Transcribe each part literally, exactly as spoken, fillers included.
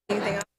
Anything else?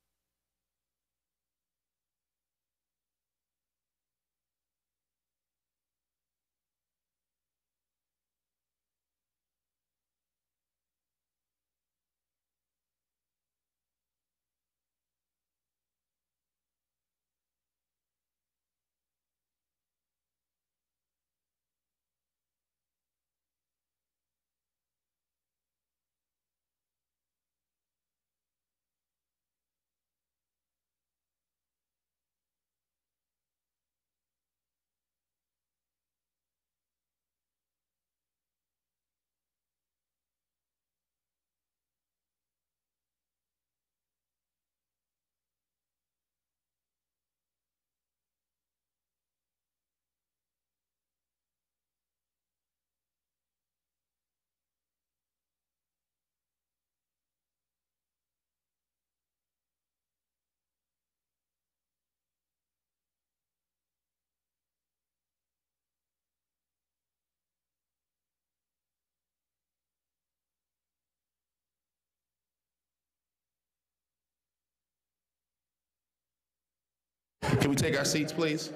Can we take our seats, please?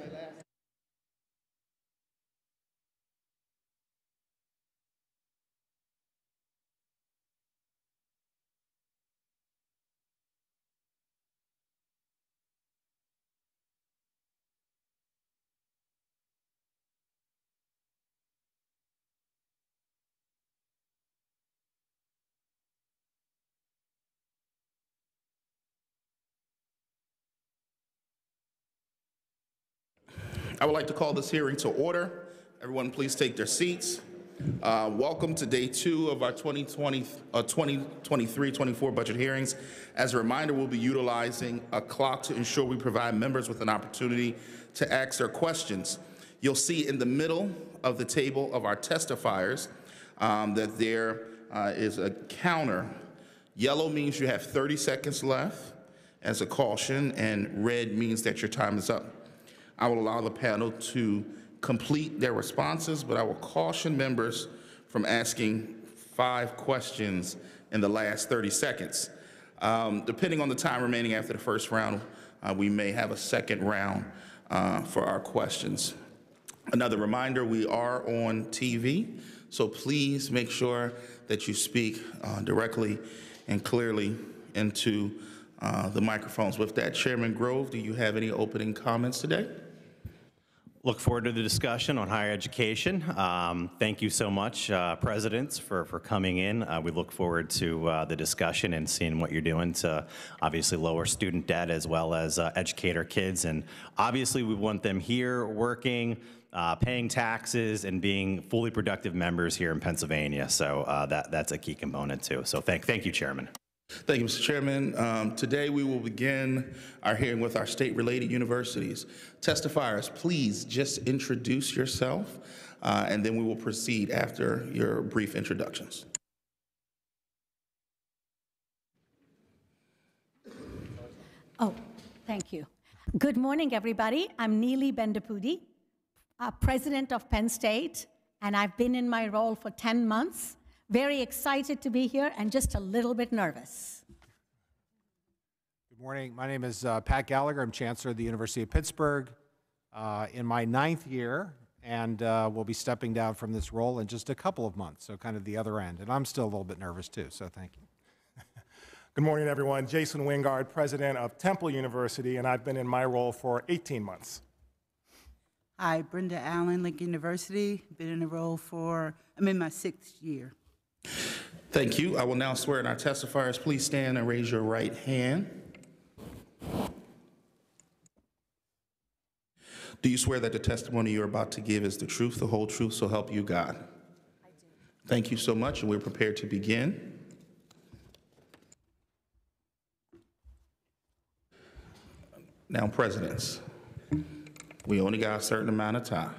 I would like to call this hearing to order. Everyone, please take their seats. Uh, welcome to day two of our twenty twenty, uh, twenty twenty-three twenty-four budget hearings. As a reminder, we'll be utilizing a clock to ensure we provide members with an opportunity to ask their questions. You'll see in the middle of the table of our testifiers um, that there uh, is a counter. Yellow means you have thirty seconds left as a caution, and red means that your time is up. I will allow the panel to complete their responses, but I will caution members from asking five questions in the last thirty seconds. Um, depending on the time remaining after the first round, uh, we may have a second round uh, for our questions. Another reminder, we are on T V, so please make sure that you speak uh, directly and clearly into uh, the microphones. With that, Chairman Grove, do you have any opening comments today? Look forward to the discussion on higher education. Um, thank you so much, uh, presidents, for, for coming in. Uh, we look forward to uh, the discussion and seeing what you're doing to obviously lower student debt as well as uh, educate our kids. And obviously we want them here working, uh, paying taxes, and being fully productive members here in Pennsylvania. So uh, that, that's a key component too. So thank, thank you, Chairman. Thank you, Mister Chairman. Um, today we will begin our hearing with our state-related universities. Testifiers, please just introduce yourself, uh, and then we will proceed after your brief introductions. Oh, thank you. Good morning, everybody. I'm Neeli Bendapudi, uh, president of Penn State, and I've been in my role for ten months. Very excited to be here and just a little bit nervous. Good morning. My name is uh, Pat Gallagher. I'm Chancellor of the University of Pittsburgh uh, in my ninth year, and uh, will be stepping down from this role in just a couple of months, so kind of the other end. And I'm still a little bit nervous too, so thank you. Good morning, everyone. Jason Wingard, president of Temple University, and I've been in my role for eighteen months. Hi, Brenda Allen, Lincoln University. Been in the role for, I'm in my sixth year. Thank you. I will now swear in our testifiers. Please stand and raise your right hand. Do you swear that the testimony you're about to give is the truth, the whole truth, so help you God? I do. Thank you so much, and we're prepared to begin. Now, presidents, we only got a certain amount of time,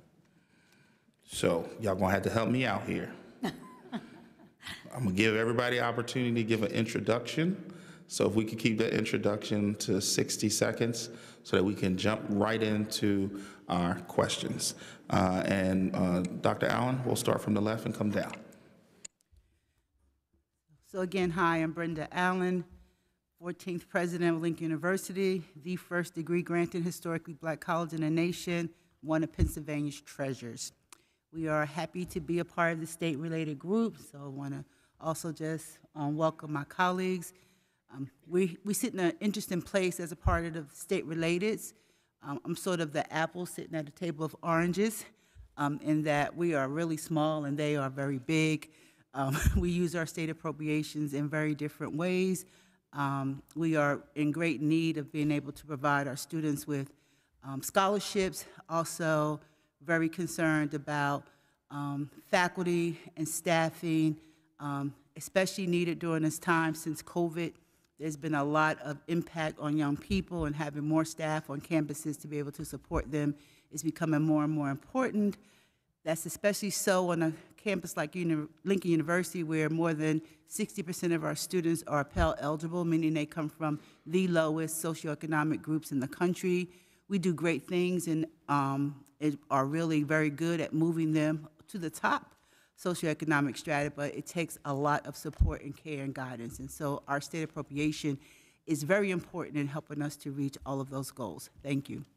so y'all gonna have to help me out here. I'm gonna give everybody an opportunity to give an introduction. So if we could keep that introduction to sixty seconds so that we can jump right into our questions. Uh, and uh, Doctor Allen, we'll start from the left and come down. So again, hi, I'm Brenda Allen, fourteenth president of Lincoln University, the first degree-granting historically black college in the nation, one of Pennsylvania's treasures. We are happy to be a part of the state-related group, so I want to also just um, welcome my colleagues. Um, we, we sit in an interesting place as a part of the state-relateds. Um, I'm sort of the apple sitting at a table of oranges, um, in that we are really small and they are very big. Um, we use our state appropriations in very different ways. Um, we are in great need of being able to provide our students with um, scholarships, also very concerned about um, faculty and staffing, um, especially needed during this time since COVID. There's been a lot of impact on young people, and having more staff on campuses to be able to support them is becoming more and more important. That's especially so on a campus like Uni- Lincoln University, where more than sixty percent of our students are Pell eligible, meaning they come from the lowest socioeconomic groups in the country. We do great things and um, are really very good at moving them to the top socioeconomic strata, but it takes a lot of support and care and guidance. And so our state appropriation is very important in helping us to reach all of those goals. Thank you.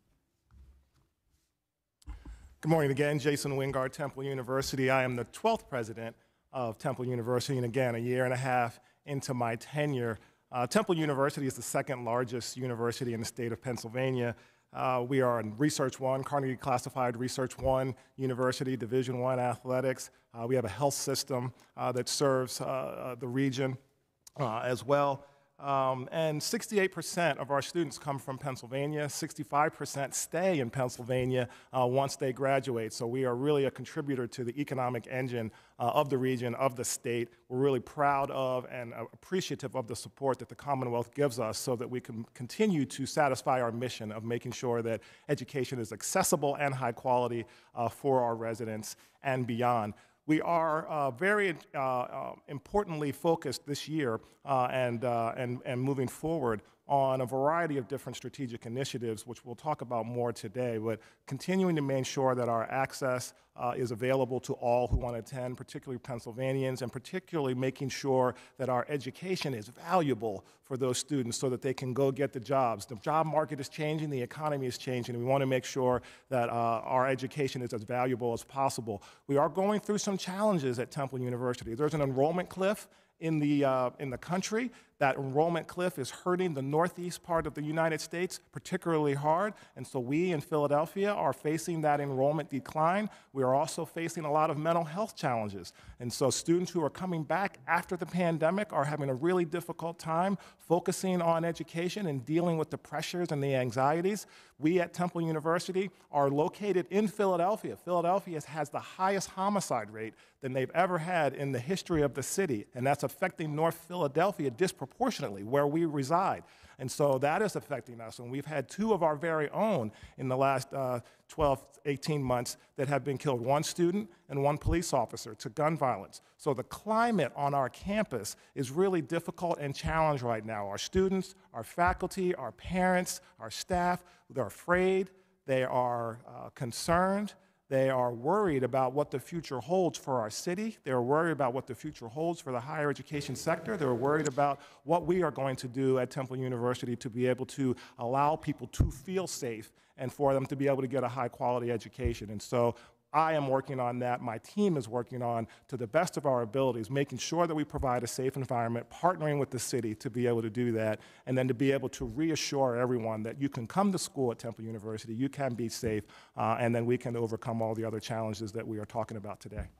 Good morning again, Jason Wingard, Temple University. I am the twelfth president of Temple University, and again, a year and a half into my tenure. Uh, Temple University is the second largest university in the state of Pennsylvania. Uh, we are in Research One, Carnegie Classified Research One University, Division One athletics. Uh, we have a health system uh, that serves uh, uh, the region uh, as well. Um, and sixty-eight percent of our students come from Pennsylvania. sixty-five percent stay in Pennsylvania uh, once they graduate. So we are really a contributor to the economic engine uh, of the region, of the state. We're really proud of and uh, appreciative of the support that the Commonwealth gives us so that we can continue to satisfy our mission of making sure that education is accessible and high quality uh, for our residents and beyond. We are uh, very uh, uh, importantly focused this year uh, and, uh, and, and moving forward on a variety of different strategic initiatives, which we'll talk about more today, but continuing to make sure that our access uh, is available to all who want to attend, particularly Pennsylvanians, and particularly making sure that our education is valuable for those students so that they can go get the jobs. The job market is changing, the economy is changing, and we want to make sure that uh, our education is as valuable as possible. We are going through some challenges at Temple University. There's an enrollment cliff in the, uh, in the country. That enrollment cliff is hurting the northeast part of the United States particularly hard, and so we in Philadelphia are facing that enrollment decline. We are also facing a lot of mental health challenges, and so students who are coming back after the pandemic are having a really difficult time focusing on education and dealing with the pressures and the anxieties. We at Temple University are located in Philadelphia. Philadelphia has the highest homicide rate than they've ever had in the history of the city, and that's affecting North Philadelphia disproportionately. Proportionately where we reside. And so that is affecting us. And we've had two of our very own in the last uh, twelve, eighteen months that have been killed, one student and one police officer, to gun violence. So the climate on our campus is really difficult and challenged right now. Our students, our faculty, our parents, our staff, they're afraid, they are uh, concerned, they are worried about what the future holds for our city. They're worried about what the future holds for the higher education sector. They're worried about what we are going to do at Temple University to be able to allow people to feel safe and for them to be able to get a high quality education. And so I am working on that. My team is working on, to the best of our abilities, making sure that we provide a safe environment, partnering with the city to be able to do that, and then to be able to reassure everyone that you can come to school at Temple University, you can be safe, uh, and then we can overcome all the other challenges that we are talking about today.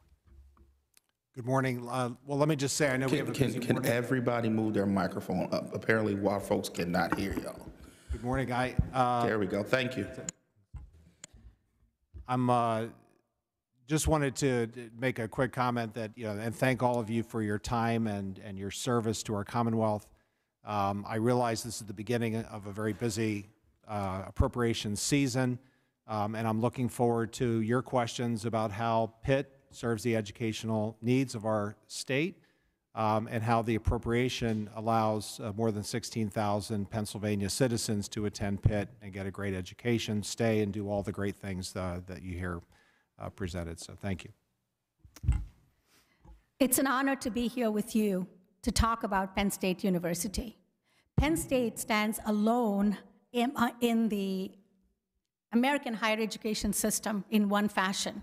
Good morning. Uh, well, let me just say, I know we Can, have a can, busy can morning. everybody move their microphone up? Apparently, while folks cannot hear y'all. Good morning. I, uh, There we go. Thank you. I'm uh, just wanted to make a quick comment that, you know, and thank all of you for your time and, and your service to our Commonwealth. Um, I realize this is the beginning of a very busy uh, appropriations season, um, and I'm looking forward to your questions about how Pitt serves the educational needs of our state, um, and how the appropriation allows uh, more than sixteen thousand Pennsylvania citizens to attend Pitt and get a great education, stay, and do all the great things uh, that you hear uh, presented. So thank you. It's an honor to be here with you to talk about Penn State University. Penn State stands alone in, uh, in the American higher education system in one fashion.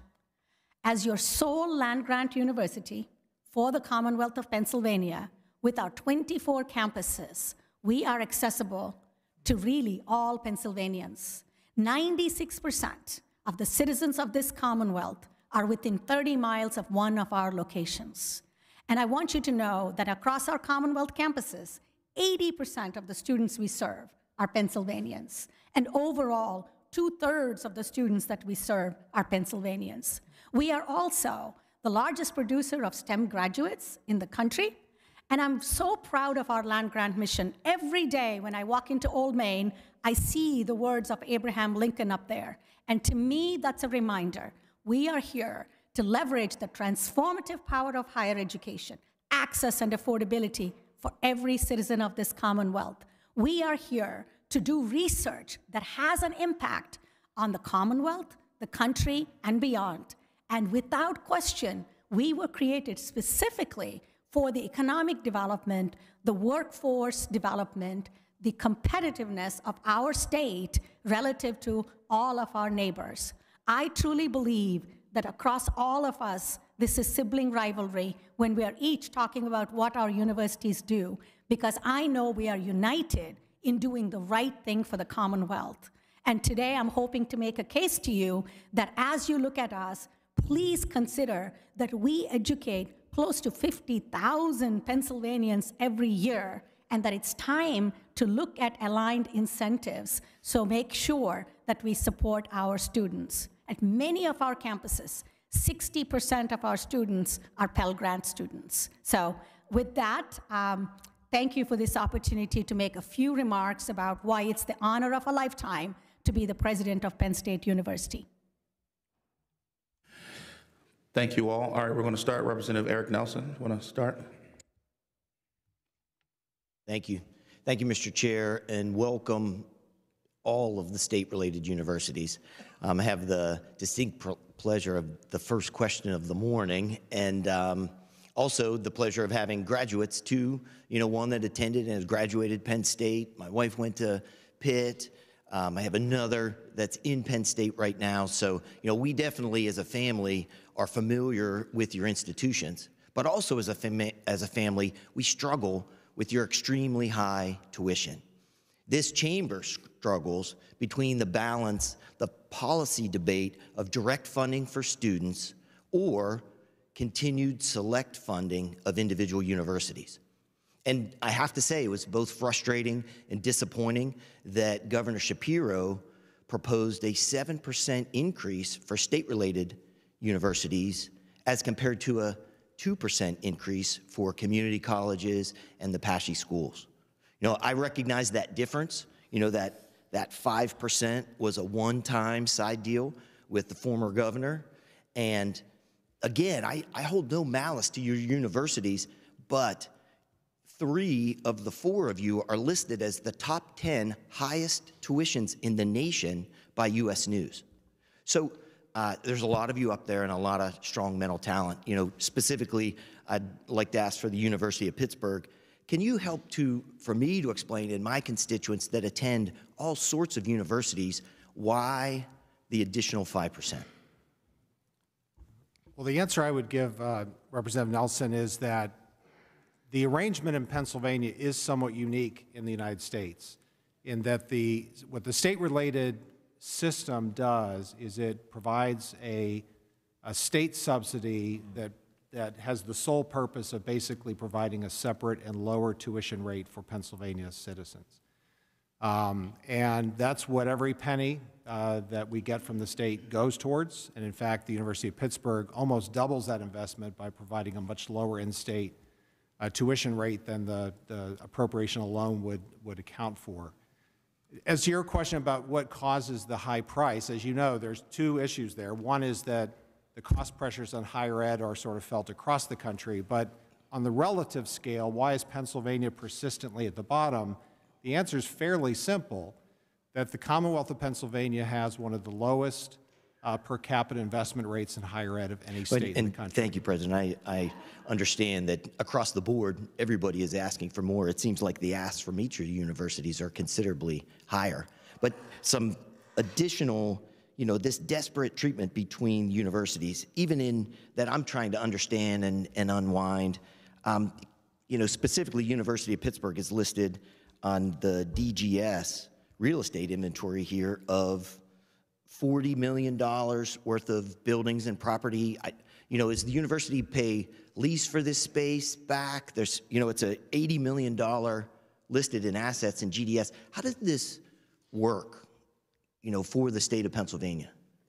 As your sole land-grant university for the Commonwealth of Pennsylvania, with our twenty-four campuses, we are accessible to really all Pennsylvanians. ninety-six percent of the citizens of this Commonwealth are within thirty miles of one of our locations. And I want you to know that across our Commonwealth campuses, eighty percent of the students we serve are Pennsylvanians. And overall, two-thirds of the students that we serve are Pennsylvanians. We are also the largest producer of STEM graduates in the country. And I'm so proud of our land-grant mission. Every day when I walk into Old Main, I see the words of Abraham Lincoln up there. And to me, that's a reminder. We are here to leverage the transformative power of higher education, access and affordability for every citizen of this Commonwealth. We are here to do research that has an impact on the Commonwealth, the country, and beyond. And without question, we were created specifically for the economic development, the workforce development, the competitiveness of our state relative to all of our neighbors. I truly believe that across all of us, this is sibling rivalry when we are each talking about what our universities do, because I know we are united in doing the right thing for the Commonwealth. And today I'm hoping to make a case to you that as you look at us, please consider that we educate close to fifty thousand Pennsylvanians every year, and that it's time to look at aligned incentives. So make sure that we support our students. At many of our campuses, sixty percent of our students are Pell Grant students. So with that, um, thank you for this opportunity to make a few remarks about why it's the honor of a lifetime to be the president of Penn State University. Thank you all. All right, we're going to start. Representative Eric Nelson, want to start? Thank you. Thank you, Mister Chair, and welcome all of the state-related universities. Um, I have the distinct pleasure of the first question of the morning, and um, also the pleasure of having graduates too. You know, one that attended and has graduated Penn State. My wife went to Pitt. Um, I have another that's in Penn State right now. So, you know, we definitely as a family are familiar with your institutions, but also as a, fam as a family, we struggle with your extremely high tuition. This chamber struggles between the balance, the policy debate of direct funding for students or continued select funding of individual universities. And I have to say, it was both frustrating and disappointing that Governor Shapiro proposed a seven percent increase for state-related universities as compared to a two percent increase for community colleges and the Apache schools. You know, I recognize that difference. You know, that, that five percent was a one-time side deal with the former governor. And again, I, I hold no malice to your universities, but three of the four of you are listed as the top ten highest tuitions in the nation by U S News. So uh, there's a lot of you up there and a lot of strong mental talent. You know, specifically, I'd like to ask for the University of Pittsburgh, can you help to, for me to explain in my constituents that attend all sorts of universities, why the additional five percent? Well, the answer I would give uh, Representative Nelson is that the arrangement in Pennsylvania is somewhat unique in the United States in that the, what the state-related system does is it provides a, a state subsidy that, that has the sole purpose of basically providing a separate and lower tuition rate for Pennsylvania citizens. Um, and that's what every penny uh, that we get from the state goes towards. And in fact, the University of Pittsburgh almost doubles that investment by providing a much lower in-state uh, tuition rate than the, the appropriation alone would, would account for. As to your question about what causes the high price, as you know, there's two issues there. One is that the cost pressures on higher ed are sort of felt across the country, but on the relative scale, why is Pennsylvania persistently at the bottom? The answer is fairly simple, that the Commonwealth of Pennsylvania has one of the lowest uh, per capita investment rates in higher ed of any But- state in the and country. thank you, President. I, I understand that across the board, everybody is asking for more. It seems like the asks from each of the universities are considerably higher. But some additional, you know, this desperate treatment between universities, even in that I'm trying to understand and, and unwind, um, you know, specifically University of Pittsburgh is listed on the D G S real estate inventory here of forty million dollars worth of buildings and property. I, you know, is the university pay lease for this space back? There's, you know, it's a eighty million dollars listed in assets in G D S. How does this work, you know, for the state of Pennsylvania?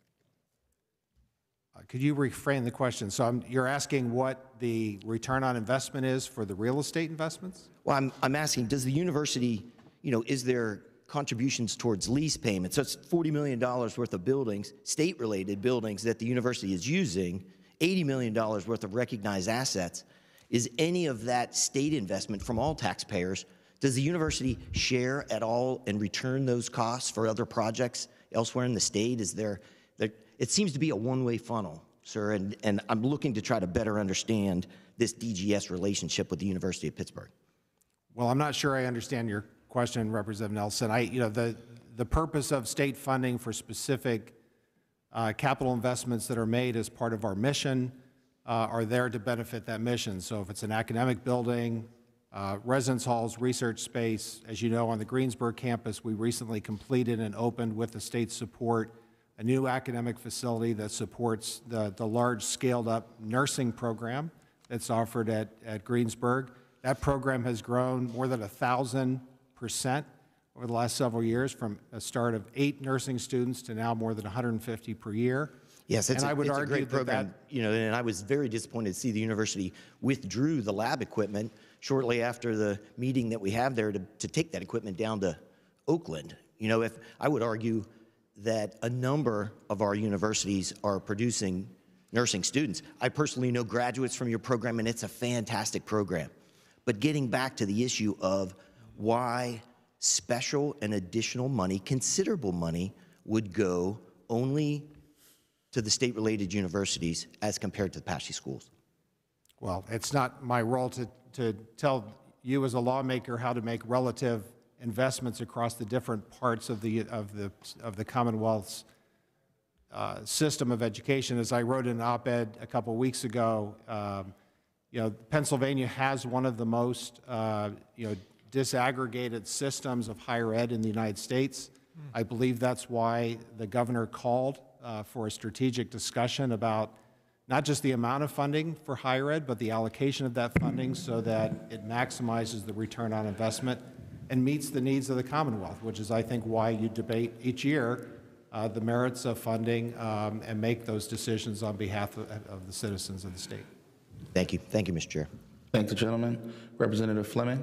Uh, Could you reframe the question? So I'm, you're asking what the return on investment is for the real estate investments? Well, I'm, I'm asking, does the university, you know, is there contributions towards lease payments? So it's forty million dollars worth of buildings, state-related buildings that the university is using, eighty million dollars worth of recognized assets. Is any of that state investment from all taxpayers, does the university share at all and return those costs for other projects elsewhere in the state? Is there, there it seems to be a one-way funnel, sir, and, and I'm looking to try to better understand this D G S relationship with the University of Pittsburgh. Well, I'm not sure I understand your question, Representative Nelson. I, you know, the, the purpose of state funding for specific uh, capital investments that are made as part of our mission uh, are there to benefit that mission. So if it's an academic building, uh, residence halls, research space, as you know, on the Greensburg campus, we recently completed and opened with the state's support a new academic facility that supports the, the large scaled-up nursing program that's offered at, at Greensburg. That program has grown more than a thousand percent over the last several years, from a start of eight nursing students to now more than one hundred fifty per year. Yes, it's, and a, I would it's argue a great that program. that- you know, and I was very disappointed to see the university withdrew the lab equipment shortly after the meeting that we have there to, to take that equipment down to Oakland. You know, if I would argue that a number of our universities are producing nursing students. I personally know graduates from your program, and it's a fantastic program. But getting back to the issue of why special and additional money, considerable money, would go only to the state-related universities as compared to the Apache schools. Well, it's not my role to, to tell you as a lawmaker how to make relative investments across the different parts of the, of the, of the Commonwealth's uh, system of education. As I wrote in an op-ed a couple weeks ago, um, you know, Pennsylvania has one of the most, uh, you know, disaggregated systems of higher ed in the United States. Mm. I believe that's why the governor called uh, for a strategic discussion about not just the amount of funding for higher ed, but the allocation of that funding so that it maximizes the return on investment and meets the needs of the Commonwealth, which is, I think, why you debate each year uh, the merits of funding um, and make those decisions on behalf of, of the citizens of the state. Thank you. Thank you, Mister Chair. Thank the gentleman. Representative Fleming.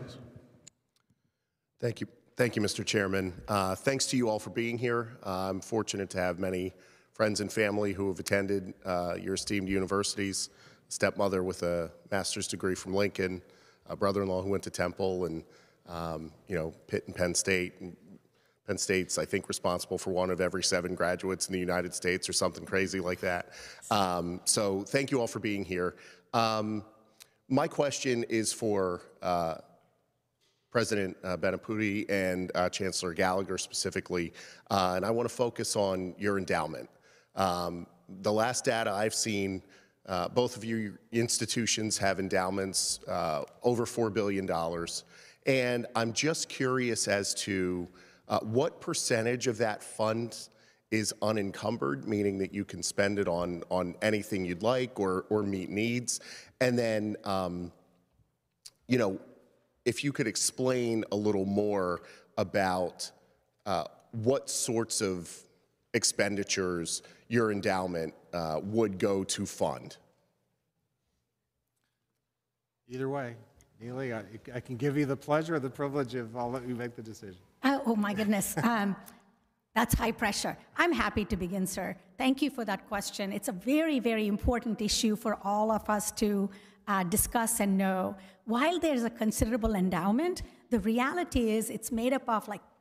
Thank you. Thank you, Mister Chairman. Uh, thanks to you all for being here. Uh, I'm fortunate to have many friends and family who have attended uh, your esteemed universities, stepmother with a master's degree from Lincoln, a brother-in-law who went to Temple, and um, you know, Pitt and Penn State. And Penn State's, I think, responsible for one of every seven graduates in the United States or something crazy like that. Um, so thank you all for being here. Um, my question is for uh, President uh, Beneputi and uh, Chancellor Gallagher specifically, uh, and I want to focus on your endowment. Um, the last data I've seen, uh, both of your institutions have endowments uh, over four billion dollars, and I'm just curious as to uh, what percentage of that fund is unencumbered, meaning that you can spend it on, on anything you'd like or, or meet needs, and then, um, you know, if you could explain a little more about uh, what sorts of expenditures your endowment uh, would go to fund. Either way, Neely, I, I can give you the pleasure or the privilege of I'll let you make the decision. Oh, oh my goodness. Um, that's high pressure. I'm happy to begin, sir. Thank you for that question. It's a very, very important issue for all of us to uh, discuss and know. While there's a considerable endowment, the reality is it's made up of like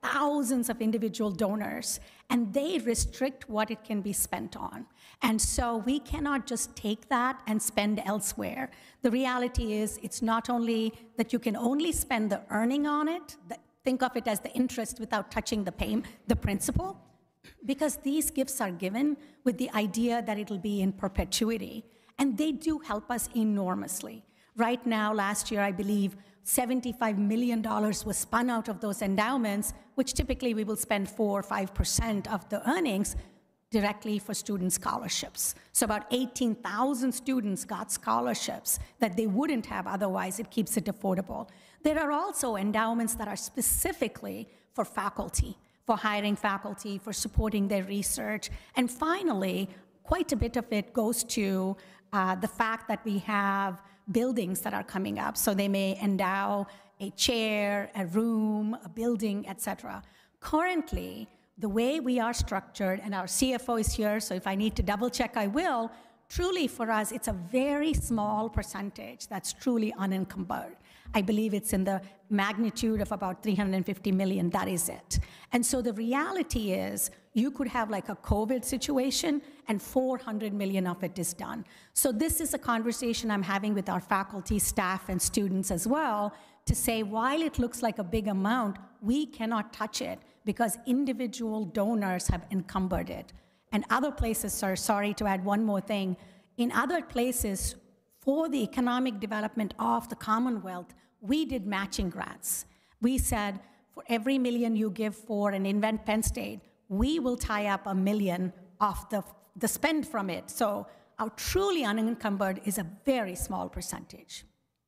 thousands of individual donors, and they restrict what it can be spent on. And so we cannot just take that and spend elsewhere. The reality is it's not only that you can only spend the earning on it, the, think of it as the interest without touching the pay, the principal, because these gifts are given with the idea that it'll be in perpetuity. And they do help us enormously. Right now, last year, I believe, seventy-five million dollars was spun out of those endowments, which typically we will spend four or five percent of the earnings directly for student scholarships. So about eighteen thousand students got scholarships that they wouldn't have otherwise. It keeps it affordable. There are also endowments that are specifically for faculty, for hiring faculty, for supporting their research. And finally, quite a bit of it goes to uh, the fact that we have buildings that are coming up. So they may endow a chair, a room, a building, et cetera. Currently, the way we are structured, and our C F O is here, so if I need to double check, I will, truly for us, it's a very small percentage that's truly unencumbered. I believe it's in the magnitude of about three hundred fifty million, that is it. And so the reality is you could have like a COVID situation and four hundred million of it is done. So this is a conversation I'm having with our faculty, staff, and students as well to say, while it looks like a big amount, we cannot touch it because individual donors have encumbered it. And other places, sir, sorry to add one more thing, in other places, for the economic development of the Commonwealth, we did matching grants. We said, for every million you give for an Invent Penn State, we will tie up a million off the, the spend from it. So our truly unencumbered is a very small percentage.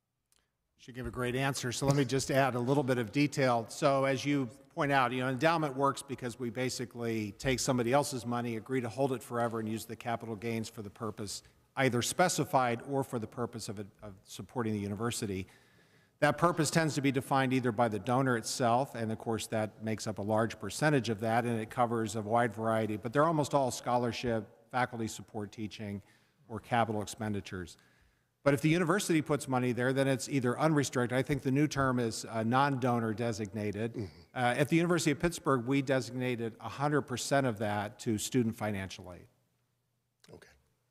She gave a great answer, so let me just add a little bit of detail. So as you point out, you know, endowment works because we basically take somebody else's money, agree to hold it forever, and use the capital gains for the purpose either specified or for the purpose of, it, of supporting the university. That purpose tends to be defined either by the donor itself, and of course that makes up a large percentage of that, and it covers a wide variety, but they're almost all scholarship, faculty support teaching, or capital expenditures. But if the university puts money there, then it's either unrestricted. I think the new term is uh, non-donor designated. Mm-hmm. uh, at the University of Pittsburgh, we designated one hundred percent of that to student financial aid. Okay.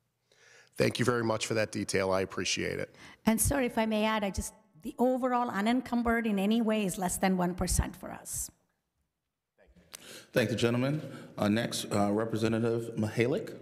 Thank you very much for that detail. I appreciate it. And sir, if I may add, I just, the overall unencumbered in any way is less than one percent for us. Thank you, Thank you gentlemen. Uh, next, uh, Representative Mihalik.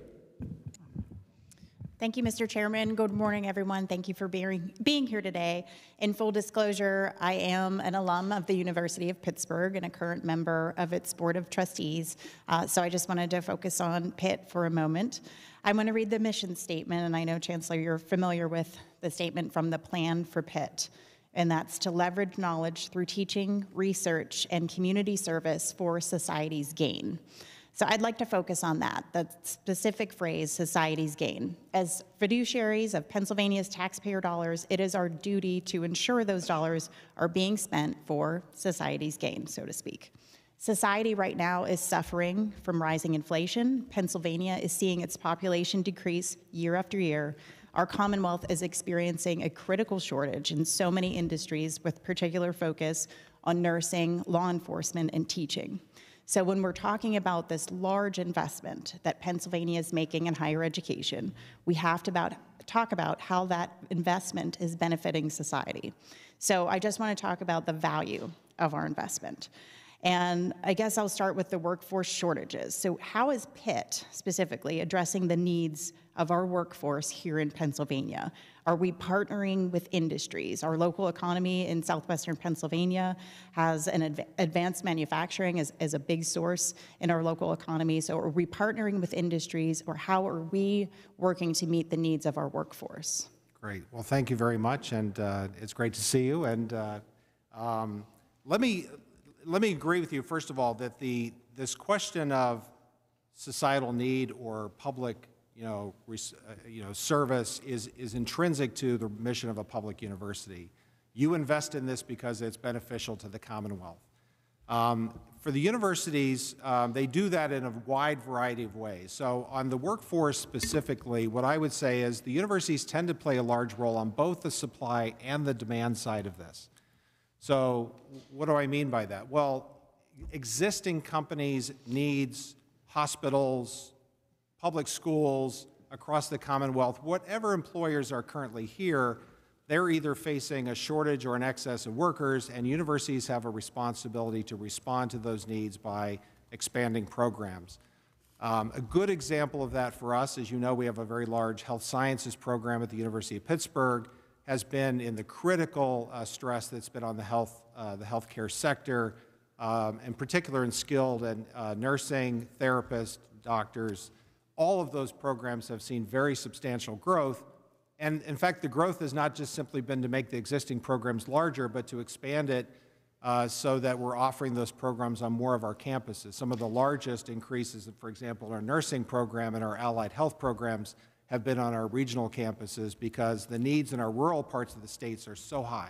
Thank you, Mister Chairman. Good morning, everyone. Thank you for being, being here today. In full disclosure, I am an alum of the University of Pittsburgh and a current member of its Board of Trustees. Uh, so I just wanted to focus on Pitt for a moment. I'm going to read the mission statement, and I know, Chancellor, you're familiar with the statement from the Plan for Pitt, and that's to leverage knowledge through teaching, research, and community service for society's gain. So I'd like to focus on that, that specific phrase, society's gain. As fiduciaries of Pennsylvania's taxpayer dollars, it is our duty to ensure those dollars are being spent for society's gain, so to speak. Society right now is suffering from rising inflation. Pennsylvania is seeing its population decrease year after year. Our Commonwealth is experiencing a critical shortage in so many industries with particular focus on nursing, law enforcement, and teaching. So when we're talking about this large investment that Pennsylvania is making in higher education, we have to about, talk about how that investment is benefiting society. So I just want to talk about the value of our investment. And I guess I'll start with the workforce shortages. So how is Pitt specifically addressing the needs of our workforce here in Pennsylvania? Are we partnering with industries? Our local economy in southwestern Pennsylvania has an adv advanced manufacturing as, as a big source in our local economy. So are we partnering with industries, or how are we working to meet the needs of our workforce? Great. Well, thank you very much, and uh, it's great to see you. And uh, um, let me let me agree with you, first of all, that the this question of societal need or public you know, res, uh, you know, service is, is intrinsic to the mission of a public university. You invest in this because it's beneficial to the Commonwealth. Um, for the universities, um, they do that in a wide variety of ways. So on the workforce specifically, what I would say is the universities tend to play a large role on both the supply and the demand side of this. So what do I mean by that? Well, existing companies' needs, hospitals, public schools across the Commonwealth, whatever employers are currently here, they're either facing a shortage or an excess of workers, and universities have a responsibility to respond to those needs by expanding programs. Um, a good example of that for us, as you know, we have a very large health sciences program at the University of Pittsburgh, has been in the critical uh, stress that's been on the health, uh, the healthcare sector, um, in particular in skilled and uh, nursing, therapists, doctors. All of those programs have seen very substantial growth. And in fact, the growth has not just simply been to make the existing programs larger, but to expand it uh, so that we're offering those programs on more of our campuses. Some of the largest increases, for example, in our nursing program and our allied health programs have been on our regional campuses because the needs in our rural parts of the states are so high.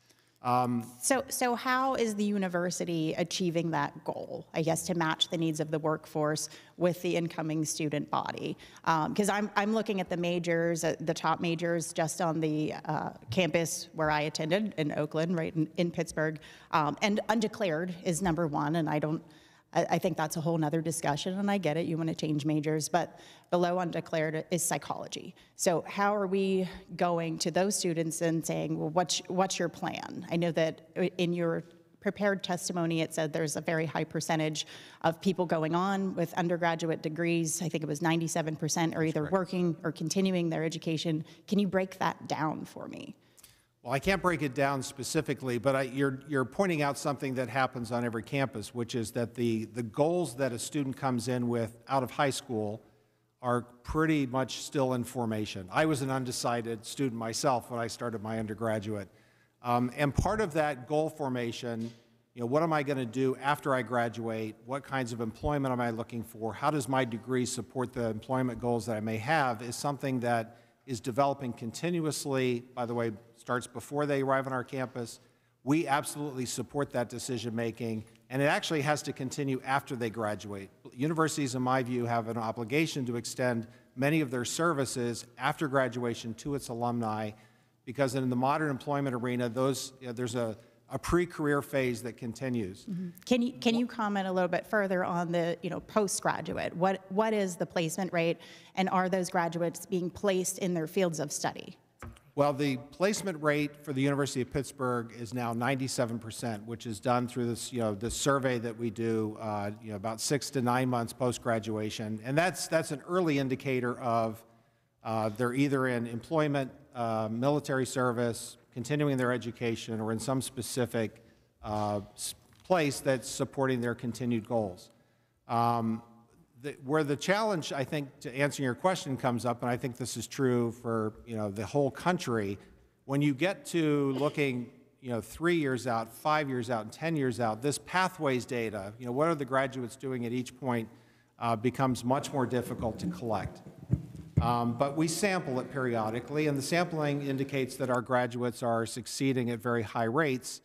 Um, So, so how is the university achieving that goal, I guess, to match the needs of the workforce with the incoming student body? Because um, I'm, I'm looking at the majors, uh, the top majors just on the uh, campus where I attended in Oakland, right in, in Pittsburgh, um, and undeclared is number one, and I don't, I, I think that's a whole nother discussion, and I get it, you want to change majors, but below undeclared is psychology. So how are we going to those students and saying, well, what's, what's your plan? I know that in your prepared testimony, it said there's a very high percentage of people going on with undergraduate degrees. I think it was ninety-seven percent are either working or continuing their education. Can you break that down for me? Well, I can't break it down specifically, but I, you're, you're pointing out something that happens on every campus, which is that the, the goals that a student comes in with out of high school are pretty much still in formation. I was an undecided student myself when I started my undergraduate. Um, and part of that goal formation, you know, what am I going to do after I graduate? What kinds of employment am I looking for? How does my degree support the employment goals that I may have is something that is developing continuously, by the way, starts before they arrive on our campus. We absolutely support that decision making, and it actually has to continue after they graduate. Universities, in my view, have an obligation to extend many of their services after graduation to its alumni, because in the modern employment arena, those, you know, there's a, a pre-career phase that continues. Mm-hmm. Can you, can you comment a little bit further on the, you know, postgraduate? What, what is the placement rate, and are those graduates being placed in their fields of study? Well, the placement rate for the University of Pittsburgh is now ninety-seven percent, which is done through this, you know, this survey that we do, uh, you know, about six to nine months post-graduation, and that's that's an early indicator of uh, they're either in employment, uh, military service, continuing their education, or in some specific uh, place that's supporting their continued goals. Um, The, where the challenge, I think, to answer your question comes up, and I think this is true for, you know, the whole country, when you get to looking, you know, three years out, five years out, and ten years out, this pathways data, you know, what are the graduates doing at each point, uh, becomes much more difficult to collect. Um, but we sample it periodically, and the sampling indicates that our graduates are succeeding at very high rates.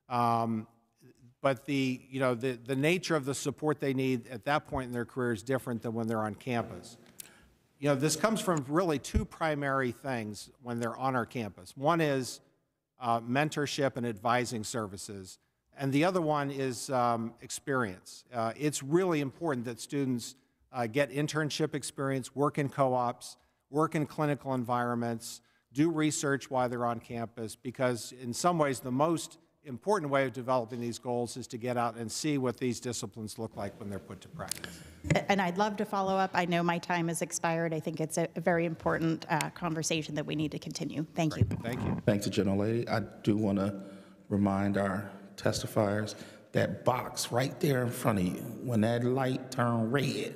Um, But the, you know, the, the nature of the support they need at that point in their career is different than when they're on campus. You know, this comes from really two primary things when they're on our campus. One is uh, mentorship and advising services, and the other one is um, experience. Uh, it's really important that students uh, get internship experience, work in co-ops, work in clinical environments, do research while they're on campus, because in some ways the most important way of developing these goals is to get out and see what these disciplines look like when they're put to practice. And I'd love to follow up. I know my time has expired. I think it's a very important uh, conversation that we need to continue. Thank you. Thank you. Thanks, the gentlelady. I do want to remind our testifiers that box right there in front of you, when that light turns red,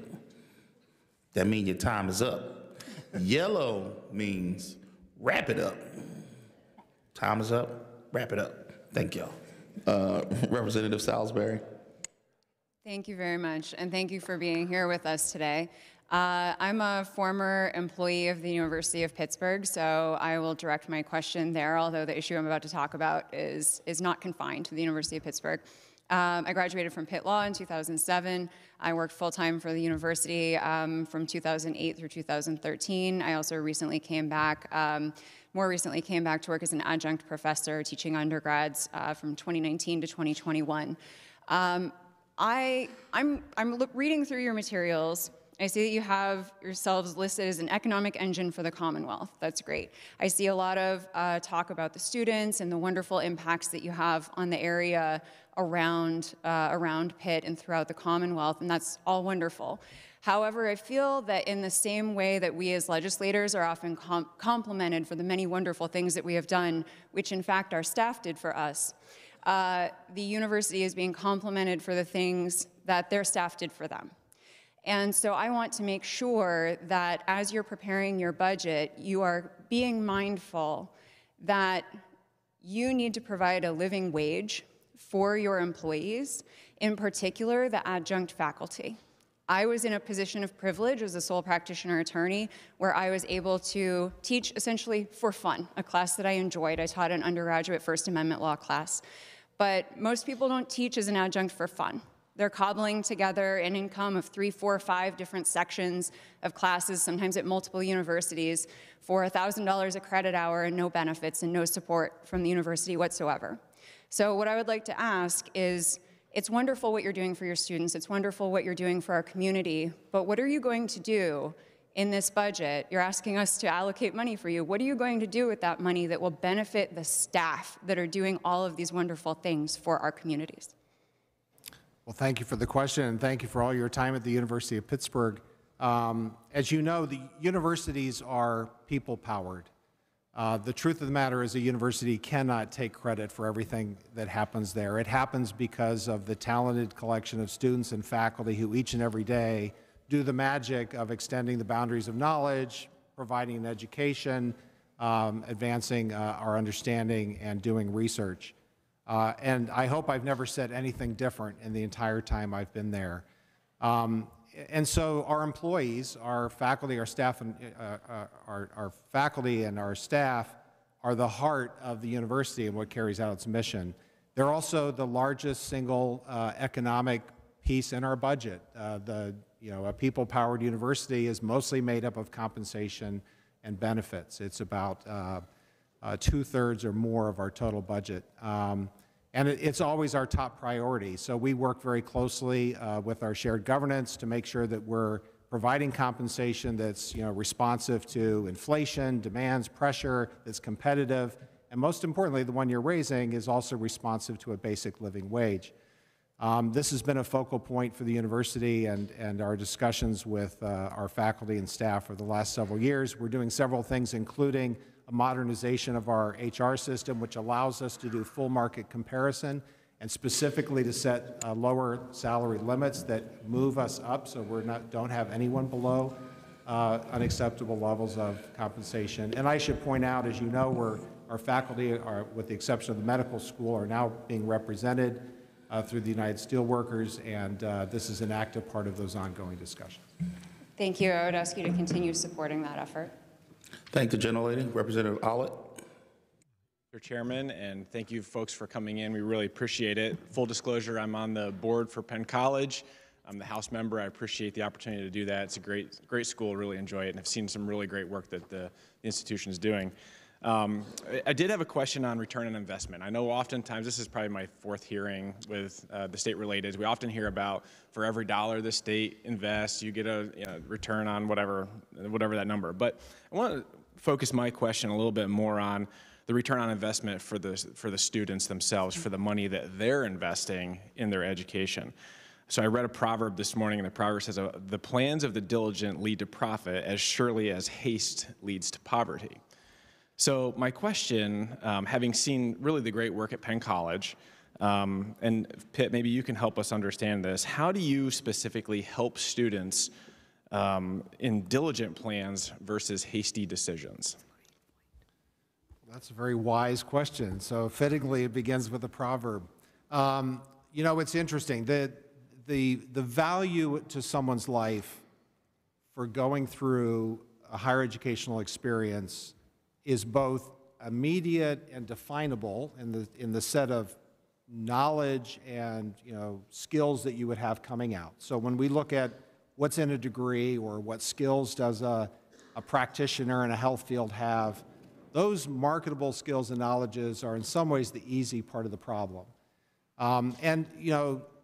that means your time is up. Yellow means wrap it up. Time is up, wrap it up. Thank you. Uh, Representative Salisbury. Thank you very much, and thank you for being here with us today. Uh, I'm a former employee of the University of Pittsburgh, so I will direct my question there, although the issue I'm about to talk about is, is not confined to the University of Pittsburgh. Um, I graduated from Pitt Law in two thousand seven. I worked full-time for the university um, from two thousand eight through two thousand thirteen. I also recently came back, um, more recently came back to work as an adjunct professor teaching undergrads uh, from twenty nineteen to twenty twenty-one. Um, I, I'm, I'm look, reading through your materials. I see that you have yourselves listed as an economic engine for the Commonwealth. That's great. I see a lot of uh, talk about the students and the wonderful impacts that you have on the area around, uh, around Pitt and throughout the Commonwealth, and that's all wonderful. However, I feel that in the same way that we as legislators are often com complimented for the many wonderful things that we have done, which in fact our staff did for us, uh, the university is being complimented for the things that their staff did for them. And so I want to make sure that as you're preparing your budget, you are being mindful that you need to provide a living wage for your employees, in particular the adjunct faculty. I was in a position of privilege as a sole practitioner attorney where I was able to teach essentially for fun, a class that I enjoyed. I taught an undergraduate First Amendment law class. But most people don't teach as an adjunct for fun. They're cobbling together an income of three, four, five different sections of classes, sometimes at multiple universities, for one thousand dollars a credit hour and no benefits and no support from the university whatsoever. So what I would like to ask is, it's wonderful what you're doing for your students, it's wonderful what you're doing for our community, but what are you going to do in this budget? You're asking us to allocate money for you. What are you going to do with that money that will benefit the staff that are doing all of these wonderful things for our communities? Well, thank you for the question, and thank you for all your time at the University of Pittsburgh. Um, as you know, the universities are people-powered. Uh, the truth of the matter is a university cannot take credit for everything that happens there. It happens because of the talented collection of students and faculty who each and every day do the magic of extending the boundaries of knowledge, providing an education, um, advancing uh, our understanding, and doing research. Uh, and I hope I've never said anything different in the entire time I've been there. Um, and so our employees, our faculty, our staff, and uh, uh, our, our faculty and our staff are the heart of the university and what carries out its mission. They're also the largest single uh, economic piece in our budget. Uh, the, you know, a people-powered university is mostly made up of compensation and benefits. It's about uh, Uh, two-thirds or more of our total budget. Um, and it, it's always our top priority. So we work very closely uh, with our shared governance to make sure that we're providing compensation that's, you know, responsive to inflation, demands, pressure, that's competitive, and most importantly, the one you're raising is also responsive to a basic living wage. Um, this has been a focal point for the university and, and our discussions with uh, our faculty and staff for the last several years. We're doing several things, including a modernization of our H R system, which allows us to do full market comparison and specifically to set uh, lower salary limits that move us up so we're not, don't have anyone below uh, unacceptable levels of compensation. And I should point out, as you know, we're, our faculty, are, with the exception of the medical school, are now being represented uh, through the United Steelworkers, and uh, this is an active part of those ongoing discussions. Thank you. I would ask you to continue supporting that effort. Thank the gentlelady. Representative Ollett. Mister Chairman, and thank you folks for coming in. We really appreciate it. Full disclosure, I'm on the board for Penn College. I'm the House member. I appreciate the opportunity to do that. It's a great, great school, really enjoy it, and I've seen some really great work that the, the institution is doing. Um, I, I did have a question on return on investment. I know oftentimes, this is probably my fourth hearing with uh, the state related, we often hear about for every dollar the state invests, you get a you know, return on whatever, whatever that number. But I want to focus my question a little bit more on the return on investment for the, for the students themselves, for the money that they're investing in their education. So I read a proverb this morning, and the proverb says, the plans of the diligent lead to profit as surely as haste leads to poverty. So my question, um, having seen really the great work at Penn College, um, and Pitt, maybe you can help us understand this, how do you specifically help students um, in diligent plans versus hasty decisions? That's a very wise question. So fittingly, it begins with a proverb. Um, you know, it's interesting. The, the, the value to someone's life for going through a higher educational experience is both immediate and definable in the, in the set of knowledge and, you know, skills that you would have coming out. So when we look at what's in a degree or what skills does a, a practitioner in a health field have, those marketable skills and knowledges are in some ways the easy part of the problem. Um, and, you know,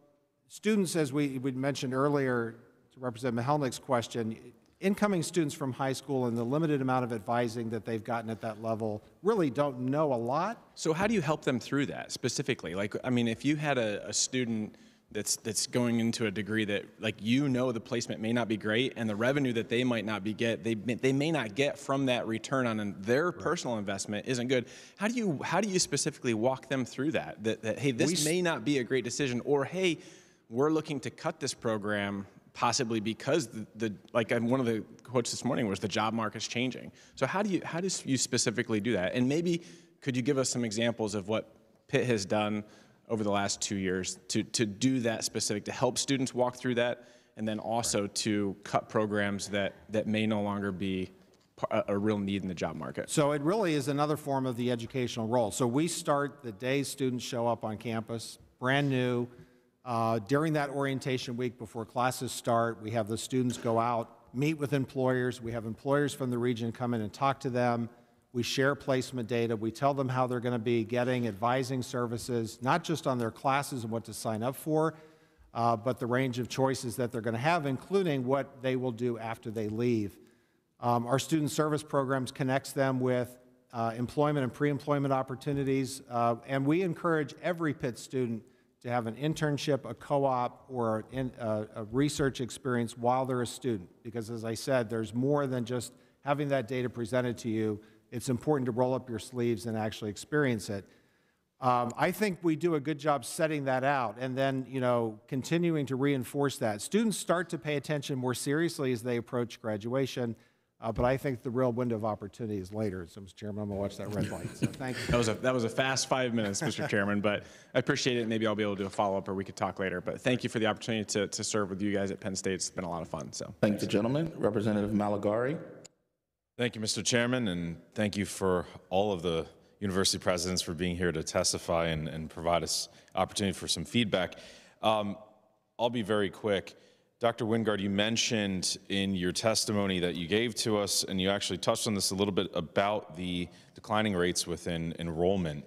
students, as we, we mentioned earlier, to Representative Mihelnick's question, incoming students from high school and the limited amount of advising that they've gotten at that level really don't know a lot. So how do you help them through that specifically? Like, I mean, if you had a, a student that's that's going into a degree that, like, you know, the placement may not be great, and the revenue that they might not be get they they may not get from that return on their personal investment isn't good. How do you how do you specifically walk them through that? That, that hey, this may not be a great decision, or hey, we're looking to cut this program possibly because the, the like one of the quotes this morning was the job market's changing. So how do you how do you specifically do that? And maybe could you give us some examples of what Pitt has done over the last two years to, to do that specific, to help students walk through that, and then also to cut programs that, that may no longer be a, a real need in the job market? So it really is another form of the educational role. So we start the day students show up on campus, brand new. Uh, during that orientation week before classes start, we have the students go out, meet with employers. We have employers from the region come in and talk to them. We share placement data. We tell them how they're going to be getting advising services, not just on their classes and what to sign up for, uh, but the range of choices that they're going to have, including what they will do after they leave. Um, our student service programs connects them with uh, employment and pre-employment opportunities, uh, and we encourage every Pitt student to have an internship, a co-op, or in, uh, a research experience while they're a student, because as I said, there's more than just having that data presented to you. It's important to roll up your sleeves and actually experience it. Um, I think we do a good job setting that out and then, you know, continuing to reinforce that. Students start to pay attention more seriously as they approach graduation, uh, but I think the real window of opportunity is later. So, Mister Chairman, I'm going to watch that red light. So thank you. That was a, that was a fast five minutes, Mister Chairman, but I appreciate it. Maybe I'll be able to do a follow-up or we could talk later. But thank you for the opportunity to, to serve with you guys at Penn State. It's been a lot of fun. So Thank the gentleman. Representative Malagari. Thank you, Mister Chairman, and thank you for all of the university presidents for being here to testify and, and provide us opportunity for some feedback. Um, I'll be very quick. Doctor Wingard, you mentioned in your testimony that you gave to us, and you actually touched on this a little bit, about the declining rates within enrollment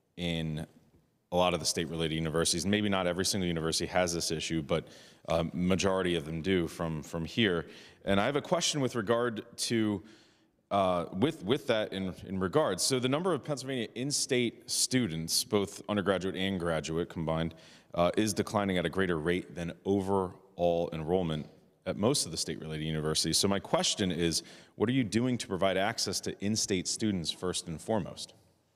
in a lot of the state-related universities. Maybe not every single university has this issue, but um, majority of them do from, from here. And I have a question with regard to Uh, with, with that in, in regards. So the number of Pennsylvania in-state students, both undergraduate and graduate combined, uh, is declining at a greater rate than overall enrollment at most of the state-related universities. So my question is, what are you doing to provide access to in-state students first and foremost?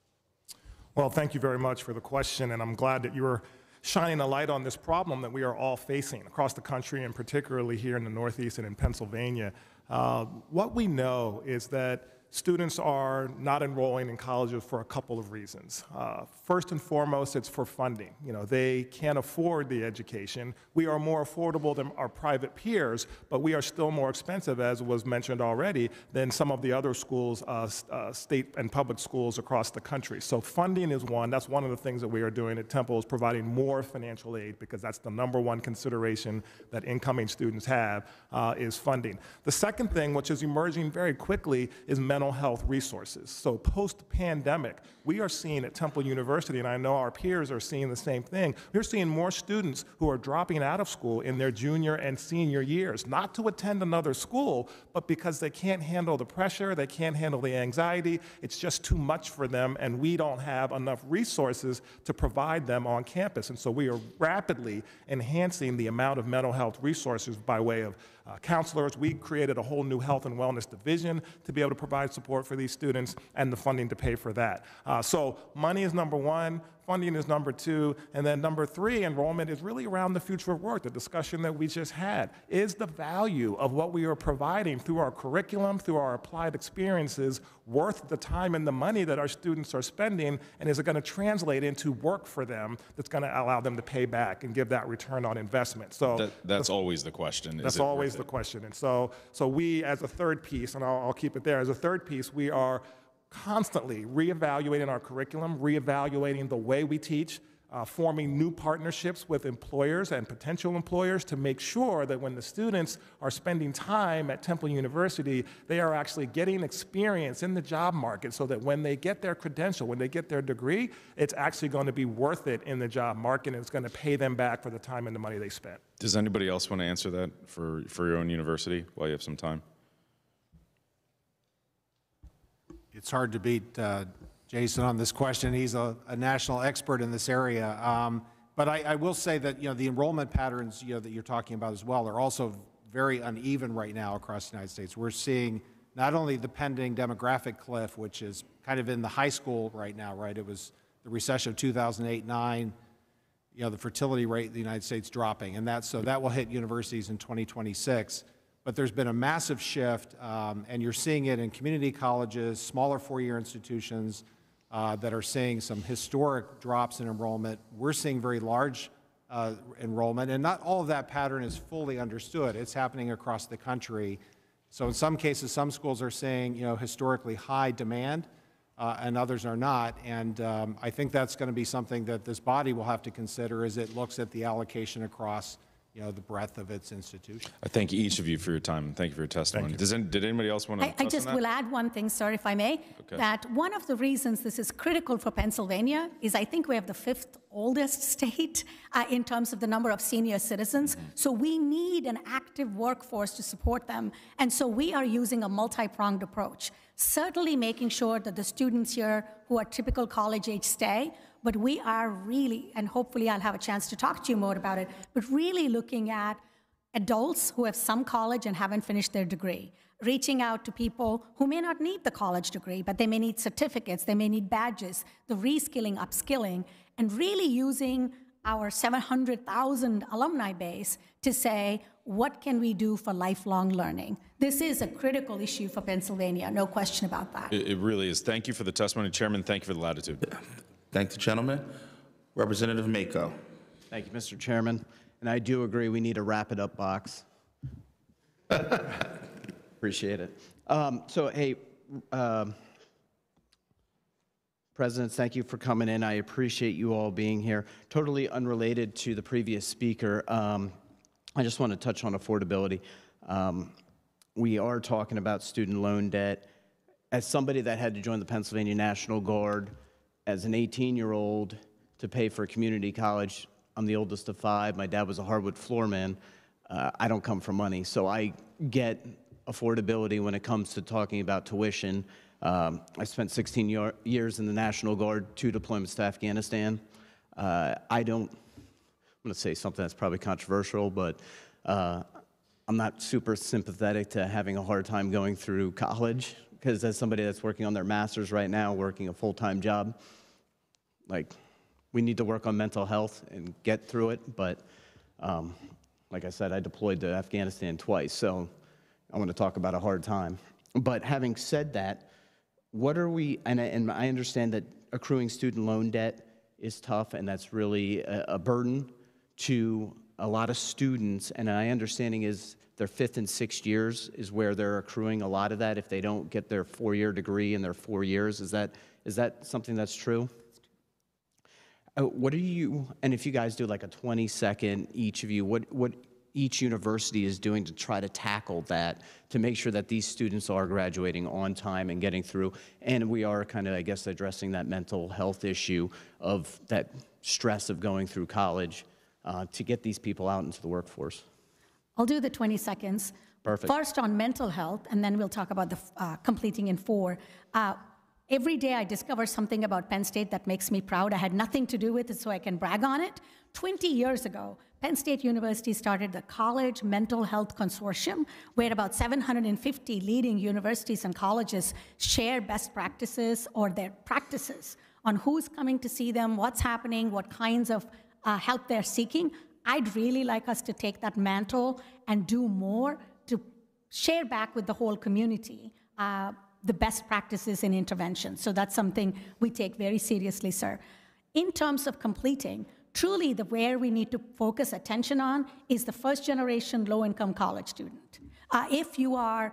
Well, thank you very much for the question, and I'm glad that you were shining a light on this problem that we are all facing across the country, and particularly here in the Northeast and in Pennsylvania. Uh, what we know is that students are not enrolling in colleges for a couple of reasons. Uh, first and foremost, it's for funding. You know, they can't afford the education. We are more affordable than our private peers, but we are still more expensive, as was mentioned already, than some of the other schools, uh, uh, state and public schools across the country. So funding is one. That's one of the things that we are doing at Temple, is providing more financial aid, because that's the number one consideration that incoming students have, uh, is funding. The second thing, which is emerging very quickly, is mental health resources. So post-pandemic, we are seeing at Temple University, and I know our peers are seeing the same thing, we're seeing more students who are dropping out of school in their junior and senior years, not to attend another school, but because they can't handle the pressure, they can't handle the anxiety, it's just too much for them, and we don't have enough resources to provide them on campus. And so we are rapidly enhancing the amount of mental health resources by way of uh, counselors. We created a whole new health and wellness division to be able to provide support for these students and the funding to pay for that. Uh, so money is number one, funding is number two, and then number three, enrollment, is really around the future of work, the discussion that we just had. Is the value of what we are providing through our curriculum, through our applied experiences, worth the time and the money that our students are spending, and is it going to translate into work for them that's going to allow them to pay back and give that return on investment? So that, that's always the question. That's always the question. And so, so we, as a third piece, and I'll, I'll keep it there, as a third piece, we are constantly reevaluating our curriculum, reevaluating the way we teach, uh, forming new partnerships with employers and potential employers to make sure that when the students are spending time at Temple University, they are actually getting experience in the job market so that when they get their credential, when they get their degree, it's actually going to be worth it in the job market and it's going to pay them back for the time and the money they spent. Does anybody else want to answer that for, for your own university while you have some time? It's hard to beat uh, Jason on this question. He's a, a national expert in this area. Um, but I, I will say that, you know, the enrollment patterns, you know, that you're talking about as well are also very uneven right now across the United States. We're seeing not only the pending demographic cliff, which is kind of in the high school right now, right? It was the recession of two thousand eight nine, you know, the fertility rate in the United States dropping, and that, so that will hit universities in twenty twenty-six. But there's been a massive shift, um, and you're seeing it in community colleges, smaller four-year institutions uh, that are seeing some historic drops in enrollment. We're seeing very large uh, enrollment, and not all of that pattern is fully understood. It's happening across the country. So in some cases, some schools are seeing, you know, historically high demand, uh, and others are not. And um, I think that's going to be something that this body will have to consider as it looks at the allocation across, you know, the breadth of its institution. I thank each of you for your time. Thank you for your testimony. Does any, did anybody else want to I, touch I just on that? will add one thing, sir, if I may, Okay. that one of the reasons this is critical for Pennsylvania is I think we have the fifth oldest state uh, in terms of the number of senior citizens. Mm-hmm. So we need an active workforce to support them. And so we are using a multi-pronged approach, certainly making sure that the students here who are typical college age stay, but we are really, and hopefully I'll have a chance to talk to you more about it, but really looking at adults who have some college and haven't finished their degree, reaching out to people who may not need the college degree, but they may need certificates, they may need badges, the reskilling, upskilling, and really using our seven hundred thousand alumni base to say, what can we do for lifelong learning? This is a critical issue for Pennsylvania, no question about that. It, it really is. Thank you for the testimony, Chairman. Thank you for the latitude. Thank the gentleman. Representative Mako. Thank you, Mister Chairman. And I do agree we need a wrap-it-up box. Appreciate it. Um, so, hey, uh, Presidents, thank you for coming in. I appreciate you all being here. Totally unrelated to the previous speaker, um, I just want to touch on affordability. Um, we are talking about student loan debt. As somebody that had to join the Pennsylvania National Guard as an eighteen-year-old to pay for community college, I'm the oldest of five. My dad was a hardwood floorman. Uh, I don't come from money, so I get affordability when it comes to talking about tuition. Um, I spent sixteen year, years in the National Guard, two deployments to Afghanistan. Uh, I don't, I'm going to say something that's probably controversial, but uh, I'm not super sympathetic to having a hard time going through college, because as somebody that's working on their master's right now, working a full-time job, like, we need to work on mental health and get through it, but um, like I said, I deployed to Afghanistan twice, so I want to talk about a hard time. But having said that, what are we, and I, and I understand that accruing student loan debt is tough, and that's really a, a burden to a lot of students, and my understanding is their fifth and sixth years is where they're accruing a lot of that if they don't get their four-year degree in their four years. Is that, is that something that's true? Uh, what are you, and if you guys do like a twenty second, each of you, what, what each university is doing to try to tackle that, to make sure that these students are graduating on time and getting through, and we are kind of, I guess, addressing that mental health issue of that stress of going through college uh, to get these people out into the workforce. I'll do the twenty seconds. Perfect. First on mental health, and then we'll talk about the uh, completing in four. Uh, Every day I discover something about Penn State that makes me proud. I had nothing to do with it, so I can brag on it. twenty years ago, Penn State University started the College Mental Health Consortium, where about seven hundred fifty leading universities and colleges share best practices or their practices on who's coming to see them, what's happening, what kinds of uh, help they're seeking. I'd really like us to take that mantle and do more to share back with the whole community uh, the best practices in intervention. So that's something we take very seriously, sir. In terms of completing, truly the where we need to focus attention on is the first generation low-income college student. Uh, if you are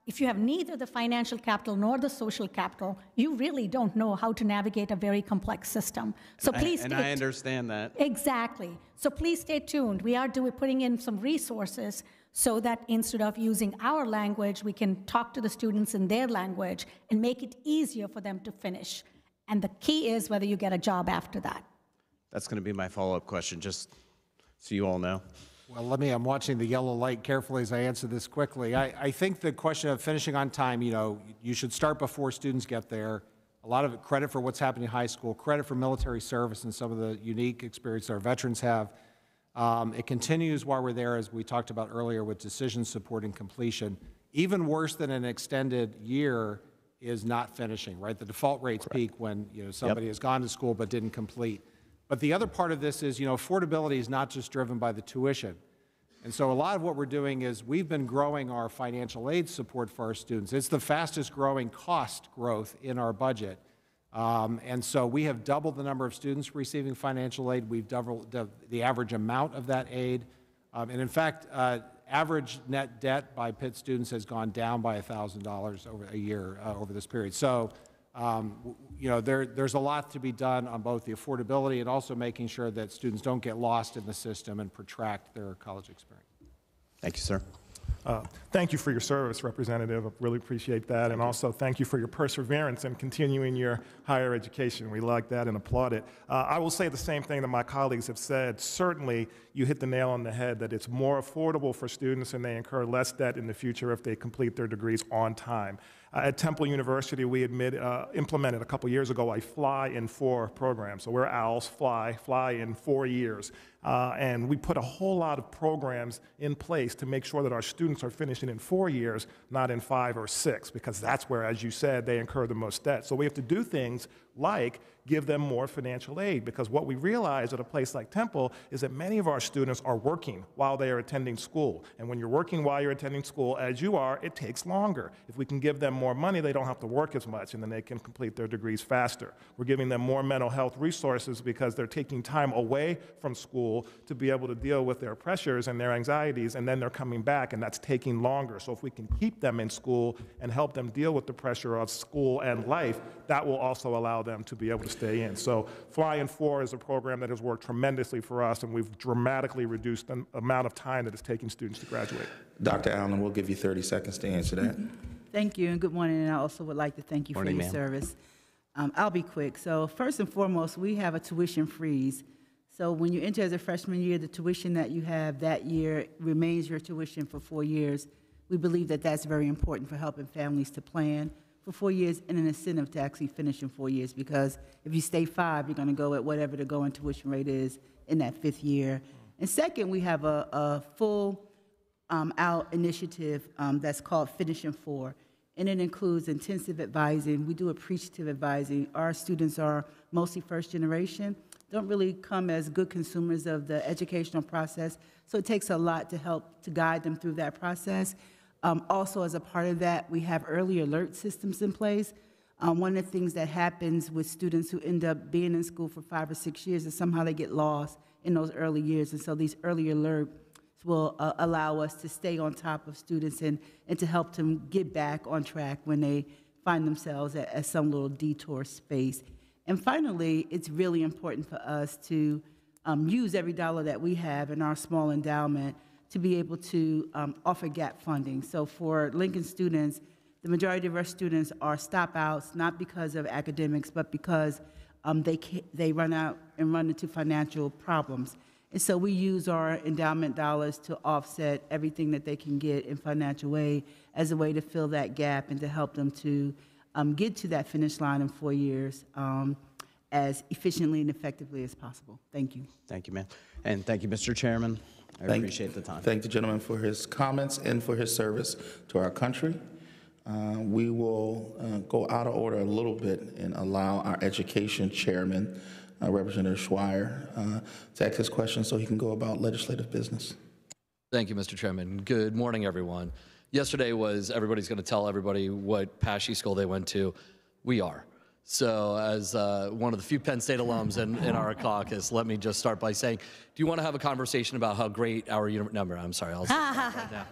if you have neither the financial capital nor the social capital, you really don't know how to navigate a very complex system. So And I- please And stay I understand that. Exactly. So please stay tuned. We are doing, putting in some resources so that instead of using our language, we can talk to the students in their language and make it easier for them to finish. And the key is whether you get a job after that. That's going to be my follow-up question, just so you all know. Well, let me, I'm watching the yellow light carefully as I answer this quickly. I, I think the question of finishing on time, you know, you should start before students get there. A lot of credit for what's happening in high school, credit for military service and some of the unique experience our veterans have. Um, it continues while we're there, as we talked about earlier, with decision support and completion. Even worse than an extended year is not finishing, right? The default rates peak when, you know, somebody Yep. has gone to school but didn't complete. But the other part of this is, you know, affordability is not just driven by the tuition. And so a lot of what we're doing is we've been growing our financial aid support for our students. It's the fastest growing cost growth in our budget. Um, and so we have doubled the number of students receiving financial aid. We've doubled the, the average amount of that aid. Um, and in fact, uh, average net debt by Pitt students has gone down by one thousand dollars over a year uh, over this period. So, um, you know, there, there's a lot to be done on both the affordability and also making sure that students don't get lost in the system and protract their college experience. Thank you, sir. Uh, Thank you for your service, Representative. I really appreciate that. And also, thank you for your perseverance in continuing your higher education. We like that and applaud it. Uh, I will say the same thing that my colleagues have said. Certainly, you hit the nail on the head that it's more affordable for students and they incur less debt in the future if they complete their degrees on time. Uh, at Temple University, we admit, uh, implemented a couple years ago a fly in four program. So we're owls, fly, fly in four years. Uh, and we put a whole lot of programs in place to make sure that our students are finishing in four years, not in five or six, because that's where, as you said, they incur the most debt. So we have to do things like give them more financial aid, because what we realize at a place like Temple is that many of our students are working while they are attending school. And when you're working while you're attending school, as you are, it takes longer. If we can give them more money, they don't have to work as much, and then they can complete their degrees faster. We're giving them more mental health resources because they're taking time away from school to be able to deal with their pressures and their anxieties, and then they're coming back, and that's taking longer. So if we can keep them in school and help them deal with the pressure of school and life, that will also allow them to be able to stay in. So Fly in four is a program that has worked tremendously for us, and we've dramatically reduced the amount of time that it's taking students to graduate. Doctor Allen, we'll give you thirty seconds to answer that. Thank you, and good morning, and I also would like to thank you Morning, for your ma'am. service. Um, I'll be quick. So first and foremost, we have a tuition freeze. So when you enter as a freshman year, the tuition that you have that year remains your tuition for four years. We believe that that's very important for helping families to plan for four years and an incentive to actually finish in four years, because if you stay five, you're going to go at whatever the going tuition rate is in that fifth year. And second, we have a, a full um, out initiative um, that's called Finish in Four, and it includes intensive advising. We do appreciative advising. Our students are mostly first generation, don't really come as good consumers of the educational process, so it takes a lot to help to guide them through that process. Um, also, as a part of that, we have early alert systems in place. Um, one of the things that happens with students who end up being in school for five or six years is somehow they get lost in those early years, and so these early alerts will uh, allow us to stay on top of students and, and to help them get back on track when they find themselves at, at some little detour space. And finally, it's really important for us to um, use every dollar that we have in our small endowment to be able to um, offer gap funding. So for Lincoln students, the majority of our students are stop-outs, not because of academics, but because um, they, they run out and run into financial problems. And so we use our endowment dollars to offset everything that they can get in financial aid as a way to fill that gap and to help them to um, get to that finish line in four years um, as efficiently and effectively as possible. Thank you. Thank you, ma'am. And thank you, Mister Chairman. I Thank- appreciate the time. Thank the gentleman for his comments and for his service to our country. Uh, we will uh, go out of order a little bit and allow our education chairman, uh, Representative Schweier, uh, to ask his question so he can go about legislative business. Thank you, Mister Chairman. Good morning, everyone. Yesterday was everybody's going to tell everybody what Paschy School they went to. We are. So as uh, one of the few Penn State alums in, in our caucus, let me just start by saying, do you want to have a conversation about how great our university, no, I'm sorry, I'll stop right now.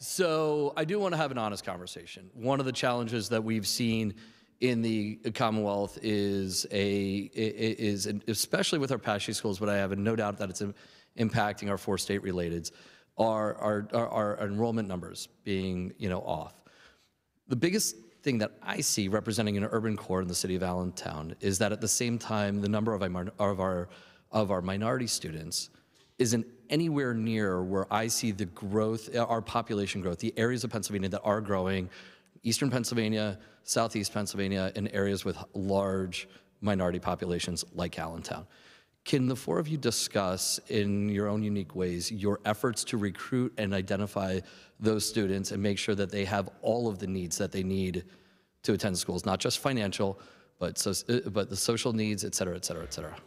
So I do want to have an honest conversation. One of the challenges that we've seen in the Commonwealth is a is especially with our PASHE schools, but I have no doubt that it's impacting our four state relateds, are our, our, our enrollment numbers being, you know, off. The biggest thing that I see representing an urban core in the city of Allentown is that at the same time, the number of our, of our, of our minority students isn't anywhere near where I see the growth, our population growth, the areas of Pennsylvania that are growing, eastern Pennsylvania, southeast Pennsylvania, and areas with large minority populations like Allentown. Can the four of you discuss in your own unique ways your efforts to recruit and identify those students and make sure that they have all of the needs that they need to attend schools, not just financial, but, so, but the social needs, et cetera, et cetera, et cetera?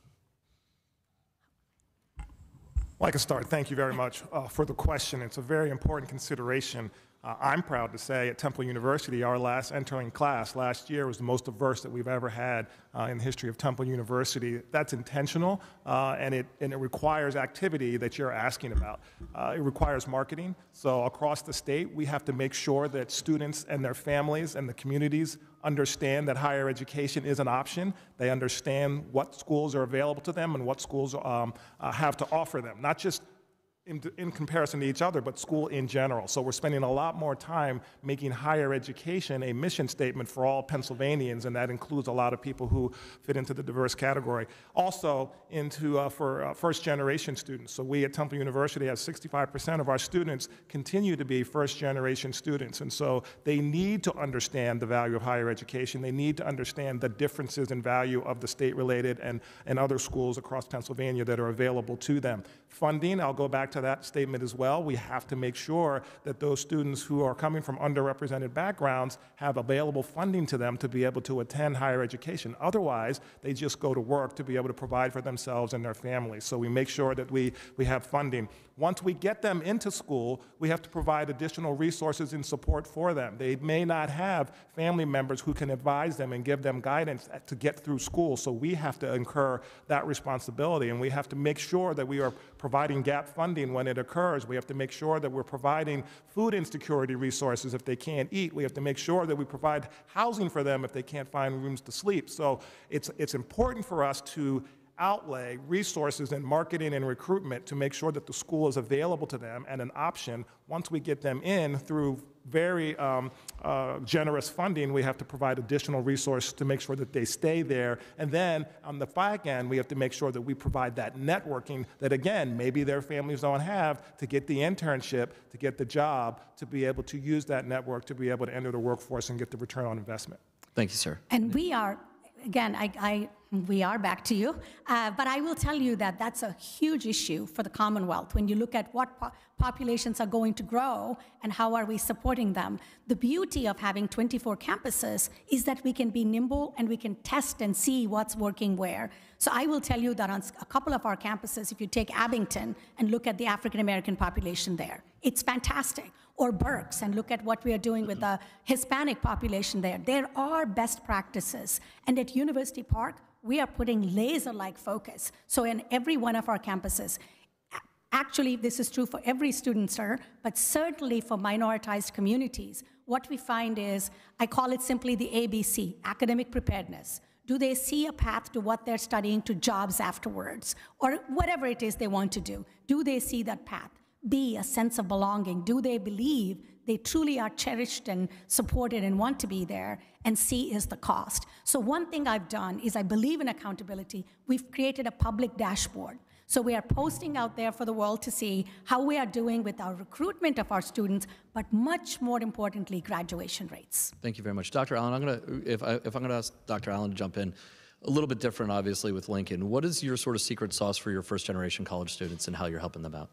Well, I can start. Thank you very much uh, for the question. It's a very important consideration. Uh, I'm proud to say at Temple University, our last entering class last year was the most diverse that we've ever had uh, in the history of Temple University. That's intentional, uh, and, it, and it requires activity that you're asking about. Uh, it requires marketing. So across the state, we have to make sure that students and their families and the communities understand that higher education is an option. They understand what schools are available to them and what schools um, uh, have to offer them, not just In, in comparison to each other, but school in general. So we're spending a lot more time making higher education a mission statement for all Pennsylvanians, and that includes a lot of people who fit into the diverse category. Also into uh, for uh, first generation students. So we at Temple University have sixty-five percent of our students continue to be first generation students, and so they need to understand the value of higher education. They need to understand the differences in value of the state related and, and other schools across Pennsylvania that are available to them. Funding, I'll go back to that statement as well. We have to make sure that those students who are coming from underrepresented backgrounds have available funding to them to be able to attend higher education. Otherwise, they just go to work to be able to provide for themselves and their families. So we make sure that we, we have funding. Once we get them into school, we have to provide additional resources and support for them. They may not have family members who can advise them and give them guidance to get through school, so we have to incur that responsibility, and we have to make sure that we are providing gap funding when it occurs. We have to make sure that we're providing food insecurity resources if they can't eat. We have to make sure that we provide housing for them if they can't find rooms to sleep. So it's, it's important for us to outlay resources in marketing and recruitment to make sure that the school is available to them and an option. Once we get them in through very um, uh, generous funding, we have to provide additional resources to make sure that they stay there. And then on the back end, we have to make sure that we provide that networking that, again, maybe their families don't have, to get the internship, to get the job, to be able to use that network to be able to enter the workforce and get the return on investment. Thank you, sir. And we are, again, I, I we are back to you, uh, but I will tell you that that's a huge issue for the Commonwealth when you look at what po populations are going to grow and how are we supporting them. The beauty of having twenty-four campuses is that we can be nimble and we can test and see what's working where. So I will tell you that on a couple of our campuses, if you take Abington and look at the African-American population there, it's fantastic. Or Berks, and look at what we are doing with the Hispanic population there. There are best practices. And at University Park, we are putting laser-like focus. So in every one of our campuses, actually this is true for every student, sir, but certainly for minoritized communities, what we find is, I call it simply the A B C, academic preparedness. Do they see a path to what they're studying, to jobs afterwards, or whatever it is they want to do? Do they see that path? B, a sense of belonging. Do they believe they truly are cherished and supported and want to be there? And C is the cost. So one thing I've done is I believe in accountability. We've created a public dashboard. So we are posting out there for the world to see how we are doing with our recruitment of our students, but much more importantly, graduation rates. Thank you very much. Doctor Allen, I'm gonna, if, I, if I'm gonna ask Doctor Allen to jump in, a little bit different obviously with Lincoln. What is your sort of secret sauce for your first generation college students and how you're helping them out?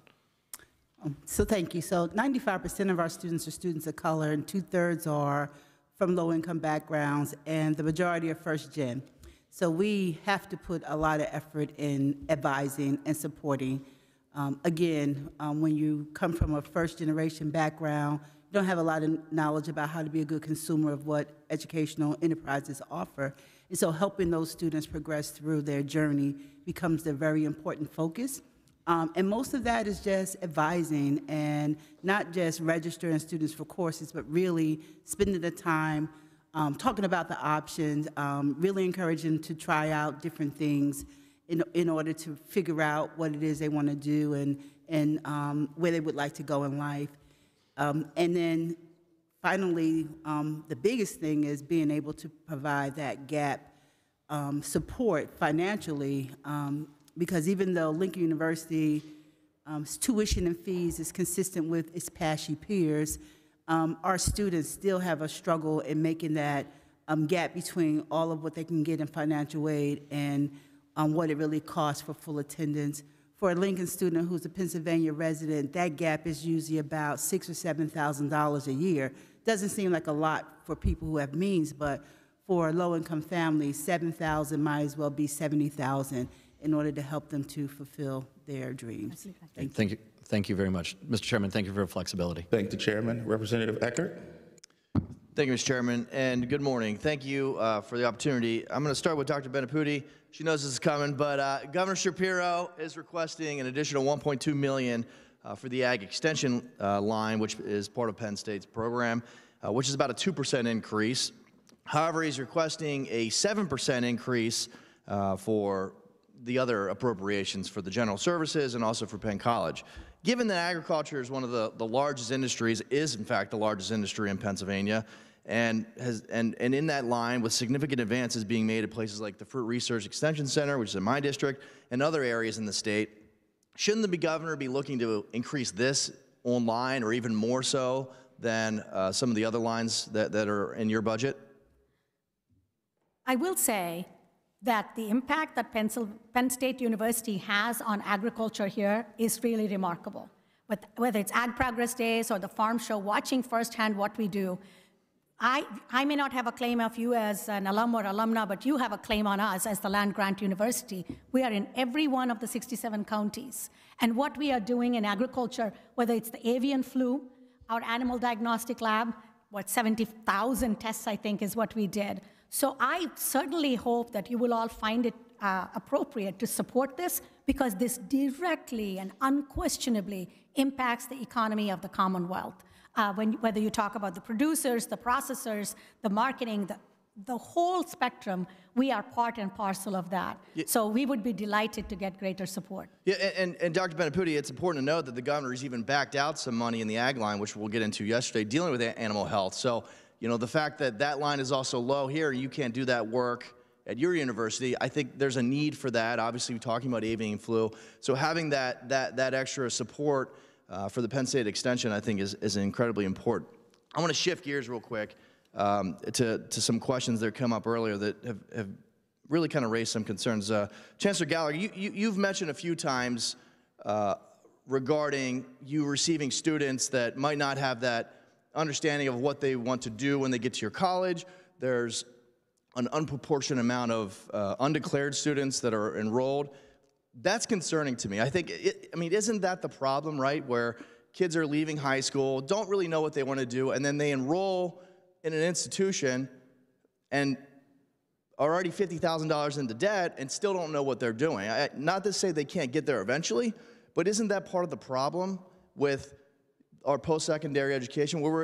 So thank you. So ninety-five percent of our students are students of color, and two-thirds are from low-income backgrounds, and the majority are first-gen. So we have to put a lot of effort in advising and supporting. Um, again, um, when you come from a first-generation background, you don't have a lot of knowledge about how to be a good consumer of what educational enterprises offer. And so helping those students progress through their journey becomes a very important focus. Um, and most of that is just advising and not just registering students for courses, but really spending the time um, talking about the options, um, really encouraging them to try out different things in, in order to figure out what it is they want to do and, and um, where they would like to go in life. Um, and then finally, um, the biggest thing is being able to provide that gap um, support financially, um, because even though Lincoln University's um, tuition and fees is consistent with its PASHE peers, um, our students still have a struggle in making that um, gap between all of what they can get in financial aid and um, what it really costs for full attendance. For a Lincoln student who's a Pennsylvania resident, that gap is usually about six or seven thousand dollars a year. Doesn't seem like a lot for people who have means, but for a low-income family, seven thousand might as well be seventy thousand in order to help them to fulfill their dreams. Thank you. Thank you. Thank you very much. Mister Chairman, thank you for your flexibility. Thank the chairman. Representative Eckert. Thank you, Mister Chairman, and good morning. Thank you uh, for the opportunity. I'm going to start with Doctor Benapudi. She knows this is coming, but uh, Governor Shapiro is requesting an additional one point two million dollars uh, for the Ag Extension uh, line, which is part of Penn State's program, uh, which is about a two percent increase. However, he's requesting a seven percent increase uh, for the other appropriations for the general services and also for Penn College. Given that agriculture is one of the, the largest industries, is in fact the largest industry in Pennsylvania, and, has, and, and in that line with significant advances being made at places like the Fruit Research Extension Center, which is in my district, and other areas in the state, shouldn't the governor be looking to increase this online or even more so than uh, some of the other lines that, that are in your budget? I will say that the impact that Pencil, Penn State University has on agriculture here is really remarkable. But whether it's Ag Progress Days or the Farm Show, watching firsthand what we do, I, I may not have a claim of you as an alum or alumna, but you have a claim on us as the land-grant university. We are in every one of the sixty-seven counties. And what we are doing in agriculture, whether it's the avian flu, our animal diagnostic lab, what, seventy thousand tests, I think, is what we did. So I certainly hope that you will all find it uh, appropriate to support this, because this directly and unquestionably impacts the economy of the Commonwealth. Uh, when, whether you talk about the producers, the processors, the marketing, the, the whole spectrum, we are part and parcel of that. Yeah. So we would be delighted to get greater support. Yeah, and, and Doctor Benapudi, it's important to note that the governor has even backed out some money in the ag line, which we'll get into yesterday, dealing with animal health. So, you know, the fact that that line is also low here, you can't do that work at your university, I think there's a need for that. Obviously, we're talking about avian flu. So having that, that, that extra support Uh, for the Penn State Extension, I think, is, is incredibly important. I want to shift gears real quick um, to, to some questions that come up earlier that have, have really kind of raised some concerns. Uh, Chancellor Gallagher, you, you, you've mentioned a few times uh, regarding you receiving students that might not have that understanding of what they want to do when they get to your college. There's an unproportionate amount of uh, undeclared students that are enrolled. That's concerning to me. I think, it, I mean, isn't that the problem, right? Where kids are leaving high school, don't really know what they want to do, and then they enroll in an institution and are already fifty thousand dollars into debt and still don't know what they're doing. I, not to say they can't get there eventually, but isn't that part of the problem with our post-secondary education, where we're,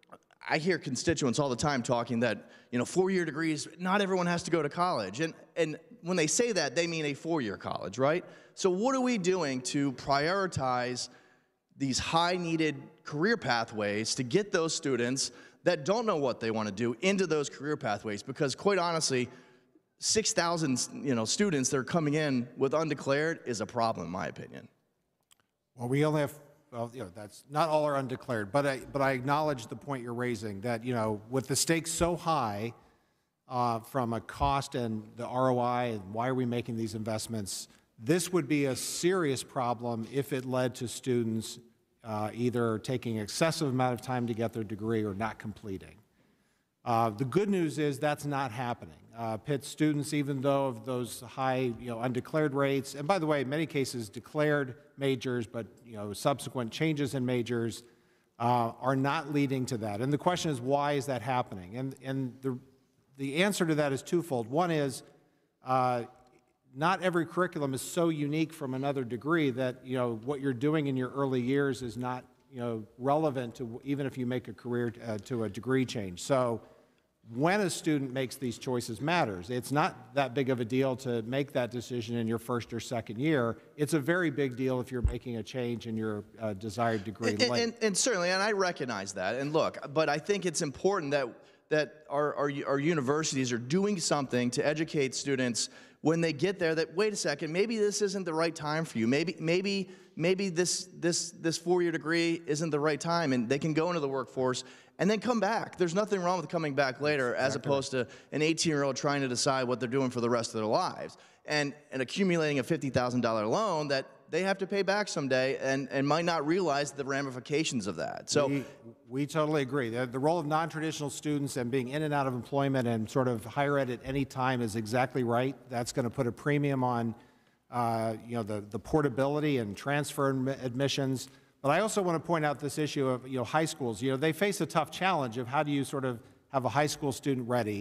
I hear constituents all the time talking that, you know, four-year degrees, not everyone has to go to college. And, and when they say that, they mean a four-year college, right? So what are we doing to prioritize these high-needed career pathways to get those students that don't know what they want to do into those career pathways? Because quite honestly, six thousand, you know, students that are coming in with undeclared is a problem, in my opinion. Well, we only have, well, you know, that's not all are undeclared, but I, but I acknowledge the point you're raising, that, you know, with the stakes so high uh, from a cost and the R O I and why are we making these investments, this would be a serious problem if it led to students uh, either taking excessive amount of time to get their degree or not completing. Uh, the good news is that's not happening. Uh, Pitt students, even though of those high, you know, undeclared rates, and by the way, in many cases declared majors, but, you know, subsequent changes in majors uh, are not leading to that. And the question is, why is that happening? And, and the, the answer to that is twofold. One is uh, not every curriculum is so unique from another degree that, you know, what you're doing in your early years is not, you know, relevant to even if you make a career uh, to a degree change. So when a student makes these choices matters. It's not that big of a deal to make that decision in your first or second year. It's a very big deal if you're making a change in your uh, desired degree And, length. and, and certainly, and I recognize that. And look, but I think it's important that that our, our, our universities are doing something to educate students when they get there that, wait a second, maybe this isn't the right time for you. Maybe, maybe, maybe this, this, this four-year degree isn't the right time, and they can go into the workforce and then come back. There's nothing wrong with coming back later as opposed to an eighteen-year-old trying to decide what they're doing for the rest of their lives and, and accumulating a fifty thousand dollar loan that they have to pay back someday and, and might not realize the ramifications of that. So we, we totally agree. The, the role of non-traditional students and being in and out of employment and sort of higher ed at any time is exactly right. That's going to put a premium on uh, you know, the, the portability and transfer admi- admissions. But I also want to point out this issue of, you know, high schools. You know, they face a tough challenge of how do you sort of have a high school student ready.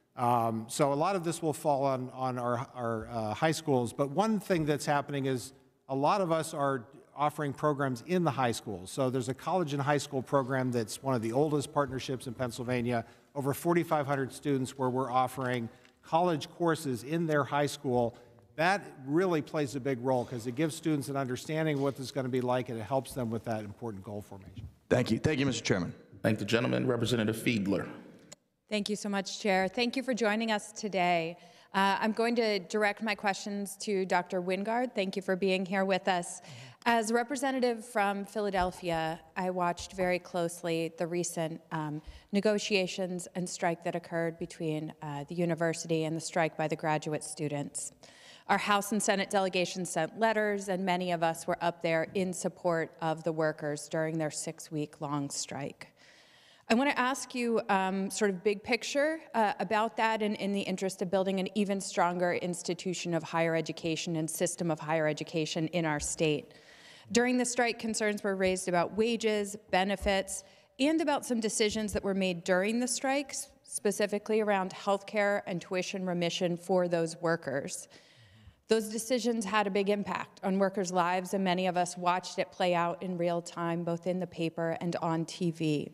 Um, so a lot of this will fall on, on our, our uh, high schools. But one thing that's happening is a lot of us are offering programs in the high schools. So there's a college and high school program that's one of the oldest partnerships in Pennsylvania, over forty-five hundred students where we're offering college courses in their high school. That really plays a big role because it gives students an understanding of what this is going to be like, and it helps them with that important goal formation. thank you. Thank you, Mister Chairman. Thank the gentleman. Representative Fiedler. Thank you so much, Chair. Thank you for joining us today. Uh, I'm going to direct my questions to Doctor Wingard. Thank you for being here with us. As a representative from Philadelphia, I watched very closely the recent um, negotiations and strike that occurred between uh, the university and the strike by the graduate students. Our House and Senate delegations sent letters, and many of us were up there in support of the workers during their six-week-long strike. I want to ask you um, sort of big picture uh, about that and in the interest of building an even stronger institution of higher education and system of higher education in our state. During the strike, concerns were raised about wages, benefits, and about some decisions that were made during the strikes, specifically around health care and tuition remission for those workers. Those decisions had a big impact on workers' lives, and many of us watched it play out in real time, both in the paper and on T V.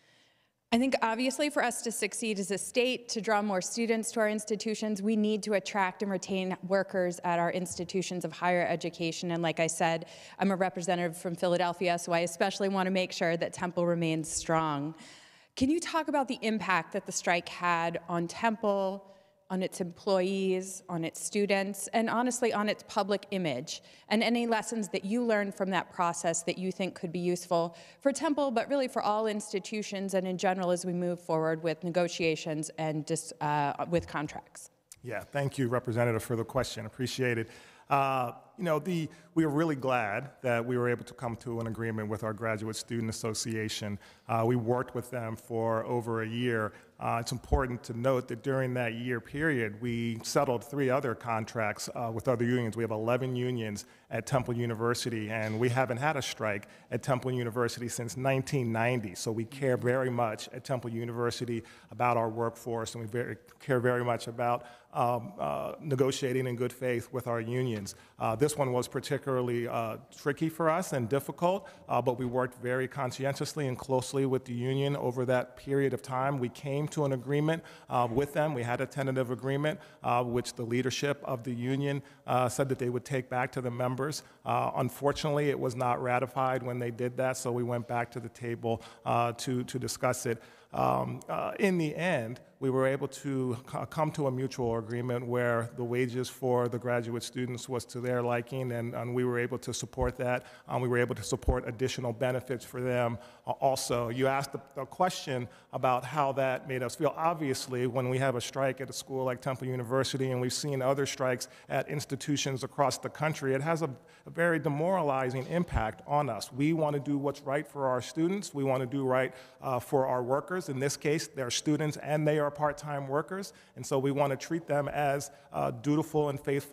I think obviously for us to succeed as a state, to draw more students to our institutions, we need to attract and retain workers at our institutions of higher education. And like I said, I'm a representative from Philadelphia, so I especially want to make sure that Temple remains strong. Can you talk about the impact that the strike had on Temple, on its employees, on its students, and honestly on its public image, and any lessons that you learned from that process that you think could be useful for Temple, but really for all institutions and in general as we move forward with negotiations and dis, uh, with contracts? Yeah, thank you, Representative, for the question. Appreciate it. Uh, you know, the, we are really glad that we were able to come to an agreement with our Graduate Student Association. Uh, we worked with them for over a year. Uh, it's important to note that during that year period, we settled three other contracts uh, with other unions. We have eleven unions at Temple University, and we haven't had a strike at Temple University since nineteen ninety. So we care very much at Temple University about our workforce, and we very, care very much about um, uh, negotiating in good faith with our unions. Uh, this one was particularly uh, tricky for us and difficult, uh, but we worked very conscientiously and closely with the union over that period of time. We came to an agreement uh, with them. We had a tentative agreement, uh, which the leadership of the union uh, said that they would take back to the members. Uh, unfortunately, it was not ratified when they did that, so we went back to the table uh, to, to discuss it. Um, uh, in the end, we were able to c- come to a mutual agreement where the wages for the graduate students was to their liking, and, and we were able to support that. Um, we were able to support additional benefits for them uh, also. You asked the, the question about how that made us feel. Obviously, when we have a strike at a school like Temple University, and we've seen other strikes at institutions across the country, it has a, a very demoralizing impact on us. We want to do what's right for our students. We want to do right uh, for our workers. In this case, they're students and they are part-time workers, and so we want to treat them as uh, dutiful and faithful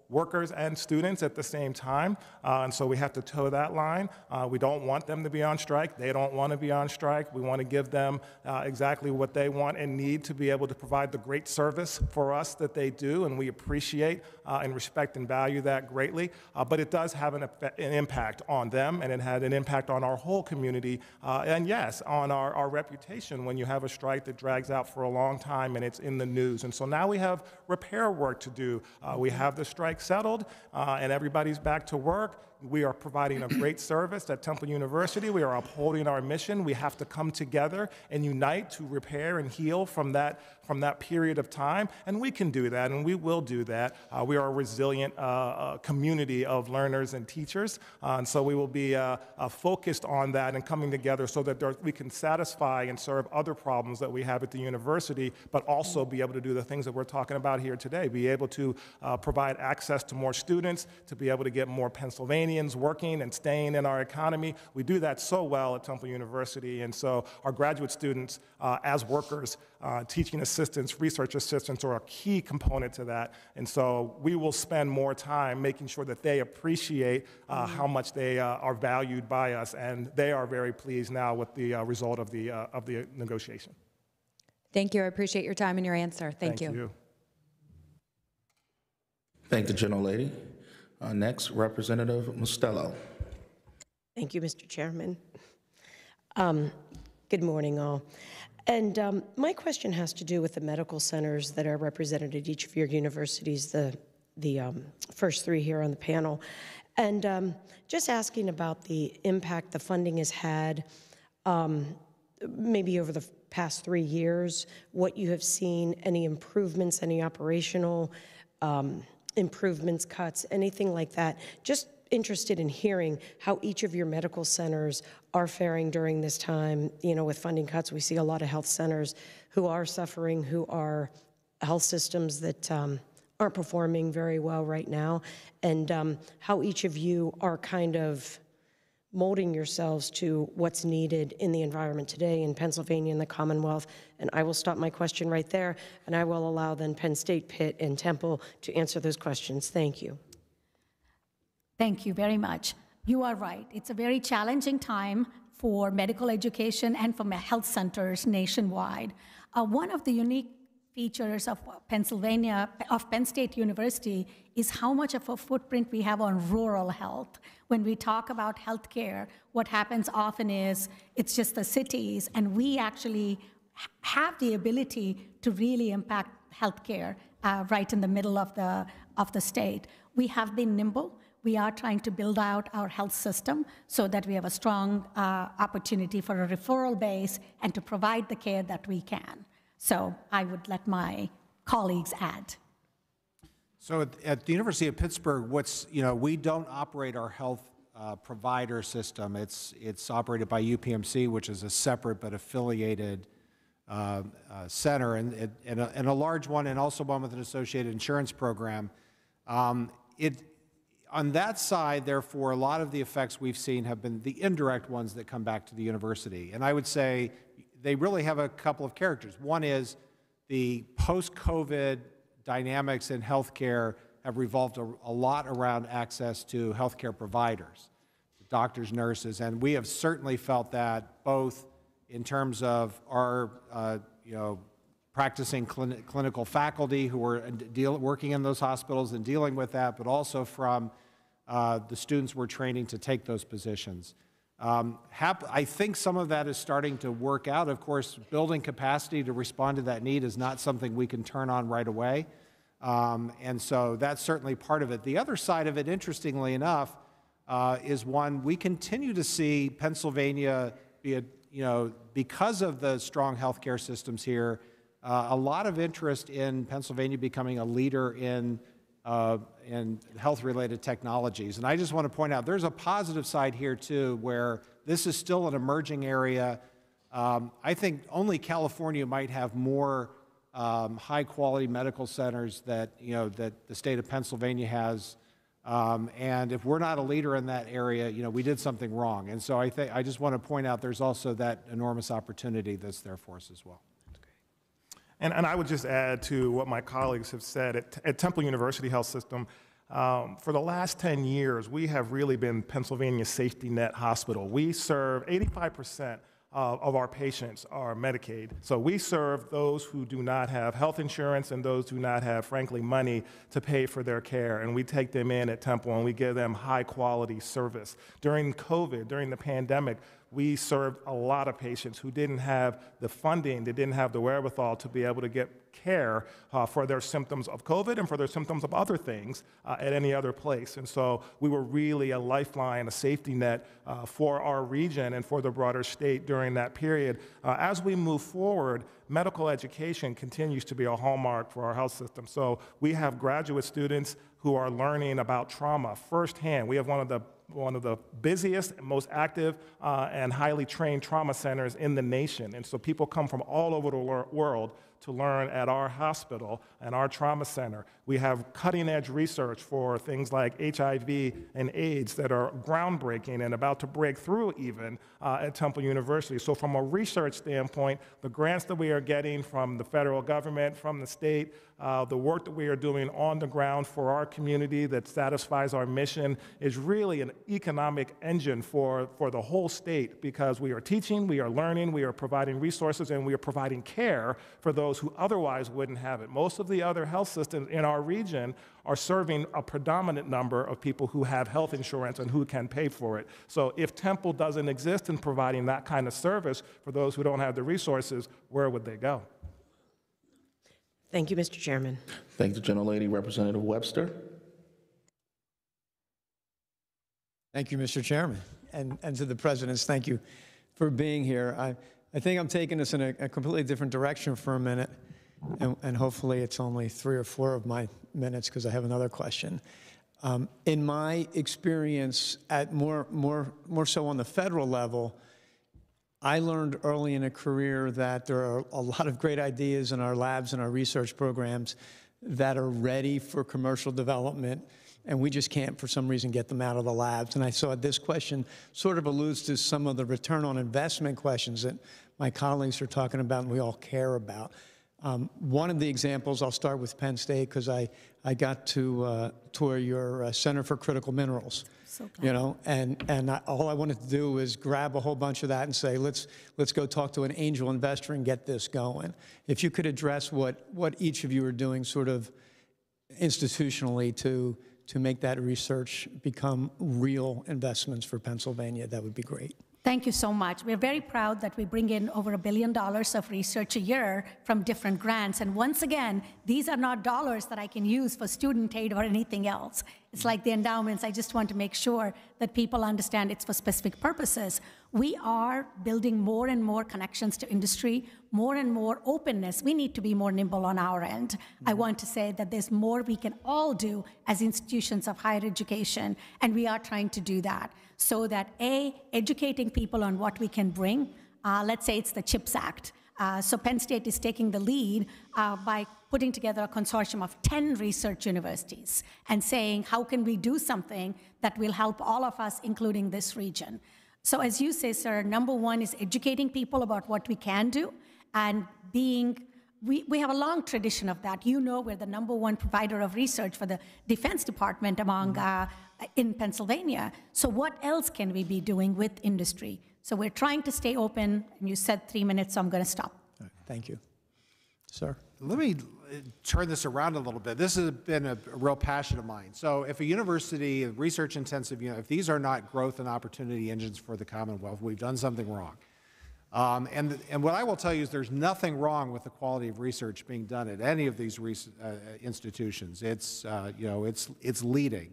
workers and students at the same time, uh, and so we have to toe that line. Uh, we don't want them to be on strike. They don't want to be on strike. We want to give them uh, exactly what they want and need to be able to provide the great service for us that they do, and we appreciate uh, and respect and value that greatly. Uh, but it does have an, effect, an impact on them, and it had an impact on our whole community, uh, and yes, on our, our reputation when you have a strike that drags out for a long time and it's in the news. And so now we have repair work to do. Uh, we have the strike settled, uh, and everybody's back to work. We are providing a great service at Temple University. We are upholding our mission. We have to come together and unite to repair and heal from that, from that period of time, and we can do that, and we will do that. Uh, we are a resilient uh, uh, community of learners and teachers, uh, and so we will be uh, uh, focused on that and coming together so that there, we can satisfy and serve other problems that we have at the university, but also be able to do the things that we're talking about here today, be able to uh, provide access to more students, to be able to get more Pennsylvanians working and staying in our economy. We do that so well at Temple University, and so our graduate students uh, as workers, uh, teaching assistants, research assistants are a key component to that, and so we will spend more time making sure that they appreciate uh, how much they uh, are valued by us, and they are very pleased now with the uh, result of the, uh, of the negotiation. Thank you. I appreciate your time and your answer. Thank, Thank you. you. Thank the gentlelady. Uh, next, Representative Mostello. Thank you, Mister Chairman. Um, good morning, all. And um, my question has to do with the medical centers that are represented at each of your universities, the, the um, first three here on the panel. And um, just asking about the impact the funding has had, um, maybe over the past three years, what you have seen, any improvements, any operational um, improvements, cuts, anything like that. Just interested in hearing how each of your medical centers are faring during this time. You know, with funding cuts, we see a lot of health centers who are suffering, who are health systems that um, aren't performing very well right now, and um, how each of you are kind of molding yourselves to what's needed in the environment today in Pennsylvania and the Commonwealth. And I will stop my question right there, and I will allow then Penn State, Pitt, and Temple to answer those questions. Thank you. Thank you very much. You are right. It's a very challenging time for medical education and for health centers nationwide. Uh, one of the unique features of Pennsylvania, of Penn State University, is how much of a footprint we have on rural health. When we talk about healthcare, what happens often is it's just the cities, and we actually have the ability to really impact healthcare uh, right in the middle of the, of the state. We have been nimble. We are trying to build out our health system so that we have a strong uh, opportunity for a referral base and to provide the care that we can. So I would let my colleagues add. So at, at the University of Pittsburgh, what's, you know, we don't operate our health uh, provider system. It's, it's operated by U P M C, which is a separate but affiliated uh, uh, center, and, and, and, a, and a large one, and also one with an associated insurance program. Um, it, on that side, therefore, a lot of the effects we've seen have been the indirect ones that come back to the university. And I would say they really have a couple of characters. One is the post-COVID dynamics in healthcare have revolved a, a lot around access to healthcare providers, doctors, nurses, and we have certainly felt that both in terms of our, uh, you know, practicing clin clinical faculty who are deal working in those hospitals and dealing with that, but also from uh, the students we're training to take those positions. Um, hap I think some of that is starting to work out. Of course, building capacity to respond to that need is not something we can turn on right away. Um, and so that's certainly part of it. The other side of it, interestingly enough, uh, is one we continue to see Pennsylvania be a, you know, because of the strong healthcare systems here, uh, a lot of interest in Pennsylvania becoming a leader in Uh, and health-related technologies. And I just want to point out there's a positive side here, too, where this is still an emerging area. Um, I think only California might have more um, high-quality medical centers that, you know, that the state of Pennsylvania has. Um, and if we're not a leader in that area, you know, we did something wrong. And so I, think, I just want to point out there's also that enormous opportunity that's there for us as well. And, and I would just add to what my colleagues have said, at, at Temple University Health System, Um, for the last ten years, we have really been Pennsylvania's safety net hospital. We serve eighty-five percent Uh, of our patients are Medicaid. So we serve those who do not have health insurance and those who do not have, frankly, money to pay for their care. And we take them in at Temple and we give them high quality service. During COVID, during the pandemic, we served a lot of patients who didn't have the funding, they didn't have the wherewithal to be able to get care uh, for their symptoms of COVID and for their symptoms of other things uh, at any other place. And so we were really a lifeline, a safety net uh, for our region and for the broader state during that period. Uh, as we move forward, medical education continues to be a hallmark for our health system. So we have graduate students who are learning about trauma firsthand. We have one of the one of the busiest, most active, uh, and highly trained trauma centers in the nation. And so people come from all over the wor- world to learn at our hospital and our trauma center. We have cutting-edge research for things like H I V and AIDS that are groundbreaking and about to break through even uh, at Temple University. So from a research standpoint, the grants that we are getting from the federal government, from the state, uh, the work that we are doing on the ground for our community that satisfies our mission is really an economic engine for, for the whole state, because we are teaching, we are learning, we are providing resources, and we are providing care for those who otherwise wouldn't have it. Most of the other health systems in our region are serving a predominant number of people who have health insurance and who can pay for it. So if Temple doesn't exist in providing that kind of service for those who don't have the resources, where would they go? Thank you, Mister Chairman. Thank the gentlelady, Representative Webster. Thank you, Mister Chairman. And, and to the presidents, thank you for being here. I, I think I'm taking this in a, a completely different direction for a minute, and, and hopefully it's only three or four of my minutes because I have another question. Um, in my experience, at more, more, more so on the federal level, I learned early in a career that there are a lot of great ideas in our labs and our research programs that are ready for commercial development, and we just can't, for some reason, get them out of the labs. And I saw this question sort of alludes to some of the return on investment questions that my colleagues are talking about and we all care about. Um, one of the examples, I'll start with Penn State, because I, I got to uh, tour your uh, Center for Critical Minerals. So glad. You know, and, and I, all I wanted to do was grab a whole bunch of that and say, let's, let's go talk to an angel investor and get this going. If you could address what, what each of you are doing sort of institutionally to, to make that research become real investments for Pennsylvania, that would be great. Thank you so much. We're very proud that we bring in over a billion dollars of research a year from different grants. And once again, these are not dollars that I can use for student aid or anything else. It's like the endowments. I just want to make sure that people understand it's for specific purposes. We are building more and more connections to industry, more and more openness. We need to be more nimble on our end. Mm-hmm. I want to say that there's more we can all do as institutions of higher education, and we are trying to do that. So that, A, educating people on what we can bring. Uh, let's say it's the CHIPS Act. Uh, so Penn State is taking the lead uh, by putting together a consortium of ten research universities and saying, how can we do something that will help all of us, including this region? So as you say, sir, number one is educating people about what we can do, and being, we, we have a long tradition of that. You know, we're the number one provider of research for the Defense Department among uh, in Pennsylvania. So what else can we be doing with industry? So we're trying to stay open, and you said three minutes, so I'm going to stop. Right, thank you. Sir? Let me turn this around a little bit. This has been a, a real passion of mine. So if a university, a research-intensive, you know, if these are not growth and opportunity engines for the Commonwealth, we've done something wrong. Um, and, and what I will tell you is there's nothing wrong with the quality of research being done at any of these res uh, institutions. It's, uh, you know, it's, it's leading.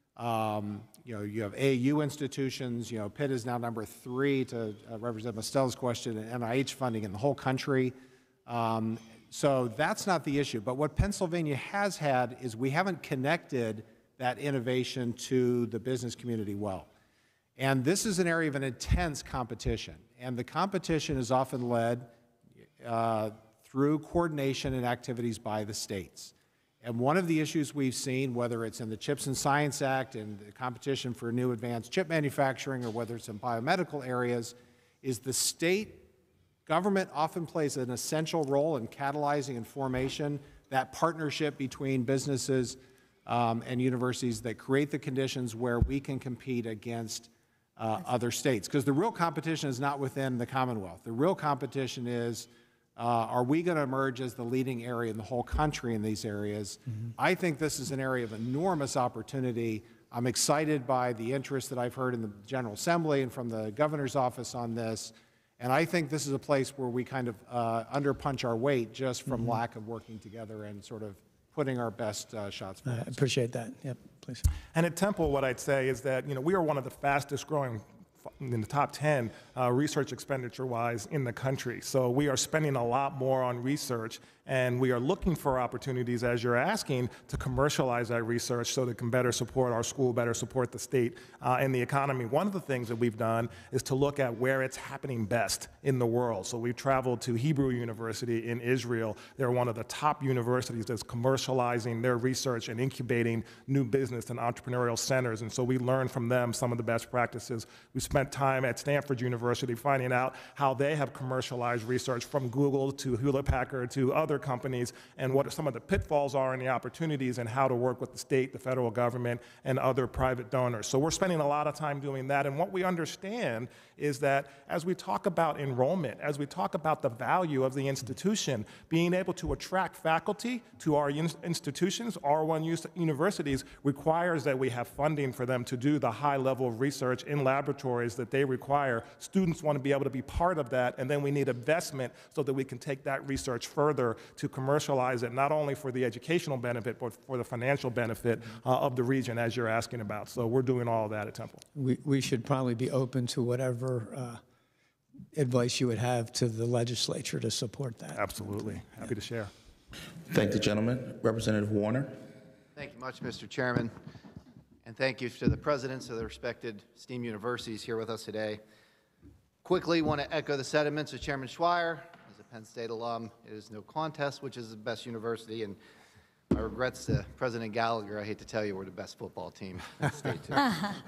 Um, you know, you have A A U institutions. You know, Pitt is now number three, to uh, Representative Mostella's question, in N I H funding in the whole country. Um, so that's not the issue. But what Pennsylvania has had is we haven't connected that innovation to the business community well. And this is an area of an intense competition. And the competition is often led uh, through coordination and activities by the states. And one of the issues we've seen, whether it's in the CHIPS and Science Act and the competition for new advanced chip manufacturing, or whether it's in biomedical areas, is the state government often plays an essential role in catalyzing and formation that partnership between businesses um, and universities that create the conditions where we can compete against uh, other states. Because the real competition is not within the Commonwealth. The real competition is, uh, are we going to emerge as the leading area in the whole country in these areas? Mm-hmm. I think this is an area of enormous opportunity. I'm excited by the interest that I've heard in the General Assembly and from the governor's office on this. And I think this is a place where we kind of uh, underpunch our weight just from mm-hmm. lack of working together and sort of putting our best uh, shots forward. I appreciate that. Yep, please. And at Temple, what I'd say is that, you know, we are one of the fastest growing in the top ten uh, research expenditure-wise in the country. So we are spending a lot more on research, and we are looking for opportunities, as you're asking, to commercialize that research so that it can better support our school, better support the state uh, and the economy. One of the things that we've done is to look at where it's happening best in the world. So we've traveled to Hebrew University in Israel. They're one of the top universities that's commercializing their research and incubating new business and entrepreneurial centers. And so we learned from them some of the best practices. We spent time at Stanford University finding out how they have commercialized research, from Google to Hewlett-Packard to other companies, and what some of the pitfalls are and the opportunities, and how to work with the state, the federal government, and other private donors. So we're spending a lot of time doing that. And what we understand is that as we talk about enrollment, as we talk about the value of the institution, being able to attract faculty to our institutions, R one universities, requires that we have funding for them to do the high level of research in laboratories that they require. Students want to be able to be part of that, and then we need investment so that we can take that research further to commercialize it, not only for the educational benefit, but for the financial benefit uh, of the region, as you're asking about. So we're doing all of that at Temple. We, we should probably be open to whatever uh, advice you would have to the legislature to support that. Absolutely. Happy to share. Thank the gentleman. Representative Warner. Thank you much, Mister Chairman. And thank you to the presidents of the respected STEAM universities here with us today. Quickly, want to echo the sentiments of Chairman Schweier. As a Penn State alum, it is no contest which is the best university, and my regrets to President Gallagher. I hate to tell you, we're the best football team in the state, too.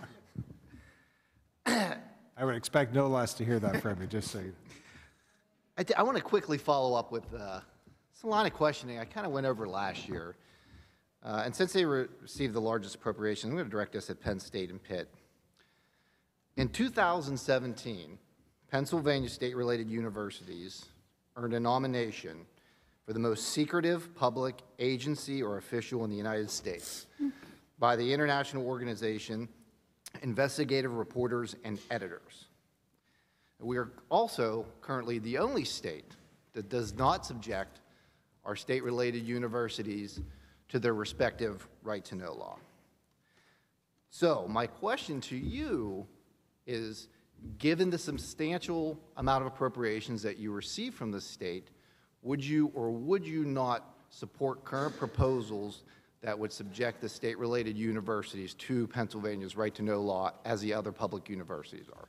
I would expect no less to hear that from you, just so you. I, I want to quickly follow up with uh, it's a line of questioning I kind of went over last year. Uh, and since they re received the largest appropriation, I'm going to direct us at Penn State and Pitt. In two thousand seventeen, Pennsylvania state-related universities earned a nomination for the most secretive public agency or official in the United States by the international organization Investigative Reporters and Editors. We are also currently the only state that does not subject our state-related universities to their respective right-to-know law. So my question to you is, given the substantial amount of appropriations that you receive from the state, would you or would you not support current proposals that would subject the state-related universities to Pennsylvania's right-to-know law as the other public universities are?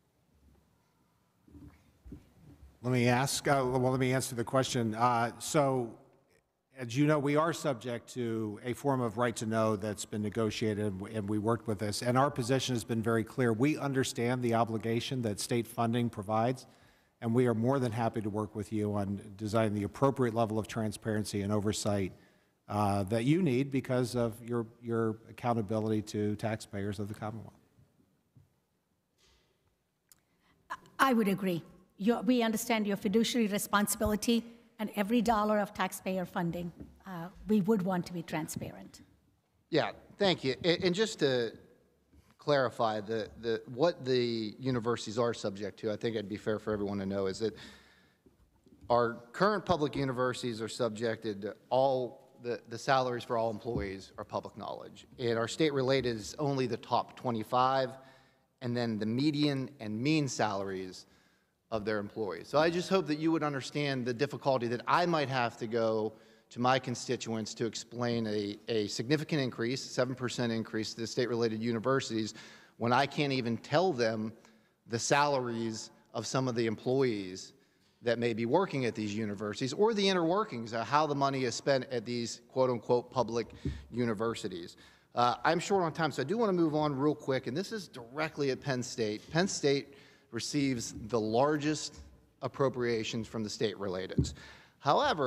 Let me ask, uh, well, let me answer the question. Uh, so, as you know, we are subject to a form of right to know that's been negotiated, and we worked with this. And our position has been very clear. We understand the obligation that state funding provides, and we are more than happy to work with you on designing the appropriate level of transparency and oversight uh, that you need because of your, your accountability to taxpayers of the Commonwealth. I would agree. Your, we understand your fiduciary responsibility, and every dollar of taxpayer funding, uh, we would want to be transparent. Yeah, thank you. And, and just to clarify, the, the, what the universities are subject to, I think it'd be fair for everyone to know, is that our current public universities are subjected to all, the, the salaries for all employees are public knowledge. And our state-related is only the top twenty-five, and then the median and mean salaries of their employees. So I just hope that you would understand the difficulty that I might have to go to my constituents to explain a, a significant increase, seven percent increase to the state-related universities, when I can't even tell them the salaries of some of the employees that may be working at these universities, or the inner workings of how the money is spent at these quote-unquote public universities. Uh, I'm short on time, so I do want to move on real quick, and this is directly at Penn State. Penn State receives the largest appropriations from the state-relateds. However,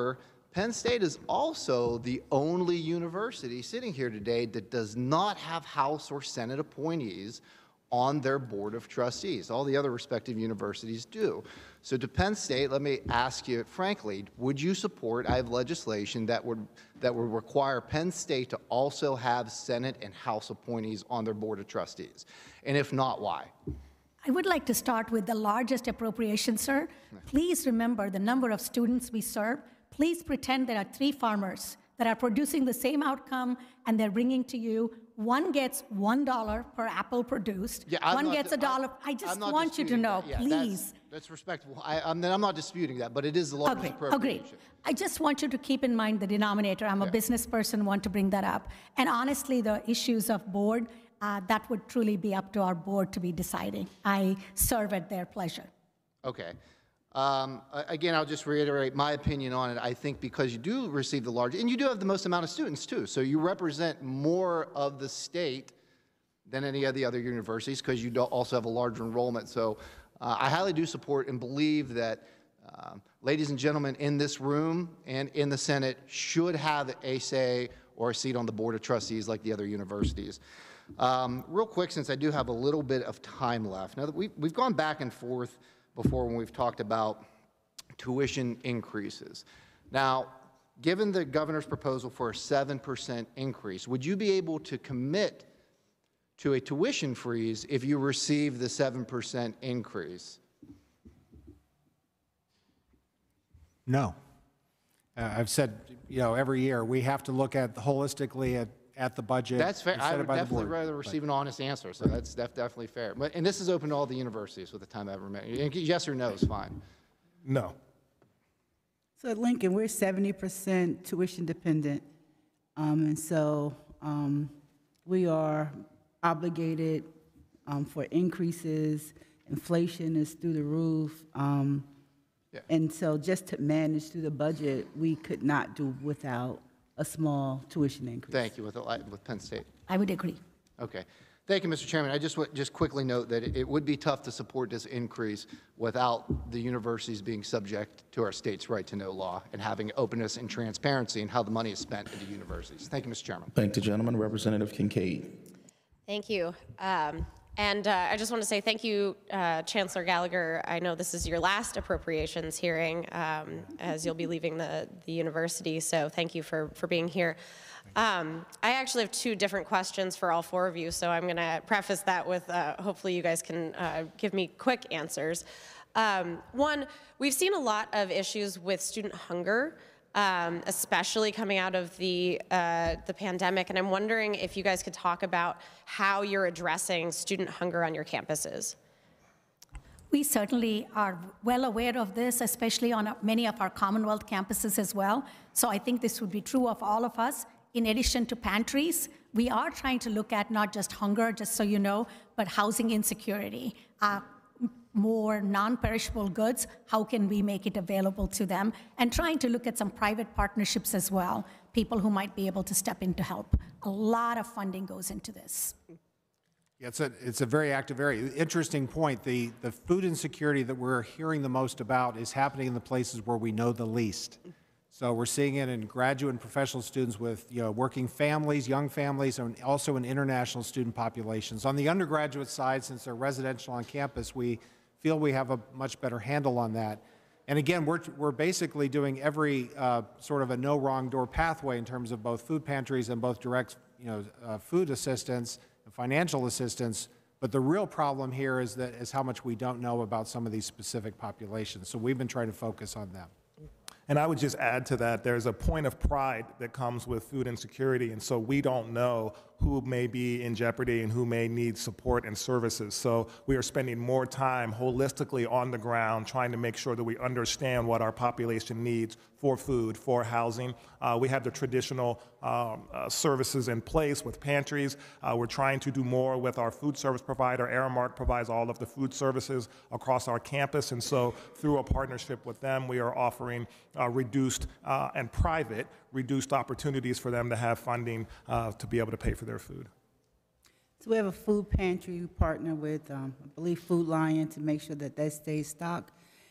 Penn State is also the only university sitting here today that does not have House or Senate appointees on their Board of Trustees. All the other respective universities do. So to Penn State, let me ask you, frankly, would you support, I have legislation that would, that would require Penn State to also have Senate and House appointees on their Board of Trustees? And if not, why? I would like to start with the largest appropriation, sir. Please remember the number of students we serve. Please pretend there are three farmers that are producing the same outcome, and they're bringing to you. One gets one dollar per apple produced. Yeah, I'm one not, gets a dollar. I, I just want you to know, that. Yeah, please. That's, that's respectable. I, I'm, I'm not disputing that, but it is the largest Agreed. appropriation. Agreed. I just want you to keep in mind the denominator. I'm a Yeah. business person, want to bring that up. And honestly, the issues of board, uh, that would truly be up to our board to be deciding. I serve at their pleasure. Okay. Um, a- again, I'll just reiterate my opinion on it. I think because you do receive the large, and you do have the most amount of students too, so you represent more of the state than any of the other universities because you do also have a larger enrollment. So uh, I highly do support and believe that um, ladies and gentlemen in this room and in the Senate should have a say or a seat on the Board of Trustees like the other universities. Um, real quick, since I do have a little bit of time left, now that we've, we've gone back and forth before when we've talked about tuition increases. Now, given the governor's proposal for a seven percent increase, would you be able to commit to a tuition freeze if you receive the seven percent increase? No. Uh, I've said, you know, every year we have to look at holistically at, at the budget. That's fair. I set it would by the definitely board. rather receive an honest answer, so that's def- definitely fair. But, and this is open to all the universities with the time I ever met. Yes or no is fine. No. So at Lincoln, we're seventy percent tuition dependent. Um, and so um, we are obligated um, for increases. Inflation is through the roof. Um, Yeah. And so just to manage through the budget, we could not do without a small tuition increase. Thank you, with, the- with Penn State. I would agree. Okay. Thank you, Mister Chairman. I just want just quickly note that it, it would be tough to support this increase without the universities being subject to our state's right to know law and having openness and transparency in how the money is spent at the universities. Thank you, Mister Chairman. Thank the gentleman. Representative Kincaid. Thank you. Um, and uh, I just want to say thank you, uh, Chancellor Gallagher. I know this is your last appropriations hearing um, as you'll be leaving the, the university, so thank you for, for being here. Um, I actually have two different questions for all four of you, so I'm going to preface that with uh, hopefully you guys can uh, give me quick answers. Um, one, we've seen a lot of issues with student hunger, um, especially coming out of the, uh, the pandemic, and I'm wondering if you guys could talk about how you're addressing student hunger on your campuses. We certainly are well aware of this, especially on many of our Commonwealth campuses as well. So I think this would be true of all of us. In addition to pantries, we are trying to look at not just hunger, just so you know, but housing insecurity. Uh, more non-perishable goods, how can we make it available to them? And trying to look at some private partnerships as well, people who might be able to step in to help. A lot of funding goes into this. Yeah, it's a, it's a very active area. Interesting point. The, the food insecurity that we're hearing the most about is happening in the places where we know the least. So we're seeing it in graduate and professional students with, you know, working families, young families, and also in international student populations. On the undergraduate side, since they're residential on campus, we feel we have a much better handle on that. And again, we're, we're basically doing every uh, sort of a no wrong door pathway in terms of both food pantries and both direct, you know, uh, food assistance and financial assistance. But the real problem here is that is how much we don't know about some of these specific populations. So we've been trying to focus on them. And I would just add to that, there's a point of pride that comes with food insecurity, and so we don't know who may be in jeopardy and who may need support and services. So we are spending more time holistically on the ground trying to make sure that we understand what our population needs for food, for housing. Uh, we have the traditional um, uh, services in place with pantries. Uh, we're trying to do more with our food service provider. Aramark provides all of the food services across our campus, and so through a partnership with them, we are offering uh, reduced uh, and private reduced opportunities for them to have funding uh, to be able to pay for their food. So we have a food pantry. We partner with, um, I believe, Food Lion to make sure that that stays stocked.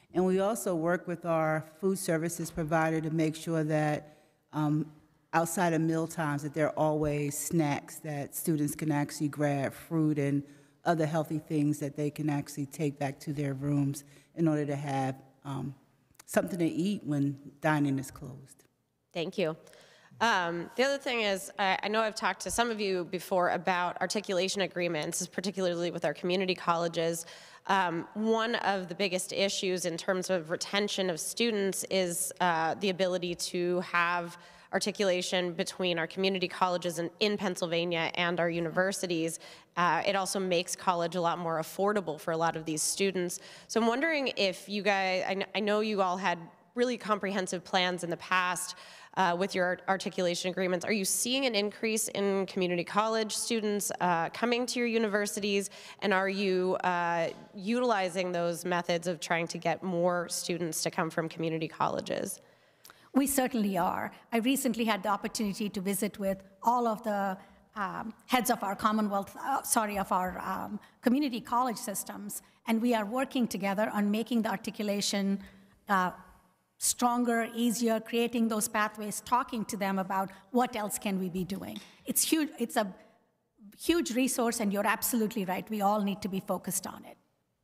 And we also work with our food services provider to make sure that um, outside of meal times, that there are always snacks that students can actually grab, fruit and other healthy things that they can actually take back to their rooms in order to have um, something to eat when dining is closed. Thank you. Um, the other thing is, I, I know I've talked to some of you before about articulation agreements, particularly with our community colleges. Um, one of the biggest issues in terms of retention of students is uh, the ability to have articulation between our community colleges in, in Pennsylvania and our universities. Uh, it also makes college a lot more affordable for a lot of these students. So I'm wondering if you guys, I, kn I know you all had really comprehensive plans in the past uh, with your articulation agreements. Are you seeing an increase in community college students uh, coming to your universities? And are you uh, utilizing those methods of trying to get more students to come from community colleges? We certainly are. I recently had the opportunity to visit with all of the um, heads of our Commonwealth, uh, sorry, of our um, community college systems, and we are working together on making the articulation uh, stronger, easier, creating those pathways, talking to them about what else can we be doing. It's huge. It's a huge resource, and you're absolutely right. We all need to be focused on it.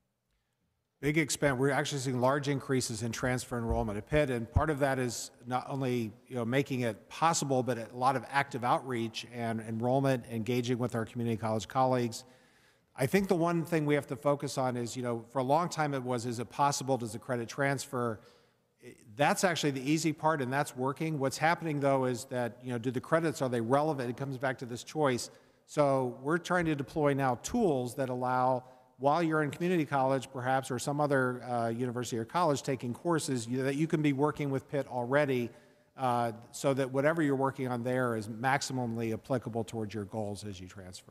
Big expand. We're actually seeing large increases in transfer enrollment at Pitt, and part of that is not only you know making it possible, but a lot of active outreach and enrollment, engaging with our community college colleagues. I think the one thing we have to focus on is, you know, for a long time it was, is it possible? Does the credit transfer? That's actually the easy part, and that's working. What's happening though is that, you know, do the credits, are they relevant? It comes back to this choice. So we're trying to deploy now tools that allow, while you're in community college perhaps, or some other uh, university or college taking courses, you, that you can be working with Pitt already uh, so that whatever you're working on there is maximally applicable towards your goals as you transfer.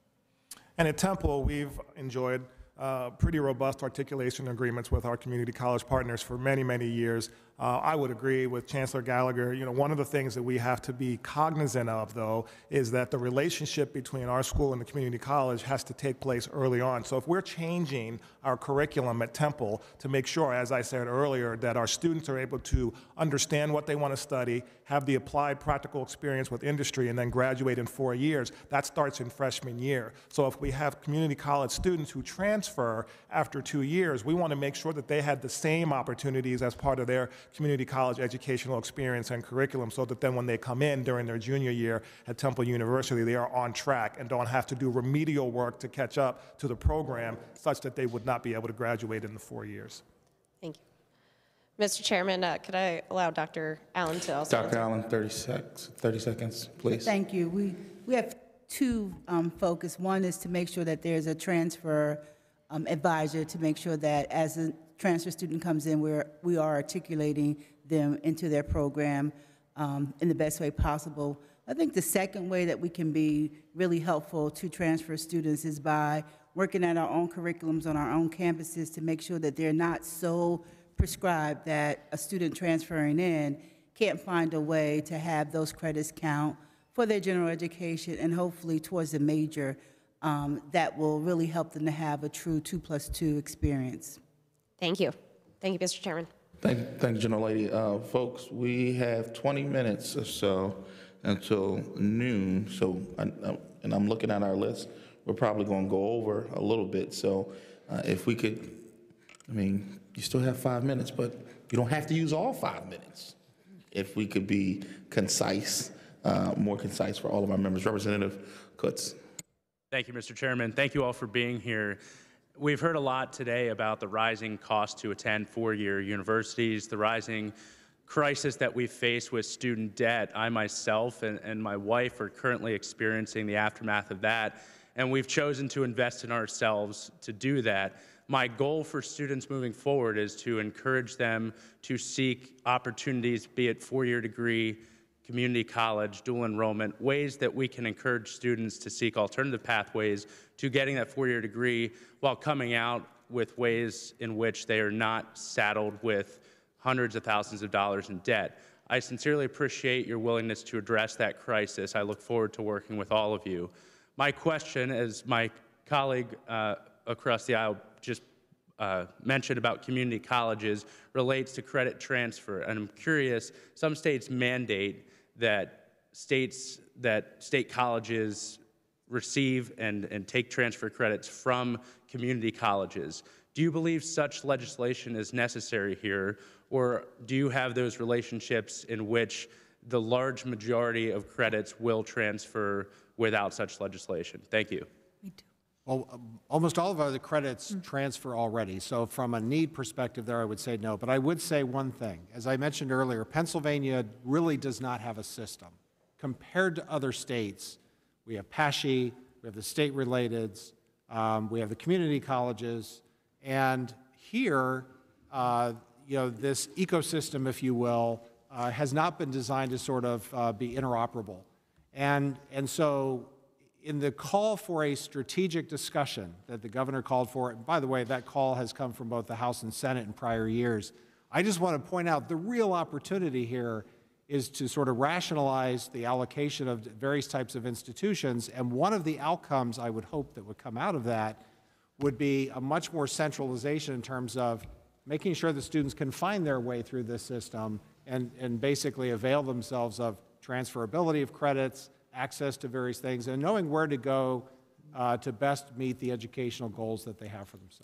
And at Temple, we've enjoyed uh, pretty robust articulation agreements with our community college partners for many, many years. Uh, I would agree with Chancellor Gallagher. You know, one of the things that we have to be cognizant of, though, is that the relationship between our school and the community college has to take place early on. So if we're changing our curriculum at Temple to make sure, as I said earlier, that our students are able to understand what they want to study, have the applied practical experience with industry, and then graduate in four years, that starts in freshman year. So if we have community college students who transfer after two years, we want to make sure that they had the same opportunities as part of their community college educational experience and curriculum, so that then when they come in during their junior year at Temple University, they are on track and don't have to do remedial work to catch up to the program, such that they would not be able to graduate in the four years. Thank you. Mister Chairman, uh, could I allow Doctor Allen to also Doctor answer? Allen, thirty seconds, thirty seconds, please. Thank you. We, we have two um, focus. One is to make sure that there's a transfer um, advisor to make sure that as a transfer student comes in, we're, we are articulating them into their program um, in the best way possible. I think the second way that we can be really helpful to transfer students is by working at our own curriculums on our own campuses to make sure that they're not so prescribed that a student transferring in can't find a way to have those credits count for their general education and hopefully towards a major um, that will really help them to have a true two plus two experience. Thank you. Thank you, Mister Chairman. Thank, thank you, General Lady. Uh, folks, we have twenty minutes or so until noon. So, I, I, and I'm looking at our list. We're probably going to go over a little bit. So, uh, if we could, I mean, you still have five minutes, but you don't have to use all five minutes. If we could be concise, uh, more concise for all of our members. Representative Kutz. Thank you, Mister Chairman. Thank you all for being here. We've heard a lot today about the rising cost to attend four-year universities, the rising crisis that we face with student debt. I myself and, and my wife are currently experiencing the aftermath of that, and we've chosen to invest in ourselves to do that. My goal for students moving forward is to encourage them to seek opportunities, be it four-year degree, community college, dual enrollment, ways that we can encourage students to seek alternative pathways to getting that four-year degree while coming out with ways in which they are not saddled with hundreds of thousands of dollars in debt. I sincerely appreciate your willingness to address that crisis. I look forward to working with all of you. My question, as my colleague uh, across the aisle just uh, mentioned about community colleges relates to credit transfer. And I'm curious, some states mandate that states, that state colleges receive and, and take transfer credits from community colleges. Do you believe such legislation is necessary here, or do you have those relationships in which the large majority of credits will transfer without such legislation? Thank you. Well, um, almost all of our credits transfer already. So from a need perspective there, I would say no. But I would say one thing. As I mentioned earlier, Pennsylvania really does not have a system. Compared to other states, we have PASHE, we have the state-relateds, um, we have the community colleges, and here, uh, you know, this ecosystem, if you will, uh, has not been designed to sort of uh, be interoperable. And, and so in the call for a strategic discussion that the governor called for, and by the way, that call has come from both the House and Senate in prior years, I just want to point out the real opportunity here is to sort of rationalize the allocation of various types of institutions, and one of the outcomes I would hope that would come out of that would be a much more centralization in terms of making sure the students can find their way through this system and, and basically avail themselves of transferability of credits, access to various things, and knowing where to go uh, to best meet the educational goals that they have for themselves.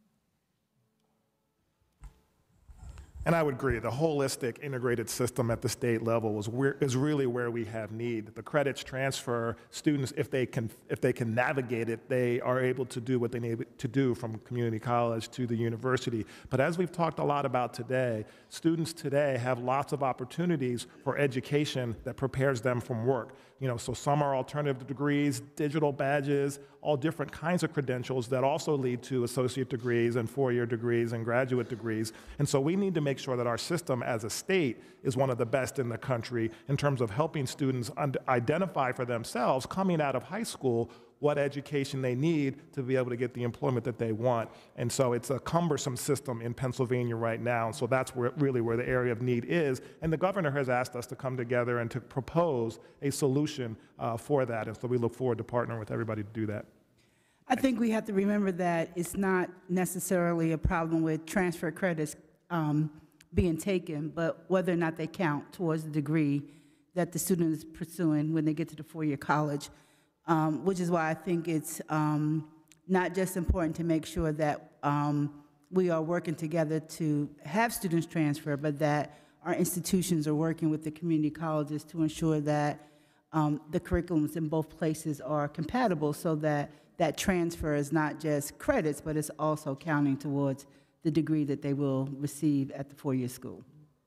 And I would agree, the holistic integrated system at the state level is, where, is really where we have need. The credits transfer, students, if they, can, if they can navigate it, they are able to do what they need to do from community college to the university. But as we've talked a lot about today, students today have lots of opportunities for education that prepares them from work. You know, so some are alternative degrees, digital badges, all different kinds of credentials that also lead to associate degrees and four-year degrees and graduate degrees. And so we need to make sure that our system as a state is one of the best in the country in terms of helping students identify for themselves coming out of high school what education they need to be able to get the employment that they want. And so it's a cumbersome system in Pennsylvania right now. And so that's where, really where the area of need is. And the governor has asked us to come together and to propose a solution uh, for that. And so we look forward to partnering with everybody to do that. I think we have to remember that it's not necessarily a problem with transfer credits um, being taken, but whether or not they count towards the degree that the student is pursuing when they get to the four-year college. Um, which is why I think it's um, not just important to make sure that um, we are working together to have students transfer, but that our institutions are working with the community colleges to ensure that um, the curriculums in both places are compatible so that that transfer is not just credits, but it's also counting towards the degree that they will receive at the four-year school.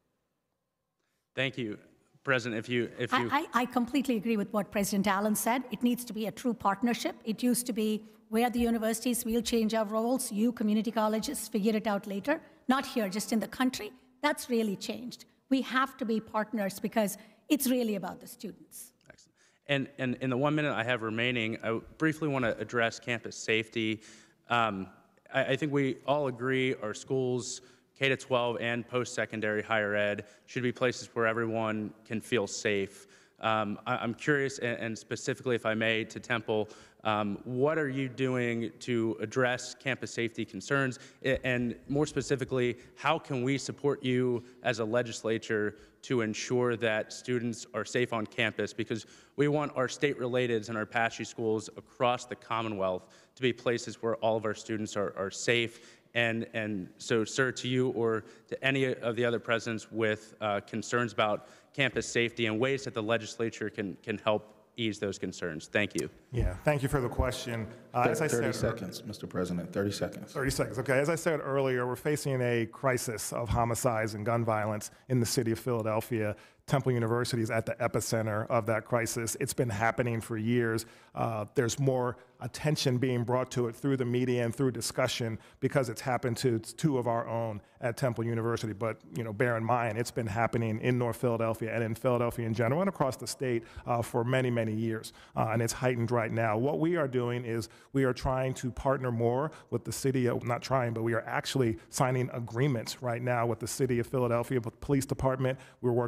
Thank you. President, if you, if you... I, I, I completely agree with what President Allen said. It needs to be a true partnership. It used to be where the universities, we'll change our roles, you community colleges, figure it out later. Not here, just in the country. That's really changed. We have to be partners because it's really about the students. Excellent. And, and in the one minute I have remaining, I briefly want to address campus safety. Um, I, I think we all agree our schools, K to twelve and post-secondary higher ed, should be places where everyone can feel safe. Um, I, I'm curious, and, and specifically, if I may, to Temple, um, what are you doing to address campus safety concerns? And more specifically, how can we support you as a legislature to ensure that students are safe on campus? Because we want our state-relateds and our PASHE schools across the Commonwealth to be places where all of our students are, are safe. And, and so, sir, to you or to any of the other presidents with uh, concerns about campus safety and ways that the legislature can, can help ease those concerns. Thank you. Yeah, thank you for the question. Uh, as I thirty said, seconds, Mister President, thirty seconds. thirty seconds, okay. As I said earlier, we're facing a crisis of homicides and gun violence in the city of Philadelphia. Temple University is at the epicenter of that crisis. It's been happening for years. Uh, there's more attention being brought to it through the media and through discussion because it's happened to two of our own at Temple University. But you know, bear in mind, it's been happening in North Philadelphia and in Philadelphia in general and across the state uh, for many, many years. Uh, and it's heightened right now. What we are doing is we are trying to partner more with the city of, not trying, but we are actually signing agreements right now with the city of Philadelphia, with the police department. We're working with seven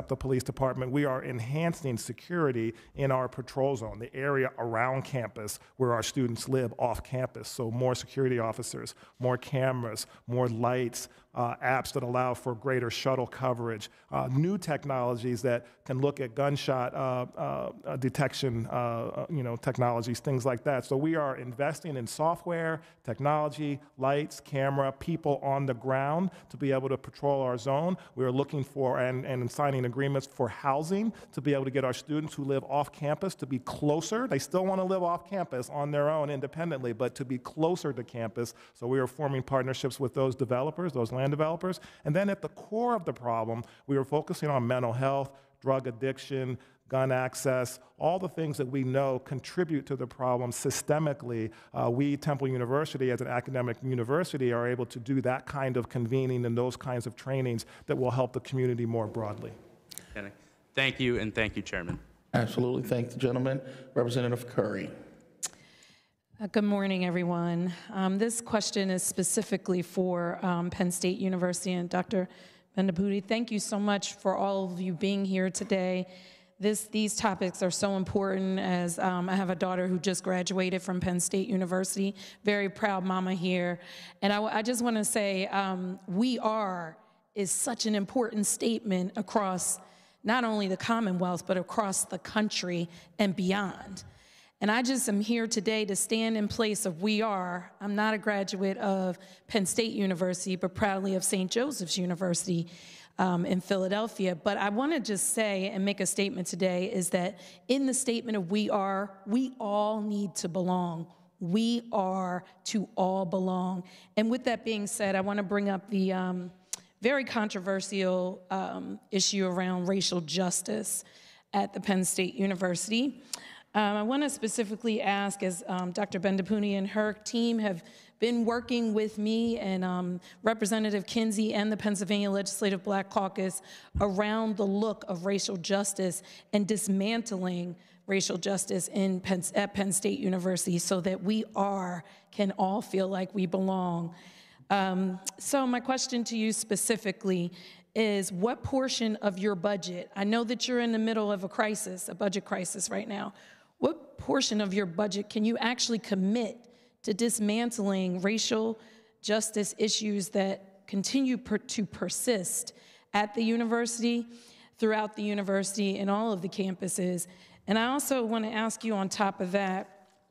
the police department, we are enhancing security in our patrol zone, the area around campus where our students live off campus. So more security officers, more cameras, more lights, uh, apps that allow for greater shuttle coverage, uh, new technologies that can look at gunshot uh, uh, detection, uh, you know, technologies, things like that. So we are investing in software, technology, lights, camera, people on the ground to be able to patrol our zone. We are looking for and, and signing agreements for housing to be able to get our students who live off campus to be closer. They still want to live off campus on their own independently, but to be closer to campus. So we are forming partnerships with those developers, those land developers. And then at the core of the problem, we are focusing on mental health, drug addiction, gun access, all the things that we know contribute to the problem systemically. Uh, we, Temple University, as an academic university, are able to do that kind of convening and those kinds of trainings that will help the community more broadly. Thank you, and thank you, Chairman. Absolutely. Thank the gentleman. Representative Curry. Uh, Good morning, everyone. Um, This question is specifically for um, Penn State University and Doctor Bendapudi. Thank you so much for all of you being here today. This, these topics are so important, as um, I have a daughter who just graduated from Penn State University, very proud mama here. And I, I just want to say, um, we are is such an important statement across not only the Commonwealth, but across the country and beyond. And I just am here today to stand in place of we are. I'm not a graduate of Penn State University, but proudly of Saint Joseph's University um, in Philadelphia. But I want to just say and make a statement today is that in the statement of we are, we all need to belong. We are to all belong. And with that being said, I want to bring up the um, very controversial um, issue around racial justice at the Penn State University. Um, I want to specifically ask, as um, Doctor Bendapudi and her team have been working with me and um, Representative Kinsey and the Pennsylvania Legislative Black Caucus around the look of racial justice and dismantling racial justice in Penn, at Penn State University so that we are, can all feel like we belong. Um, so my question to you specifically is what portion of your budget, I know that you're in the middle of a crisis, a budget crisis right now, what portion of your budget can you actually commit to dismantling racial justice issues that continue per to persist at the university, throughout the university, and all of the campuses? And I also want to ask you on top of that,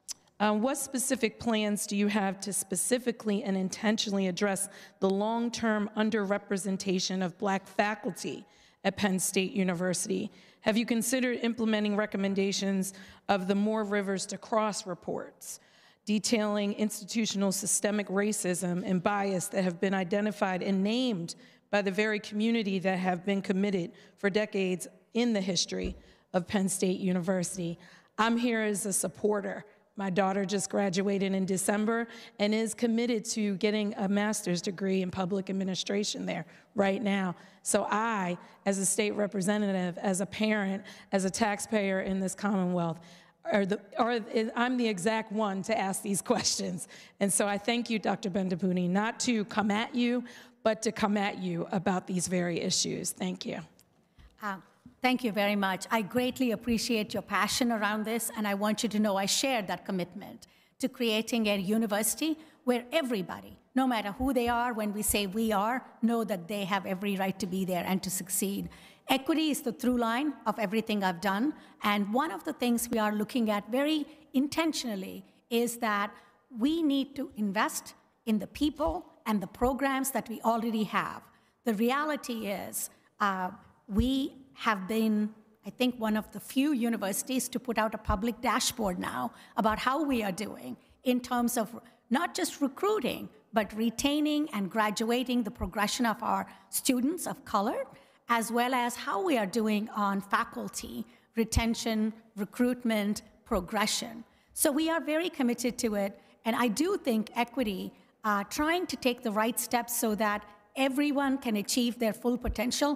Um, what specific plans do you have to specifically and intentionally address the long-term underrepresentation of Black faculty at Penn State University? Have you considered implementing recommendations of the More Rivers to Cross reports, detailing institutional systemic racism and bias that have been identified and named by the very community that have been committed for decades in the history of Penn State University? I'm here as a supporter. My daughter just graduated in December and is committed to getting a master's degree in public administration there right now. So I, as a state representative, as a parent, as a taxpayer in this Commonwealth, are the, are, I'm the exact one to ask these questions. And so I thank you, Doctor Bendapudi, not to come at you, but to come at you about these very issues. Thank you. Uh, Thank you very much. I greatly appreciate your passion around this, and I want you to know I share that commitment to creating a university where everybody, no matter who they are, when we say we are, know that they have every right to be there and to succeed. Equity is the through line of everything I've done, and one of the things we are looking at very intentionally is that we need to invest in the people and the programs that we already have. The reality is uh, we have been, I think, one of the few universities to put out a public dashboard now about how we are doing in terms of not just recruiting, but retaining and graduating the progression of our students of color, as well as how we are doing on faculty, retention, recruitment, progression. So we are very committed to it, and I do think equity, uh, trying to take the right steps so that everyone can achieve their full potential,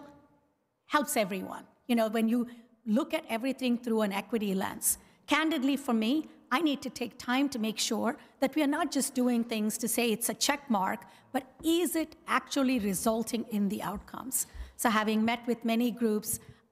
helps everyone. You know, when you look at everything through an equity lens, candidly for me, I need to take time to make sure that we are not just doing things to say it's a check mark, but is it actually resulting in the outcomes? So having met with many groups,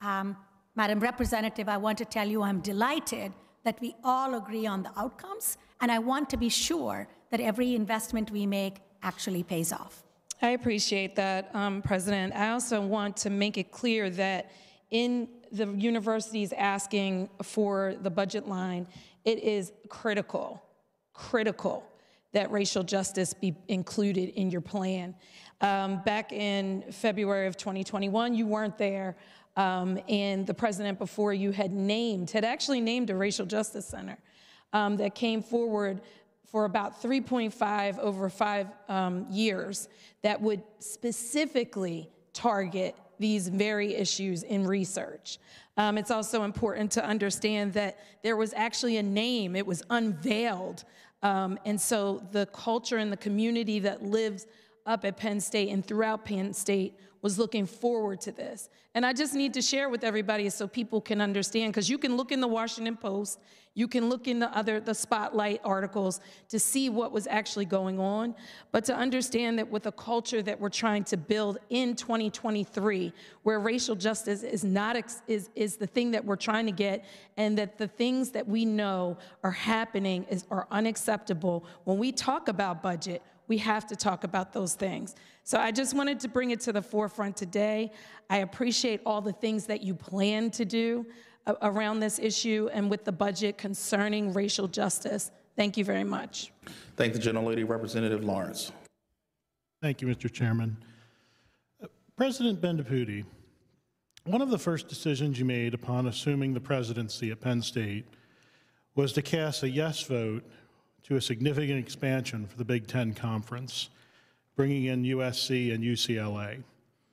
Um, Madam Representative, I want to tell you I'm delighted that we all agree on the outcomes, and I want to be sure that every investment we make actually pays off. I appreciate that, um, President. I also want to make it clear that in the universities asking for the budget line, it is critical, critical that racial justice be included in your plan. Um, back in February of twenty twenty-one, you weren't there, um, and the president before you had named, had actually named a racial justice center um, that came forward for about three point five over five um, years that would specifically target these very issues in research. Um, it's also important to understand that there was actually a name, it was unveiled. Um, and so the culture and the community that lives up at Penn State and throughout Penn State was looking forward to this. And I just need to share with everybody so people can understand, because you can look in the Washington Post, you can look in the other, the Spotlight articles to see what was actually going on, but to understand that with a culture that we're trying to build in twenty twenty-three, where racial justice is not, is, is the thing that we're trying to get, and that the things that we know are happening is, are unacceptable. When we talk about budget, we have to talk about those things. So I just wanted to bring it to the forefront today. I appreciate all the things that you plan to do uh, around this issue and with the budget concerning racial justice. Thank you very much. Thank the gentlelady, Representative Lawrence. Thank you, Mister Chairman. Uh, President Bendapudi, one of the first decisions you made upon assuming the presidency at Penn State was to cast a yes vote to a significant expansion for the Big Ten Conference, bringing in U S C and U C L A.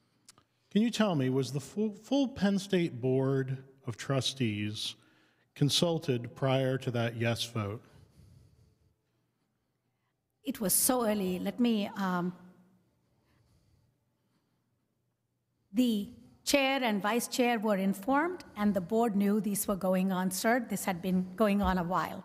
Can you tell me, was the full, full Penn State Board of Trustees consulted prior to that yes vote? It was so early. Let me, um, the chair and vice chair were informed, and the board knew these were going on, sir. This had been going on a while.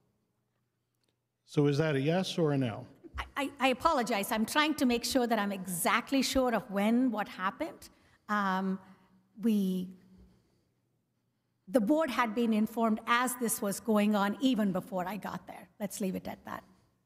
So is that a yes or a no? I, I apologize. I'm trying to make sure that I'm exactly sure of when, what happened. Um, we, the board had been informed as this was going on even before I got there. Let's leave it at that.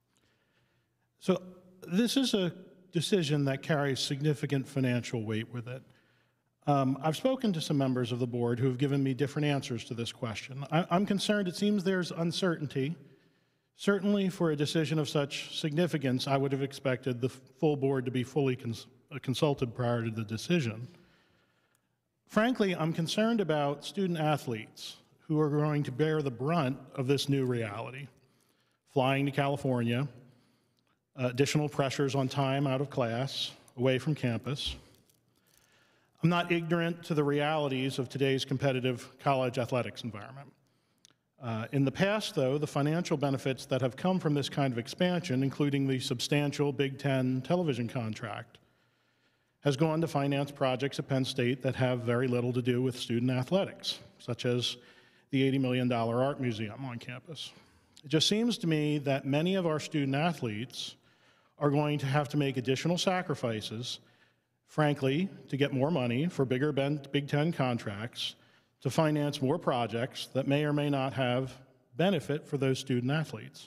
So this is a decision that carries significant financial weight with it. Um, I've spoken to some members of the board who have given me different answers to this question. I, I'm concerned it seems there's uncertainty. Certainly for a decision of such significance, I would have expected the full board to be fully cons consulted prior to the decision. Frankly, I'm concerned about student athletes who are going to bear the brunt of this new reality. Flying to California, uh, additional pressures on time out of class, away from campus. I'm not ignorant to the realities of today's competitive college athletics environment. Uh, in the past, though, the financial benefits that have come from this kind of expansion, including the substantial Big Ten television contract, has gone to finance projects at Penn State that have very little to do with student athletics, such as the eighty million dollar art museum on campus. It just seems to me that many of our student athletes are going to have to make additional sacrifices, frankly, to get more money for bigger Big Ten contracts, to finance more projects that may or may not have benefit for those student athletes.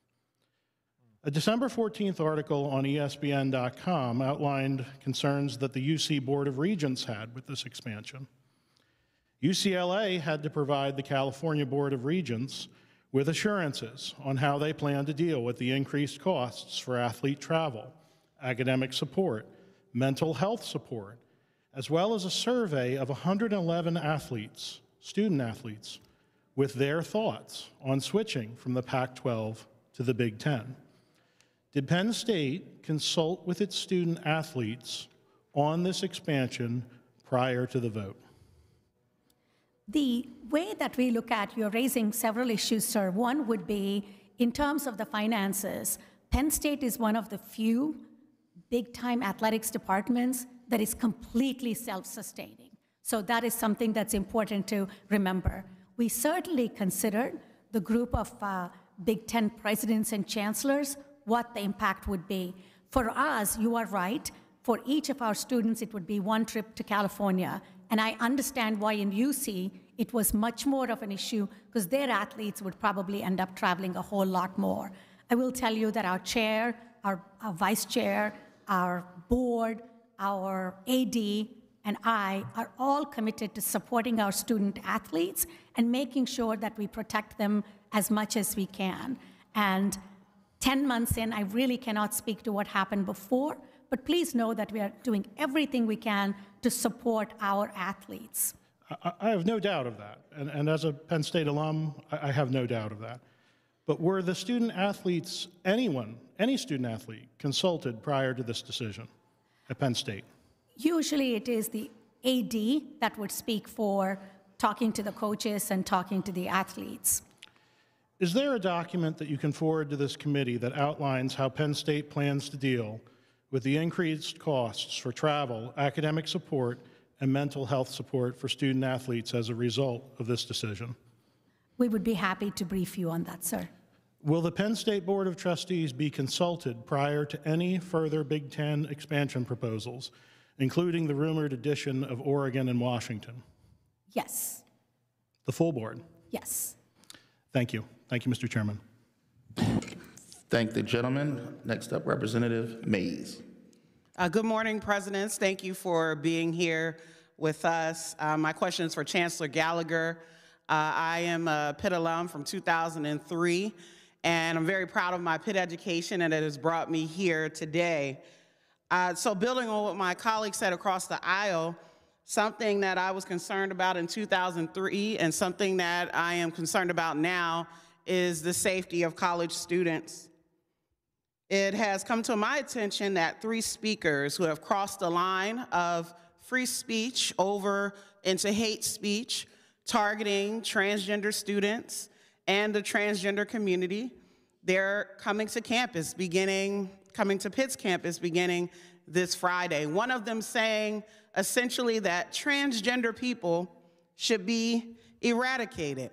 A December fourteenth article on E S P N dot com outlined concerns that the U C Board of Regents had with this expansion. U C L A had to provide the California Board of Regents with assurances on how they plan to deal with the increased costs for athlete travel, academic support, mental health support, as well as a survey of one hundred eleven athletes, student athletes, with their thoughts on switching from the Pac twelve to the Big Ten. Did Penn State consult with its student athletes on this expansion prior to the vote? The way that we look at, you're raising several issues, sir. One would be, in terms of the finances, Penn State is one of the few big-time athletics departments that is completely self-sustaining. So that is something that's important to remember. We certainly considered the group of uh, Big Ten presidents and chancellors, what the impact would be. For us, you are right, for each of our students, it would be one trip to California, And I understand why in U C it was much more of an issue because their athletes would probably end up traveling a whole lot more. I will tell you that our chair, our, our vice chair, our board, our A D, and I are all committed to supporting our student athletes and making sure that we protect them as much as we can. And ten months in, I really cannot speak to what happened before, but please know that we are doing everything we can to support our athletes. I, I have no doubt of that. And, and as a Penn State alum, I, I have no doubt of that. But were the student athletes, anyone, any student athlete, consulted prior to this decision at Penn State? Usually it is the A D that would speak for talking to the coaches and talking to the athletes. Is there a document that you can forward to this committee that outlines how Penn State plans to deal with the increased costs for travel, academic support, and mental health support for student athletes as a result of this decision? We would be happy to brief you on that, sir. Will the Penn State Board of Trustees be consulted prior to any further Big Ten expansion proposals, including the rumored addition of Oregon and Washington? Yes. The full board? Yes. Thank you. Thank you, Mister Chairman. Thank the gentleman. Next up, Representative Mays. Uh, good morning, Presidents. Thank you for being here with us. Uh, my question is for Chancellor Gallagher. Uh, I am a Pitt alum from two thousand three, and I'm very proud of my Pitt education, and it has brought me here today. Uh, so building on what my colleague said across the aisle, something that I was concerned about in two thousand three and something that I am concerned about now is the safety of college students. It has come to my attention that three speakers who have crossed the line of free speech over into hate speech, targeting transgender students and the transgender community, they're coming to campus beginning, coming to Pitt's campus beginning this Friday. One of them saying essentially that transgender people should be eradicated.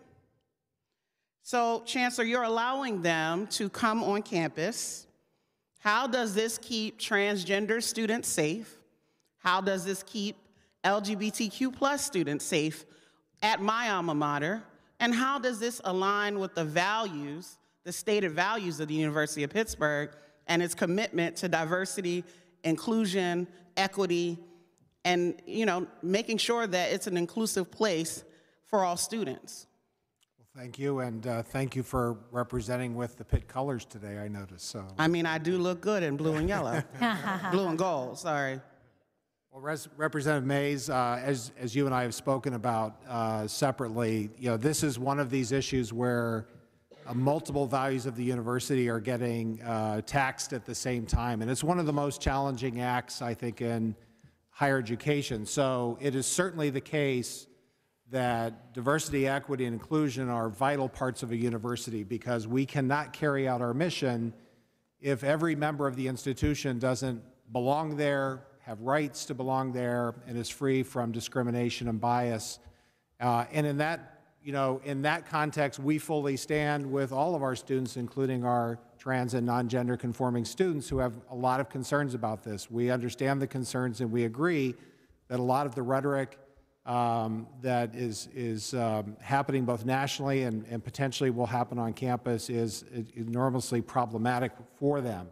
So, Chancellor, you're allowing them to come on campus. How does this keep transgender students safe? How does this keep L G B T Q plus students safe at my alma mater? And how does this align with the values, the stated values of the University of Pittsburgh and its commitment to diversity, inclusion, equity, and you know, making sure that it's an inclusive place for all students? Thank you, and uh, thank you for representing with the Pitt colors today, I noticed. So. I mean, I do look good in blue and yellow. Blue and gold, sorry. Well, Res Representative Mays, uh, as, as you and I have spoken about uh, separately, you know, this is one of these issues where uh, multiple values of the university are getting uh, taxed at the same time, and it's one of the most challenging acts, I think, in higher education. So it is certainly the case that diversity, equity, and inclusion are vital parts of a university because we cannot carry out our mission if every member of the institution doesn't belong there, have rights to belong there, and is free from discrimination and bias. Uh, and in that, you know, in that context, we fully stand with all of our students, including our trans and non-gender conforming students who have a lot of concerns about this. We understand the concerns and we agree that a lot of the rhetoric Um, that is, is um, happening both nationally and, and potentially will happen on campus is enormously problematic for them.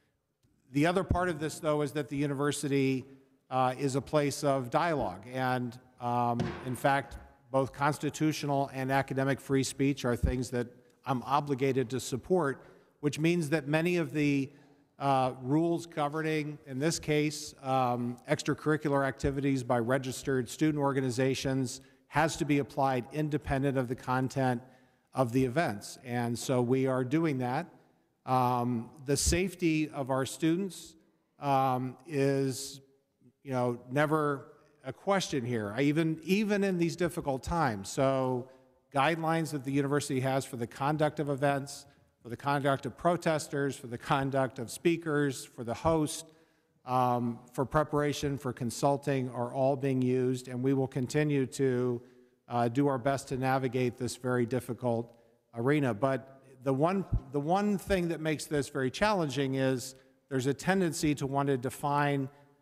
The other part of this, though, is that the university uh, is a place of dialogue. And um, in fact, both constitutional and academic free speech are things that I'm obligated to support, which means that many of the Uh, rules governing, in this case, um, extracurricular activities by registered student organizations has to be applied independent of the content of the events. And so we are doing that. Um, the safety of our students um, is, you know, never a question here, I even, even in these difficult times. So guidelines that the university has for the conduct of events, for the conduct of protesters, for the conduct of speakers, for the host, um, for preparation, for consulting are all being used, and we will continue to uh, do our best to navigate this very difficult arena. But the one, the one thing that makes this very challenging is there's a tendency to want to define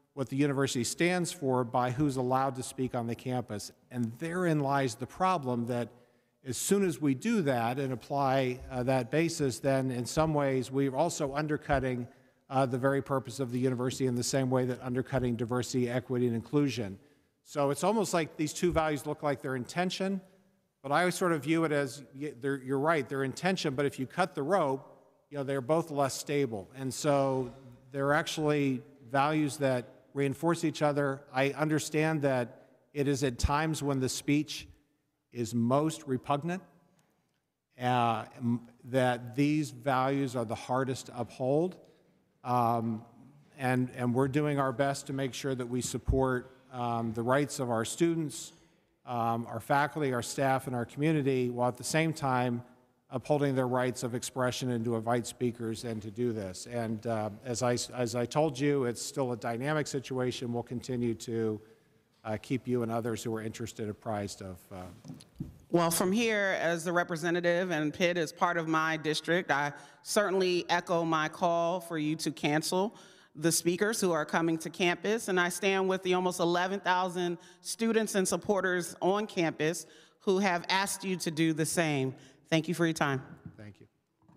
what the university stands for by who's allowed to speak on the campus. And therein lies the problem that as soon as we do that and apply uh, that basis, then in some ways we're also undercutting uh, the very purpose of the university in the same way that undercutting diversity, equity, and inclusion. So it's almost like these two values look like they're in tension, but I always sort of view it as, they're, you're right, they're in tension, but if you cut the rope, you know, they're both less stable. And so they're actually values that reinforce each other. I understand that it is at times when the speech is most repugnant, uh, that these values are the hardest to uphold. Um, and, and we're doing our best to make sure that we support um, the rights of our students, um, our faculty, our staff, and our community, while at the same time upholding their rights of expression and to invite speakers and to do this. And uh, as, I, as I told you, it's still a dynamic situation. We'll continue to uh, keep you and others who are interested apprised of. Uh, Well, from here, as the representative, and Pitt is part of my district, I certainly echo my call for you to cancel the speakers who are coming to campus, and I stand with the almost eleven thousand students and supporters on campus who have asked you to do the same. Thank you for your time. Thank you.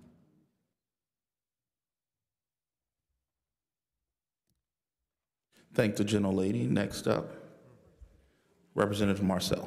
Thank the gentlelady. Next up, Representative Marcel.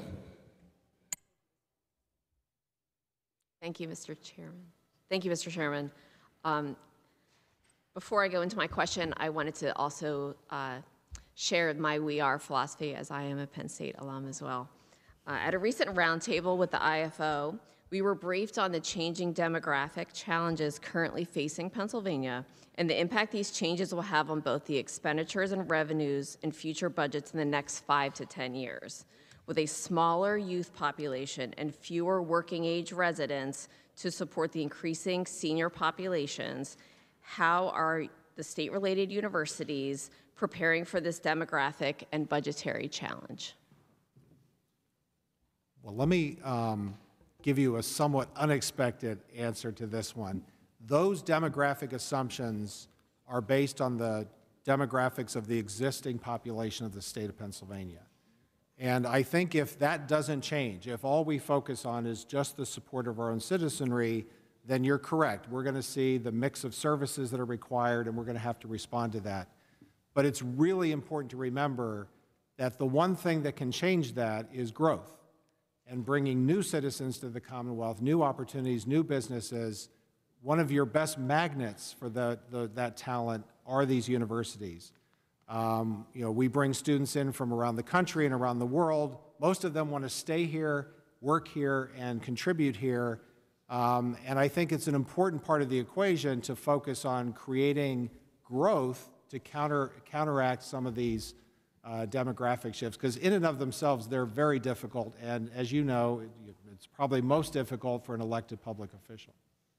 Thank you, Mister Chairman. Thank you, Mister Chairman. Um, before I go into my question, I wanted to also uh, share my We Are philosophy, as I am a Penn State alum as well. Uh, at a recent roundtable with the I F O, we were briefed on the changing demographic challenges currently facing Pennsylvania and the impact these changes will have on both the expenditures and revenues in future budgets in the next five to ten years. With a smaller youth population and fewer working age residents to support the increasing senior populations, how are the state-related universities preparing for this demographic and budgetary challenge? Well, let me um, give you a somewhat unexpected answer to this one. Those demographic assumptions are based on the demographics of the existing population of the state of Pennsylvania. And I think if that doesn't change, if all we focus on is just the support of our own citizenry, then you're correct. We're going to see the mix of services that are required, and we're going to have to respond to that. But it's really important to remember that the one thing that can change that is growth and bringing new citizens to the Commonwealth, new opportunities, new businesses. One of your best magnets for the, the, that talent are these universities. Um, you know, we bring students in from around the country and around the world. Most of them want to stay here, work here, and contribute here. Um, and I think it's an important part of the equation to focus on creating growth to counter, counteract some of these uh, demographic shifts, because in and of themselves, they're very difficult. And as you know, it, it's probably most difficult for an elected public official.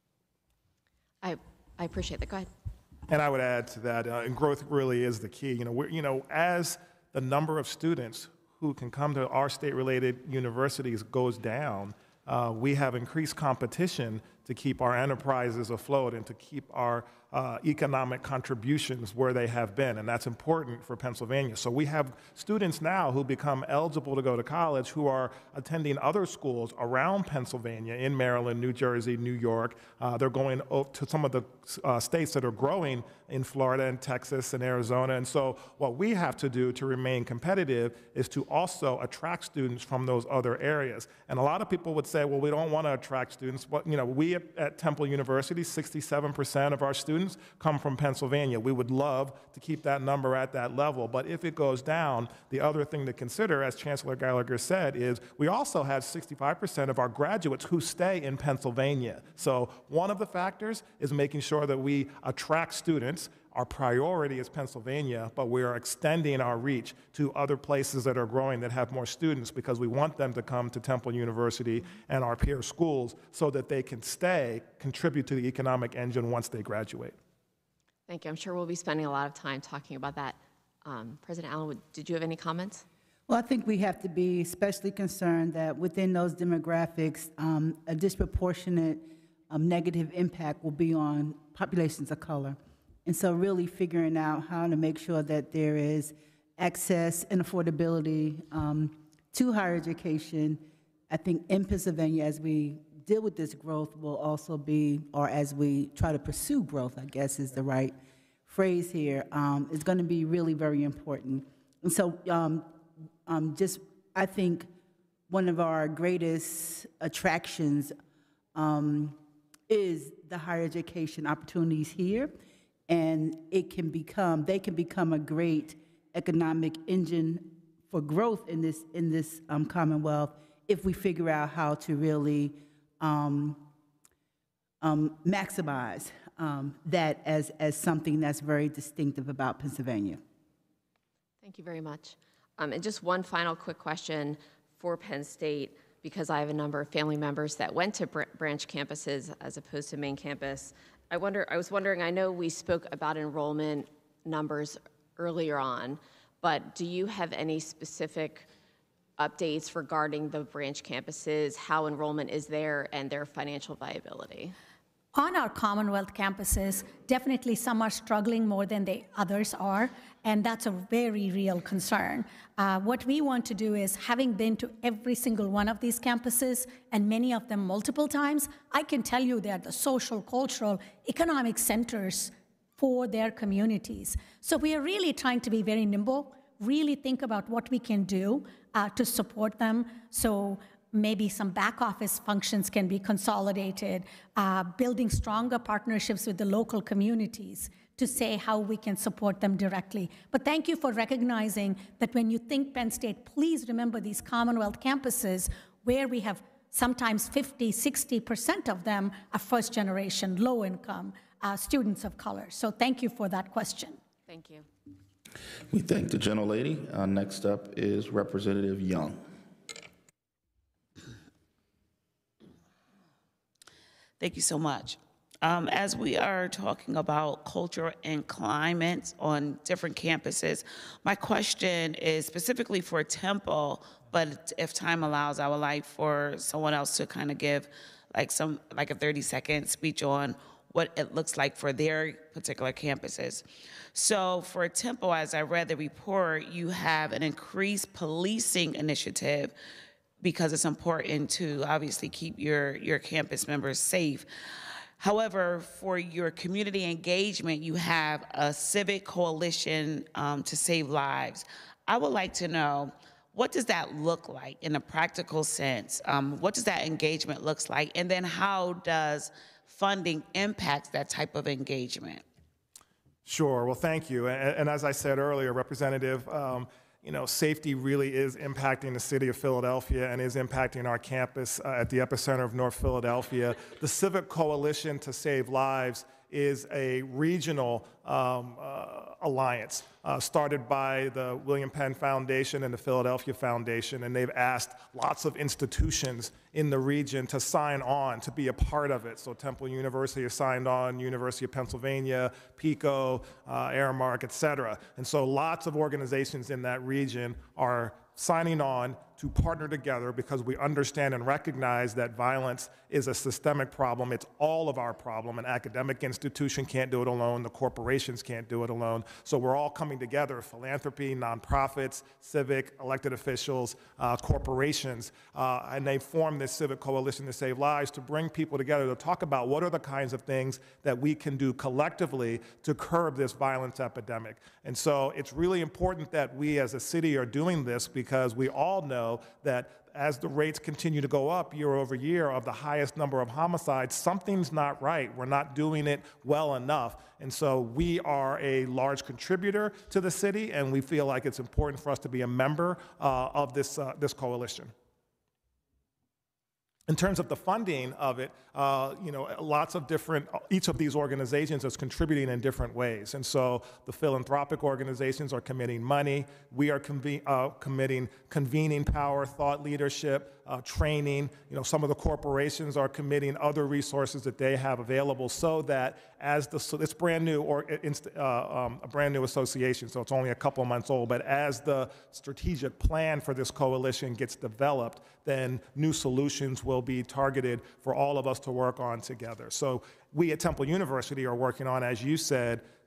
I, I appreciate that. Go ahead. And I would add to that, uh, and growth really is the key. You know, we're, you know, as the number of students who can come to our state-related universities goes down, uh, we have increased competition to keep our enterprises afloat and to keep our uh, economic contributions where they have been, and that's important for Pennsylvania. So we have students now who become eligible to go to college who are attending other schools around Pennsylvania, in Maryland, New Jersey, New York. Uh, they're going to some of the uh, states that are growing in Florida and Texas and Arizona. And so what we have to do to remain competitive is to also attract students from those other areas. And a lot of people would say, well, we don't want to attract students. But, you know, we at, at Temple University, sixty-seven percent of our students come from Pennsylvania. We would love to keep that number at that level. But if it goes down, the other thing to consider, as Chancellor Gallagher said, is we also have sixty-five percent of our graduates who stay in Pennsylvania. So one of the factors is making sure that we attract students. Our priority is Pennsylvania, but we are extending our reach to other places that are growing that have more students, because we want them to come to Temple University and our peer schools so that they can stay, contribute to the economic engine once they graduate. Thank you. I'm sure we'll be spending a lot of time talking about that. Um, President Allen, did you have any comments? Well, I think we have to be especially concerned that within those demographics, um, a disproportionate um, negative impact will be on populations of color. And so really figuring out how to make sure that there is access and affordability um, to higher education, I think in Pennsylvania, as we deal with this growth, will also be, or as we try to pursue growth, I guess is the right phrase here, um, is going to be really very important. And so um, um, just, I think one of our greatest attractions um, is the higher education opportunities here. And it can become, they can become a great economic engine for growth in this, in this um, Commonwealth if we figure out how to really um, um, maximize um, that as, as something that's very distinctive about Pennsylvania. Thank you very much. Um, and just one final quick question for Penn State, because I have a number of family members that went to br branch campuses as opposed to main campus. I wonder, I was wondering, I know we spoke about enrollment numbers earlier on, but do you have any specific updates regarding the branch campuses, how enrollment is there, and their financial viability? On our Commonwealth campuses, definitely some are struggling more than the others are, and that's a very real concern. Uh, what we want to do is, having been to every single one of these campuses, and many of them multiple times, I can tell you they're the social, cultural, economic centers for their communities. So we are really trying to be very nimble, really think about what we can do uh, to support them. So maybe some back office functions can be consolidated, uh, building stronger partnerships with the local communities to say how we can support them directly. But thank you for recognizing that when you think Penn State, please remember these Commonwealth campuses where we have sometimes fifty, sixty percent of them are first generation, low income uh, students of color. So thank you for that question. Thank you. We thank the gentlelady. Uh, next up is Representative Young. Thank you so much. Um, as we are talking about culture and climate on different campuses, my question is specifically for Temple, but if time allows, I would like for someone else to kind of give like some, like a thirty second speech on what it looks like for their particular campuses. So for Temple, as I read the report, you have an increased policing initiative because it's important to obviously keep your, your campus members safe. However, for your community engagement, you have a civic coalition um, to save lives. I would like to know, what does that look like in a practical sense? Um, what does that engagement looks like? And then how does funding impact that type of engagement? Sure, well, thank you. And, and as I said earlier, Representative, um, you know, safety really is impacting the city of Philadelphia and is impacting our campus uh, at the epicenter of North Philadelphia. The Civic Coalition to Save Lives is a regional um, uh, alliance uh, started by the William Penn Foundation and the Philadelphia Foundation, and they've asked lots of institutions in the region to sign on, to be a part of it. So Temple University has signed on, University of Pennsylvania, PICO, uh, Aramark, et cetera. And so lots of organizations in that region are signing on to partner together because we understand and recognize that violence is a systemic problem. It's all of our problem. An academic institution can't do it alone. The corporations can't do it alone. So we're all coming together, philanthropy, nonprofits, civic, elected officials, uh, corporations, uh, and they form this Civic Coalition to Save Lives to bring people together to talk about what are the kinds of things that we can do collectively to curb this violence epidemic. And so it's really important that we as a city are doing this because we all know that as the rates continue to go up year over year of the highest number of homicides, something's not right. We're not doing it well enough. And so we are a large contributor to the city, and we feel like it's important for us to be a member uh, of this, uh, this coalition. In terms of the funding of it, uh, you know, lots of different, each of these organizations is contributing in different ways. And so the philanthropic organizations are committing money. We are conve uh, committing convening power, thought leadership, uh, training. You know, some of the corporations are committing other resources that they have available so that as the, so it's brand new, or uh, um, a brand new association, so it's only a couple months old, but as the strategic plan for this coalition gets developed, then new solutions will be targeted for all of us to work on together. So we at Temple University are working on, as you said,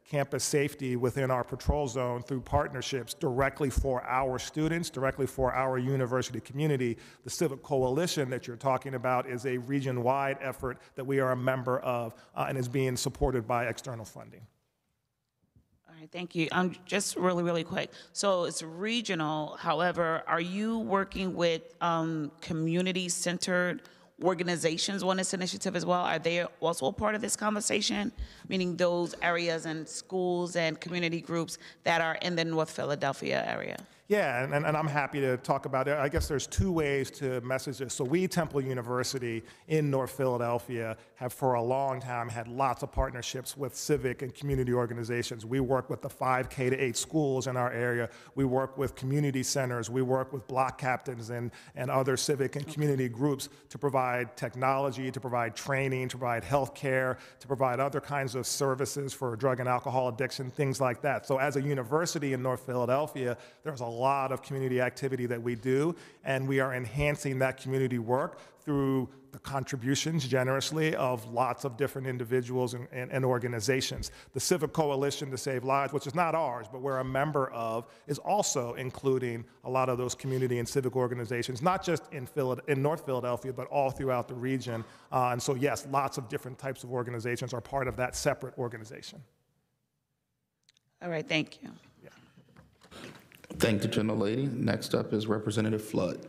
campus safety within our patrol zone through partnerships directly for our students, directly for our university community. The Civic Coalition that you're talking about is a region-wide effort that we are a member of uh, and is being supported by external funding. All right, thank you. Um, just really, really quick. So it's regional. However, are you working with um, community-centered organizations on this initiative as well? Are they also a part of this conversation? Meaning those areas and schools and community groups that are in the North Philadelphia area? Yeah, and, and I'm happy to talk about it. I guess there's two ways to message this. So we, Temple University in North Philadelphia, have for a long time had lots of partnerships with civic and community organizations. We work with the five K to eight schools in our area. We work with community centers. We work with block captains and, and other civic and community groups to provide technology, to provide training, to provide health care, to provide other kinds of services for drug and alcohol addiction, things like that. So as a university in North Philadelphia, there's a lot of community activity that we do, and we are enhancing that community work through the contributions generously of lots of different individuals and, and, and organizations. The Civic Coalition to Save Lives, which is not ours, but we're a member of, is also including a lot of those community and civic organizations, not just in, Philad- in North Philadelphia, but all throughout the region. Uh, and so yes, lots of different types of organizations are part of that separate organization. All right, thank you. Thank the gentlelady. Next up is Representative Flood.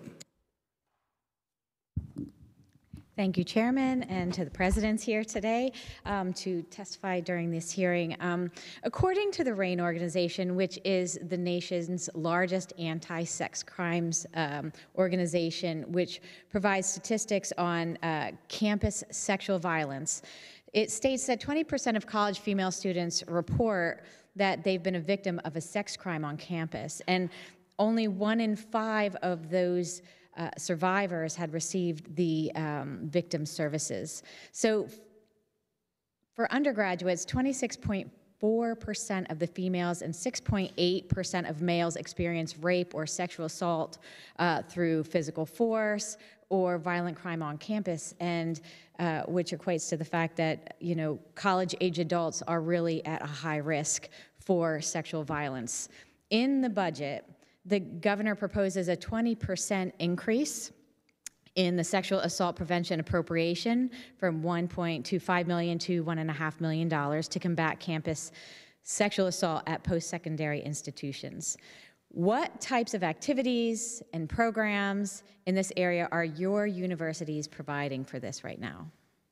Thank you, Chairman, and to the presidents here today um, to testify during this hearing. Um, according to the RAIN organization, which is the nation's largest anti-sex crimes um, organization, which provides statistics on uh, campus sexual violence, it states that twenty percent of college female students report that they've been a victim of a sex crime on campus, and only one in five of those uh, survivors had received the um, victim services. So for undergraduates, twenty-six point four percent of the females and six point eight percent of males experience rape or sexual assault uh, through physical force or violent crime on campus, and uh, which equates to the fact that, you know, college-age adults are really at a high risk for sexual violence. In the budget, the governor proposes a twenty percent increase in the sexual assault prevention appropriation from one point two five million dollars to one point five million dollars to combat campus sexual assault at post-secondary institutions. What types of activities and programs in this area are your universities providing for this right now?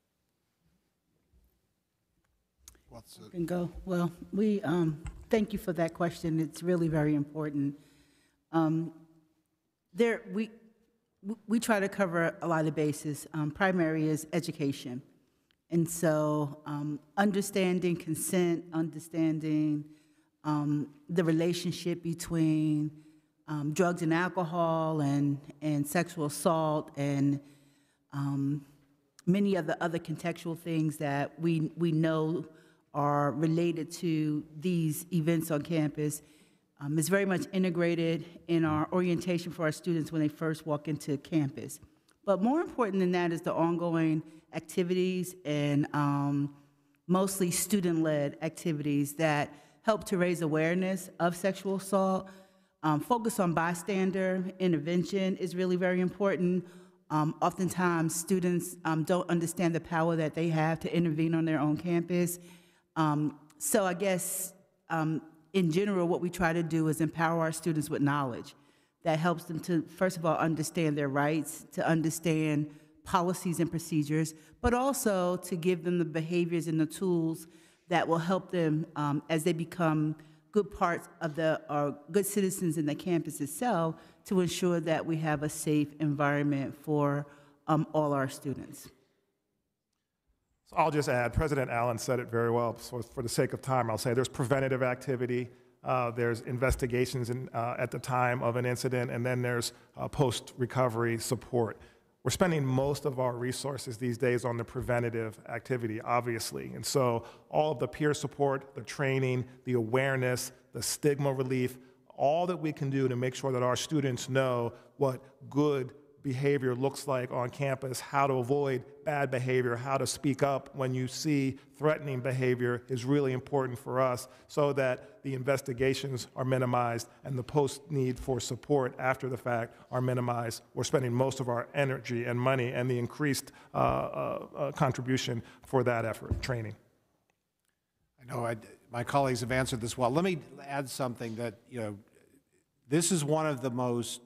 I can go. Well, we um, thank you for that question. It's really very important. Um, there, we we try to cover a lot of bases. Um, primary is education, and so um, understanding consent, understanding um, the relationship between um, drugs and alcohol and and sexual assault and um, many of the other contextual things that we we know are related to these events on campus um, is very much integrated in our orientation for our students when they first walk into campus. But more important than that is the ongoing activities and um, mostly student-led activities that help to raise awareness of sexual assault. Um, focus on bystander intervention is really very important. Um, oftentimes, students um, don't understand the power that they have to intervene on their own campus. Um, so I guess, um, in general, what we try to do is empower our students with knowledge that helps them to, first of all, understand their rights, to understand policies and procedures, but also to give them the behaviors and the tools that will help them um, as they become good parts of the, or good citizens in the campus itself, to ensure that we have a safe environment for um, all our students. So I'll just add, President Allen said it very well, so for the sake of time, I'll say there's preventative activity, uh, there's investigations in, uh, at the time of an incident, and then there's uh, post-recovery support. We're spending most of our resources these days on the preventative activity, obviously, and so all of the peer support, the training, the awareness, the stigma relief, all that we can do to make sure that our students know what good behavior looks like on campus, how to avoid bad behavior, how to speak up when you see threatening behavior is really important for us so that the investigations are minimized and the post-need for support after the fact are minimized. We're spending most of our energy and money and the increased uh, uh, uh, contribution for that effort, training. I know I, my colleagues have answered this well. Let me add something that, you know, this is one of the most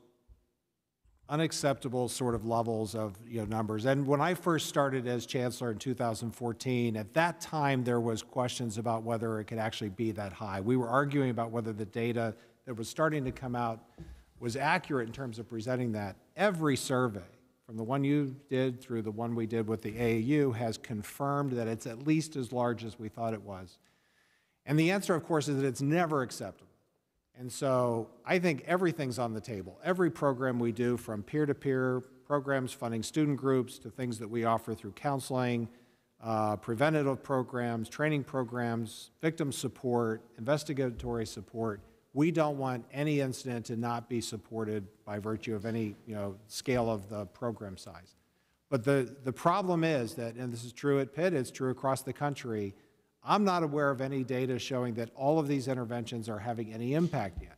unacceptable sort of levels of, you know, numbers. And when I first started as chancellor in two thousand fourteen, at that time there was questions about whether it could actually be that high. We were arguing about whether the data that was starting to come out was accurate in terms of presenting that. Every survey, from the one you did through the one we did with the A A U, has confirmed that it's at least as large as we thought it was. And the answer, of course, is that it's never acceptable. And so I think everything's on the table. Every program we do, from peer-to-peer programs funding student groups to things that we offer through counseling, uh, preventative programs, training programs, victim support, investigatory support, we don't want any incident to not be supported by virtue of any, you know, scale of the program size. But the, the problem is that, and this is true at Pitt, it's true across the country, I'm not aware of any data showing that all of these interventions are having any impact yet.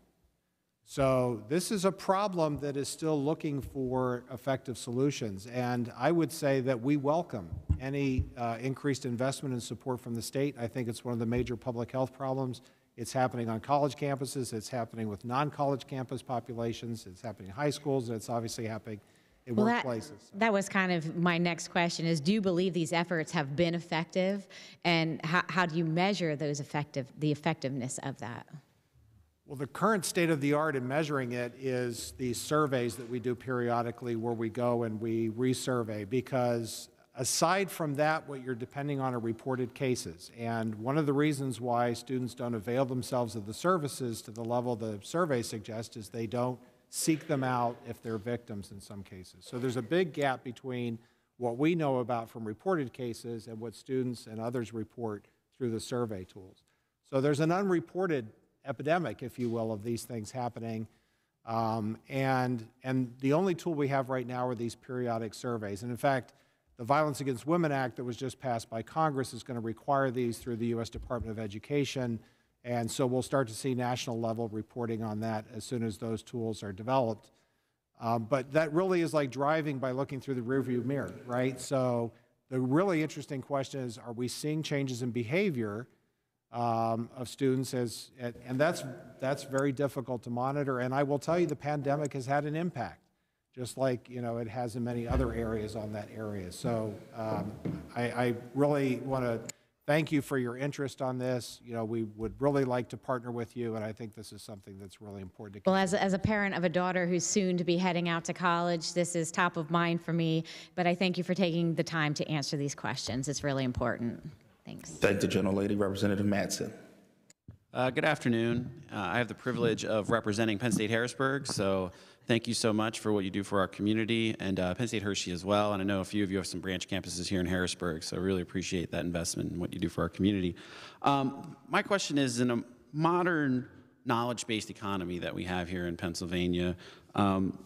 So this is a problem that is still looking for effective solutions. And I would say that we welcome any uh, increased investment and support from the state. I think it's one of the major public health problems. It's happening on college campuses. It's happening with non-college campus populations. It's happening in high schools. And it's obviously happening in well, workplaces. That, that was kind of my next question is, do you believe these efforts have been effective? And how, how do you measure those effective, the effectiveness of that? Well, the current state of the art in measuring it is these surveys that we do periodically where we go and we resurvey, because aside from that, what you're depending on are reported cases. And one of the reasons why students don't avail themselves of the services to the level the survey suggests is they don't seek them out if they're victims in some cases. So there's a big gap between what we know about from reported cases and what students and others report through the survey tools. So there's an unreported epidemic, if you will, of these things happening. Um, and, and the only tool we have right now are these periodic surveys. And in fact, the Violence Against Women Act that was just passed by Congress is going to require these through the U S Department of Education. And so we'll start to see national level reporting on that as soon as those tools are developed. Um, but that really is like driving by looking through the rearview mirror, right? So the really interesting question is, are we seeing changes in behavior um, of students? As, and that's, that's very difficult to monitor. And I will tell you, the pandemic has had an impact, just like, you know, it has in many other areas on that area. So um, I, I really want to thank you for your interest on this. You know, we would really like to partner with you, and I think this is something that's really important to Well, as, as a parent of a daughter who's soon to be heading out to college, this is top of mind for me, but I thank you for taking the time to answer these questions. It's really important. Thanks. Thank the gentlelady, Representative Madsen. Uh, good afternoon. Uh, I have the privilege of representing Penn State Harrisburg, so thank you so much for what you do for our community, and uh, Penn State Hershey as well. And I know a few of you have some branch campuses here in Harrisburg, so I really appreciate that investment and what you do for our community. Um, my question is, in a modern knowledge-based economy that we have here in Pennsylvania, um,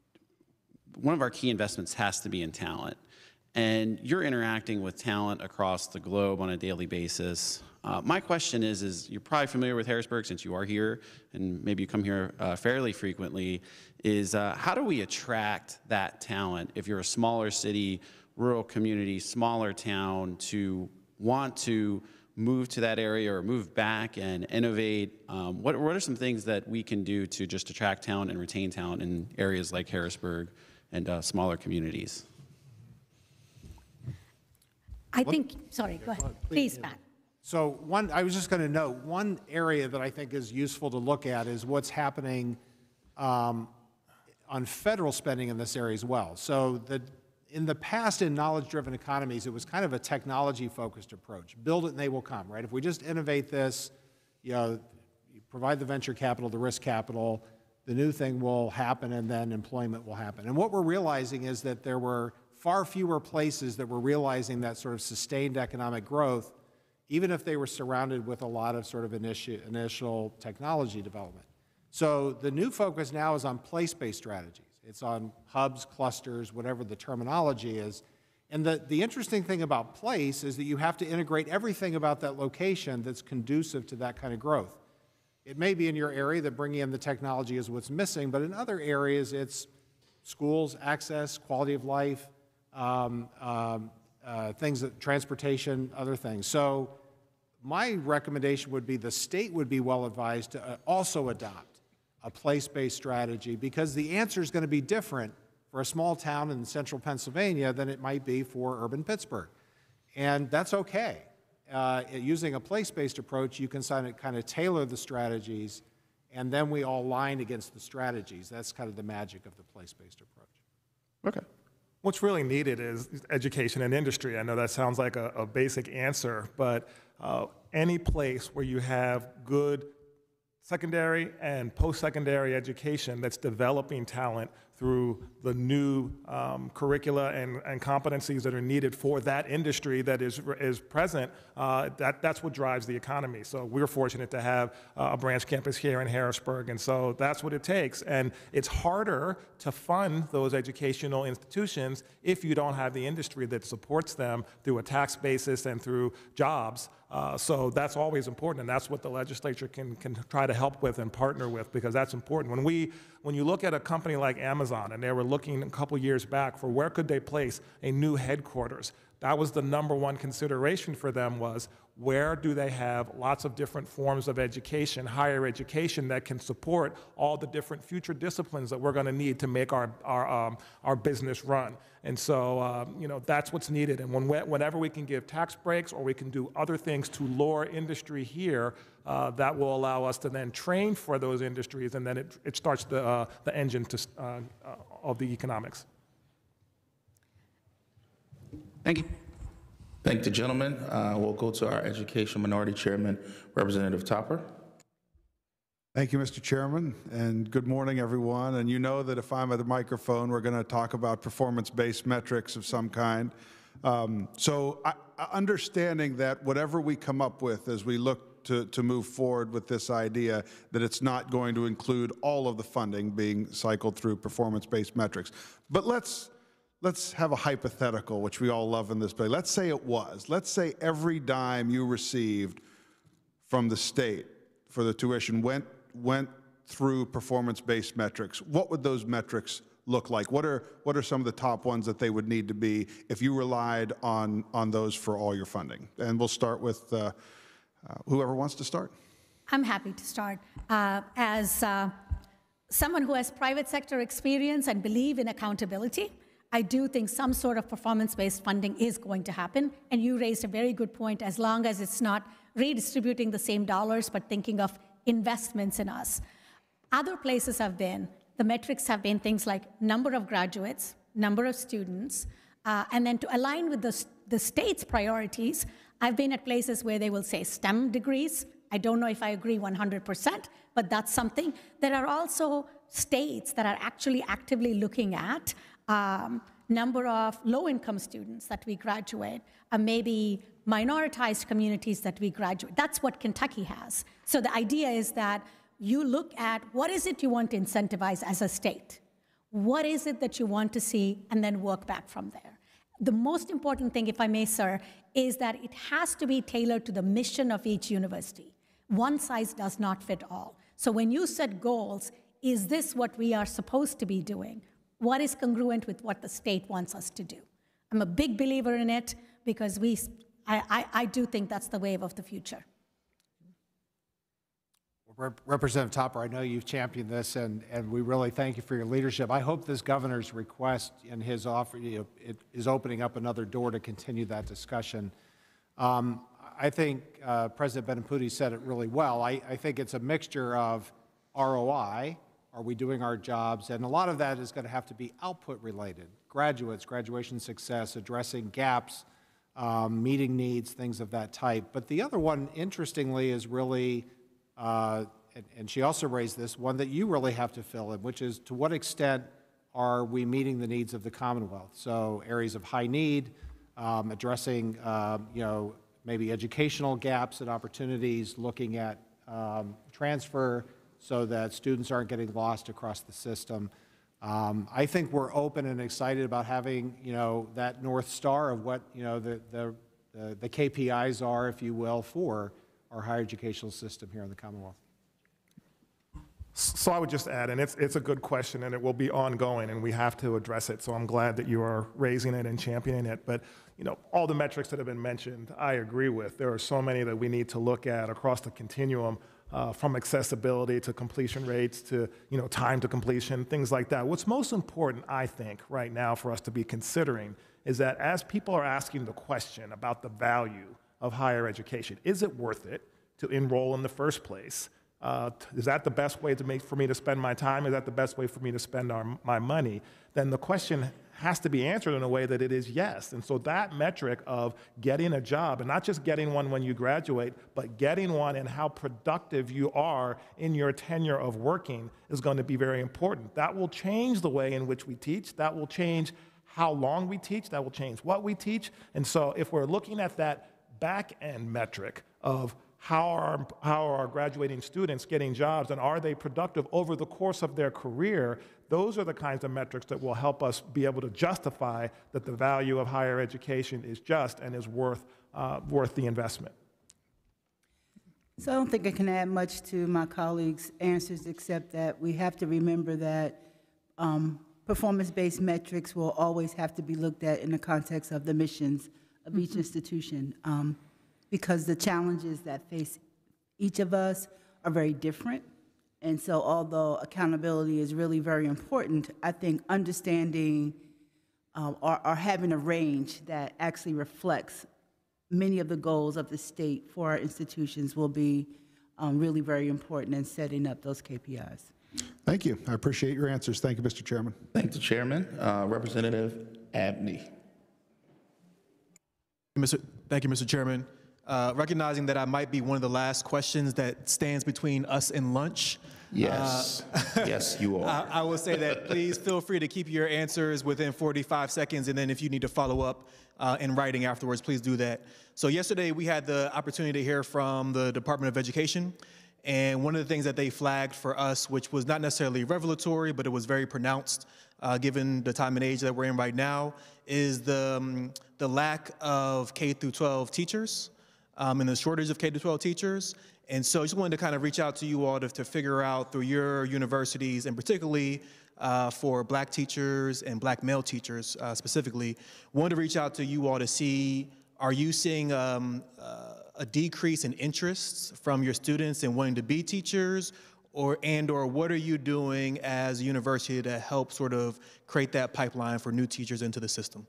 one of our key investments has to be in talent. And you're interacting with talent across the globe on a daily basis. Uh, my question is, is you're probably familiar with Harrisburg since you are here, and maybe you come here uh, fairly frequently, is uh, how do we attract that talent if you're a smaller city, rural community, smaller town, to want to move to that area or move back and innovate? Um, what, what are some things that we can do to just attract talent and retain talent in areas like Harrisburg and uh, smaller communities? I think, sorry, go ahead. Please, Pat. So one, I was just going to note, one area that I think is useful to look at is what's happening um, on federal spending in this area as well. So the, in the past, in knowledge-driven economies, it was kind of a technology-focused approach. Build it and they will come, right? If we just innovate this, you know, you provide the venture capital, the risk capital, the new thing will happen and then employment will happen. And what we're realizing is that there were far fewer places that were realizing that sort of sustained economic growth, even if they were surrounded with a lot of sort of initial, initial technology development. So the new focus now is on place-based strategies. It's on hubs, clusters, whatever the terminology is. And the, the interesting thing about place is that you have to integrate everything about that location that's conducive to that kind of growth. It may be in your area that bringing in the technology is what's missing, but in other areas it's schools, access, quality of life, um, um, uh, things that, transportation, other things. So my recommendation would be the state would be well advised to uh, also adopt a place-based strategy, because the answer is going to be different for a small town in central Pennsylvania than it might be for urban Pittsburgh. And that's okay. Uh, using a place-based approach, you can kind of tailor the strategies, and then we all line against the strategies. That's kind of the magic of the place-based approach. Okay. What's really needed is education and industry. I know that sounds like a, a basic answer, but uh, any place where you have good secondary and post-secondary education that's developing talent through the new um, curricula and, and competencies that are needed for that industry that is, is present, uh, that, that's what drives the economy. So we're fortunate to have uh, a branch campus here in Harrisburg, and so that's what it takes. And it's harder to fund those educational institutions if you don't have the industry that supports them through a tax basis and through jobs. Uh, so that's always important, and that's what the legislature can, can try to help with and partner with, because that's important. When, we, when you look at a company like Amazon, and they were looking a couple years back for where could they place a new headquarters, that was the number one consideration for them, was where do they have lots of different forms of education, higher education, that can support all the different future disciplines that we're going to need to make our, our, um, our business run. And so, um, you know, that's what's needed. And when we, whenever we can give tax breaks or we can do other things to lure industry here, uh, that will allow us to then train for those industries, and then it, it starts the, uh, the engine to, uh, uh, of the economics. Thank you. Thank the gentleman. Uh, we'll go to our Education Minority Chairman, Representative Topper. Thank you, Mister Chairman, and good morning, everyone. And you know that if I'm at the microphone, we're going to talk about performance-based metrics of some kind. Um, so I, understanding that whatever we come up with as we look to, to move forward with this idea, that it's not going to include all of the funding being cycled through performance-based metrics. But let's Let's have a hypothetical, which we all love in this place. Let's say it was. Let's say every dime you received from the state for the tuition went, went through performance-based metrics. What would those metrics look like? What are, what are some of the top ones that they would need to be if you relied on, on those for all your funding? And we'll start with uh, uh, whoever wants to start. I'm happy to start. Uh, as uh, someone who has private sector experience and believe in accountability, I do think some sort of performance-based funding is going to happen, and you raised a very good point, as long as it's not redistributing the same dollars, but thinking of investments in us. Other places have been, the metrics have been things like number of graduates, number of students, uh, and then to align with the, the state's priorities, I've been at places where they will say STEM degrees. I don't know if I agree one hundred percent, but that's something. There are also states that are actually actively looking at Um, number of low-income students that we graduate, uh, maybe minoritized communities that we graduate. That's what Kentucky has. So the idea is that you look at what is it you want to incentivize as a state? What is it that you want to see, and then work back from there. The most important thing, if I may, sir, is that it has to be tailored to the mission of each university. One size does not fit all. So when you set goals, is this what we are supposed to be doing? What is congruent with what the state wants us to do? I'm a big believer in it, because we, I, I, I do think that's the wave of the future. Well, Representative Topper, I know you've championed this, and, and we really thank you for your leadership. I hope this governor's request and his offer, you know, it is opening up another door to continue that discussion. Um, I think uh, President Benapudi said it really well. I, I think it's a mixture of R O I, are we doing our jobs? And a lot of that is going to have to be output related. Graduates, graduation success, addressing gaps, um, meeting needs, things of that type. But the other one, interestingly, is really, uh, and, and she also raised this, one that you really have to fill in, which is to what extent are we meeting the needs of the Commonwealth? So areas of high need, um, addressing, uh, you know, maybe educational gaps and opportunities, looking at um, transfer, so that students aren't getting lost across the system. Um, I think we're open and excited about having, you know, that North Star of what, you know, the, the, the, the K P Is are, if you will, for our higher educational system here in the Commonwealth. So I would just add, and it's, it's a good question, and it will be ongoing, and we have to address it, so I'm glad that you are raising it and championing it. But, you know, all the metrics that have been mentioned, I agree with. There are so many that we need to look at across the continuum, uh, from accessibility to completion rates to, you know, time to completion, things like that. What's most important, I think, right now for us to be considering is that as people are asking the question about the value of higher education, is it worth it to enroll in the first place? Uh, is that the best way to make, for me to spend my time? Is that the best way for me to spend our, my money? Then the question has to be answered in a way that it is yes. And so that metric of getting a job, and not just getting one when you graduate, but getting one and how productive you are in your tenure of working is going to be very important. That will change the way in which we teach. That will change how long we teach. That will change what we teach. And so if we're looking at that back end metric of How are, how are our graduating students getting jobs, and are they productive over the course of their career? Those are the kinds of metrics that will help us be able to justify that the value of higher education is just and is worth, uh, worth the investment. So I don't think I can add much to my colleagues' answers, except that we have to remember that um, performance-based metrics will always have to be looked at in the context of the missions of each institution. Um, because the challenges that face each of us are very different. And so although accountability is really very important, I think understanding um, or, or having a range that actually reflects many of the goals of the state for our institutions will be um, really very important in setting up those K P Is. Thank you. I appreciate your answers. Thank you, Mister Chairman. Thank the chairman. Uh, Representative Abney. Mister Thank you, Mister Chairman. Uh, recognizing that I might be one of the last questions that stands between us and lunch. Yes, uh, yes, you are. I, I will say that please feel free to keep your answers within forty-five seconds, and then if you need to follow up uh, in writing afterwards, please do that. So yesterday we had the opportunity to hear from the Department of Education, and one of the things that they flagged for us, which was not necessarily revelatory, but it was very pronounced, uh, given the time and age that we're in right now, is the, um, the lack of K through twelve teachers. Um, and the shortage of K through twelve teachers. And so I just wanted to kind of reach out to you all to, to figure out through your universities, and particularly uh, for black teachers and black male teachers uh, specifically, wanted to reach out to you all to see, are you seeing um, uh, a decrease in interest from your students in wanting to be teachers, or and or what are you doing as a university to help sort of create that pipeline for new teachers into the system?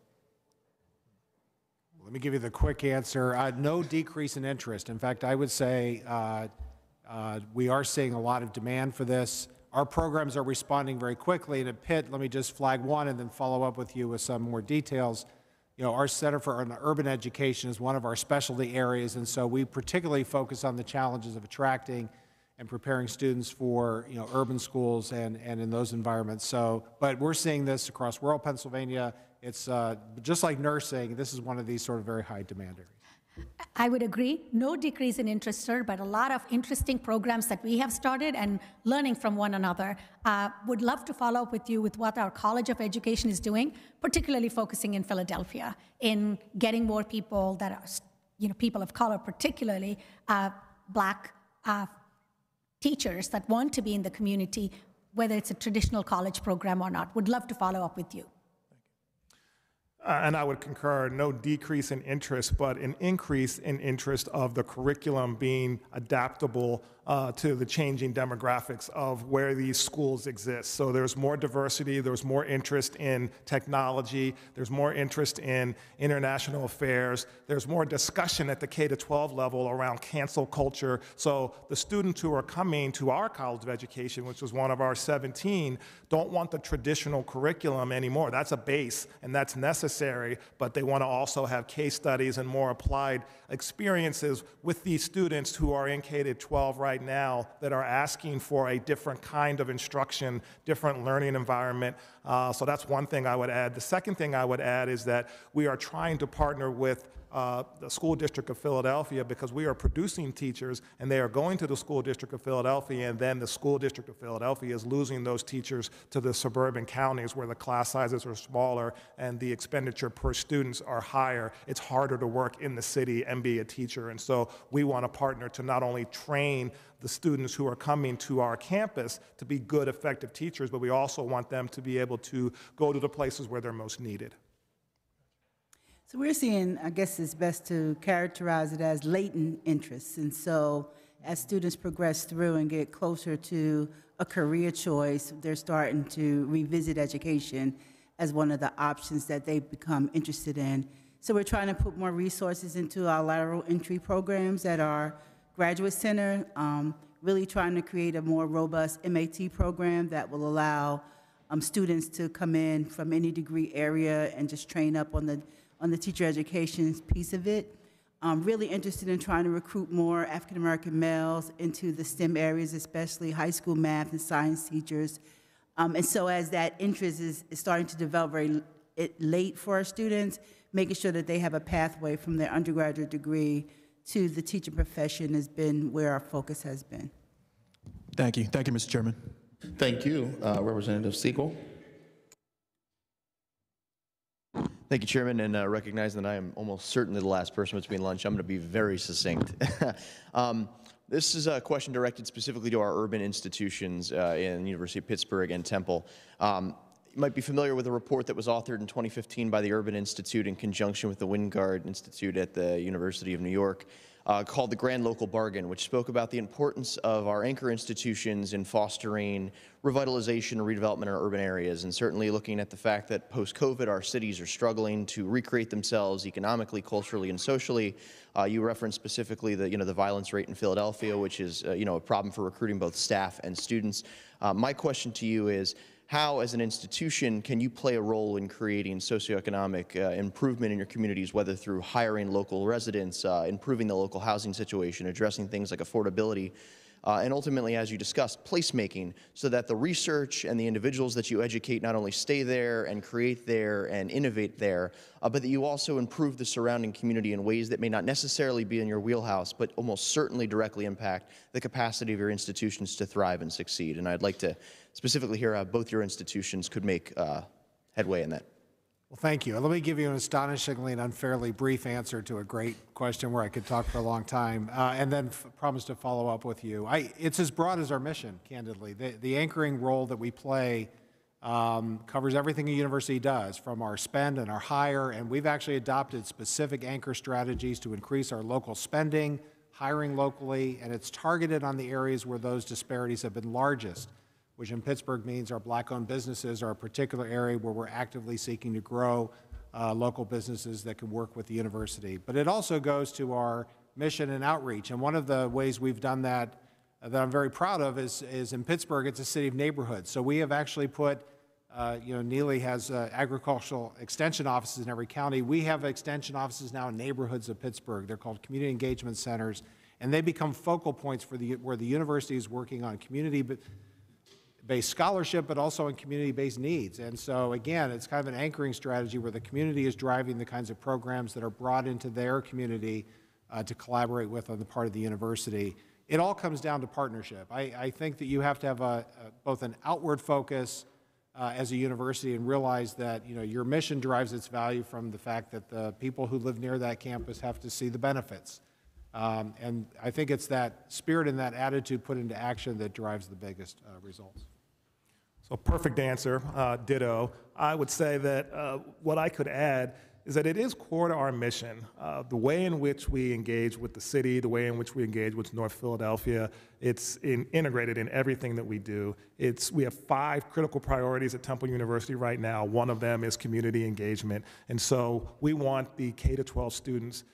Let me give you the quick answer. Uh, no decrease in interest. In fact, I would say uh, uh, we are seeing a lot of demand for this. Our programs are responding very quickly. And at Pitt, let me just flag one and then follow up with you with some more details. You know, our Center for Urban Education is one of our specialty areas, and so we particularly focus on the challenges of attracting and preparing students for, you know, urban schools and, and in those environments. So, but we're seeing this across rural Pennsylvania. It's uh, just like nursing, this is one of these sort of very high demand areas. I would agree. No decrease in interest, sir, but a lot of interesting programs that we have started and learning from one another. Uh, would love to follow up with you with what our College of Education is doing, particularly focusing in Philadelphia, in getting more people that are, you know, people of color, particularly uh, black uh, teachers that want to be in the community, whether it's a traditional college program or not. Would love to follow up with you. Uh, and I would concur, no decrease in interest, but an increase in interest of the curriculum being adaptable uh, to the changing demographics of where these schools exist. So there's more diversity, there's more interest in technology, there's more interest in international affairs, there's more discussion at the K to twelve level around cancel culture. So the students who are coming to our College of Education, which was one of our seventeen, don't want the traditional curriculum anymore. That's a base and that's necessary, but they want to also have case studies and more applied experiences with these students who are in K to twelve right now that are asking for a different kind of instruction, different learning environment. Uh, so that's one thing I would add. The second thing I would add is that we are trying to partner with uh, the School District of Philadelphia, because we are producing teachers and they are going to the School District of Philadelphia, and then the School District of Philadelphia is losing those teachers to the suburban counties where the class sizes are smaller and the expenditure per students are higher. It's harder to work in the city and be a teacher. And so we want to partner to not only train the students who are coming to our campus to be good, effective teachers, but we also want them to be able to go to the places where they're most needed. So we're seeing, I guess it's best to characterize it as latent interests. And so as students progress through and get closer to a career choice, they're starting to revisit education as one of the options that they become interested in. So we're trying to put more resources into our lateral entry programs at our graduate center, um, really trying to create a more robust M A T program that will allow um, students to come in from any degree area and just train up on the on the teacher education piece of it. I'm really interested in trying to recruit more African American males into the STEM areas, especially high school math and science teachers. Um, and so as that interest is, is starting to develop very it, late for our students, making sure that they have a pathway from their undergraduate degree to the teaching profession has been where our focus has been. Thank you. Thank you, Mister Chairman. Thank you, uh, Representative Siegel. Thank you, Chairman, and uh, recognizing that I am almost certainly the last person between lunch, I'm going to be very succinct. um, this is a question directed specifically to our urban institutions uh, in the University of Pittsburgh and Temple. Um, you might be familiar with a report that was authored in twenty fifteen by the Urban Institute in conjunction with the Wingard Institute at the University of New York. Uh, called the Grand Local Bargain, which spoke about the importance of our anchor institutions in fostering revitalization and redevelopment in our urban areas, and certainly looking at the fact that post-COVID our cities are struggling to recreate themselves economically, culturally, and socially. Uh, you referenced specifically the, you know, the violence rate in Philadelphia, which is uh, you know, a problem for recruiting both staff and students. Uh, my question to you is, how, as an institution, can you play a role in creating socioeconomic uh, improvement in your communities, whether through hiring local residents, uh, improving the local housing situation, addressing things like affordability, uh, and ultimately, as you discussed, placemaking, so that the research and the individuals that you educate not only stay there and create there and innovate there, uh, but that you also improve the surrounding community in ways that may not necessarily be in your wheelhouse, but almost certainly directly impact the capacity of your institutions to thrive and succeed. And I'd like to specifically hear how both your institutions could make uh, headway in that. Well, thank you. Let me give you an astonishingly and unfairly brief answer to a great question where I could talk for a long time, uh, and then f promise to follow up with you. I, it's as broad as our mission, candidly. The, the anchoring role that we play um, covers everything a university does, from our spend and our hire, and we've actually adopted specific anchor strategies to increase our local spending, hiring locally, and it's targeted on the areas where those disparities have been largest, which in Pittsburgh means our black-owned businesses are a particular area where we're actively seeking to grow uh, local businesses that can work with the university. But it also goes to our mission and outreach. And one of the ways we've done that uh, that I'm very proud of is, is in Pittsburgh, it's a city of neighborhoods. So we have actually put, uh, you know, Neely has uh, agricultural extension offices in every county. We have extension offices now in neighborhoods of Pittsburgh. They're called community engagement centers, and they become focal points for the, where the university is working on community based scholarship, but also in community-based needs. And so again, it's kind of an anchoring strategy where the community is driving the kinds of programs that are brought into their community uh, to collaborate with on the part of the university. It all comes down to partnership. I, I think that you have to have a, a, both an outward focus uh, as a university and realize that, you know, your mission derives its value from the fact that the people who live near that campus have to see the benefits. Um, and I think it's that spirit and that attitude put into action that drives the biggest uh, results. So perfect answer, uh, ditto. I would say that uh, what I could add is that it is core to our mission. Uh, the way in which we engage with the city, the way in which we engage with North Philadelphia, it's in, integrated in everything that we do. It's, we have five critical priorities at Temple University right now. One of them is community engagement. And so we want the K to twelve students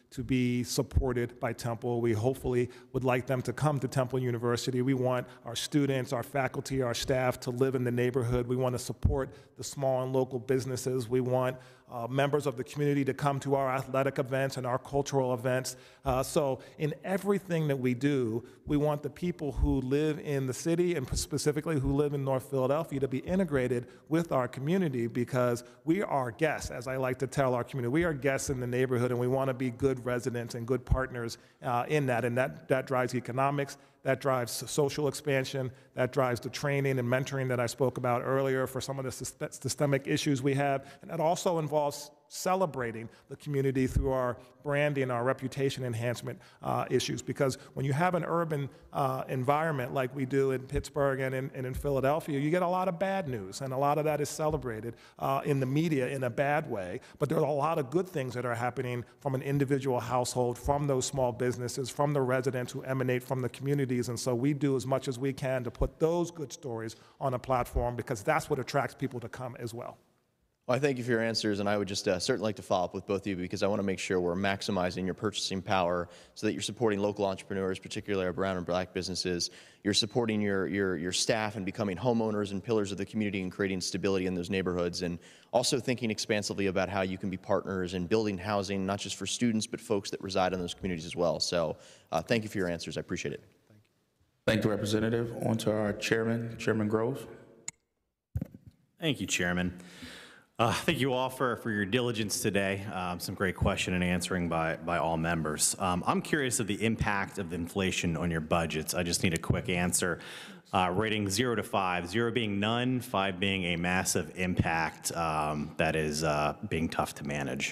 to be supported by Temple. We hopefully would like them to come to Temple University. We want our students, our faculty, our staff to live in the neighborhood. We want to support the small and local businesses. We want uh, members of the community to come to our athletic events and our cultural events. Uh, so in everything that we do, we want the people who live in the city and specifically who live in North Philadelphia to be integrated with our community, because we are guests, as I like to tell our community. We are guests in the neighborhood, and we want to be good residents and good partners uh, in that, and that, that drives economics, that drives social expansion, that drives the training and mentoring that I spoke about earlier for some of the systemic issues we have, and that also involves celebrating the community through our branding, our reputation enhancement uh, issues. Because when you have an urban uh, environment like we do in Pittsburgh and in, and in Philadelphia, you get a lot of bad news, and a lot of that is celebrated uh, in the media in a bad way. But there are a lot of good things that are happening from an individual household, from those small businesses, from the residents who emanate from the communities. And so we do as much as we can to put those good stories on a platform, because that's what attracts people to come as well. Well, I thank you for your answers, and I would just uh, certainly like to follow up with both of you, because I want to make sure we're maximizing your purchasing power so that you're supporting local entrepreneurs, particularly our brown and black businesses. You're supporting your, your, your staff and becoming homeowners and pillars of the community and creating stability in those neighborhoods, and also thinking expansively about how you can be partners in building housing, not just for students, but folks that reside in those communities as well. So uh, thank you for your answers. I appreciate it. Thank you, Representative. On to our chairman, Chairman Grove. Thank you, Chairman. Uh, thank you all for, for your diligence today. Um, some great question and answering by, by all members. Um, I'm curious of the impact of inflation on your budgets. I just need a quick answer. Uh, rating zero to five, zero being none, five being a massive impact um, that is uh, being tough to manage.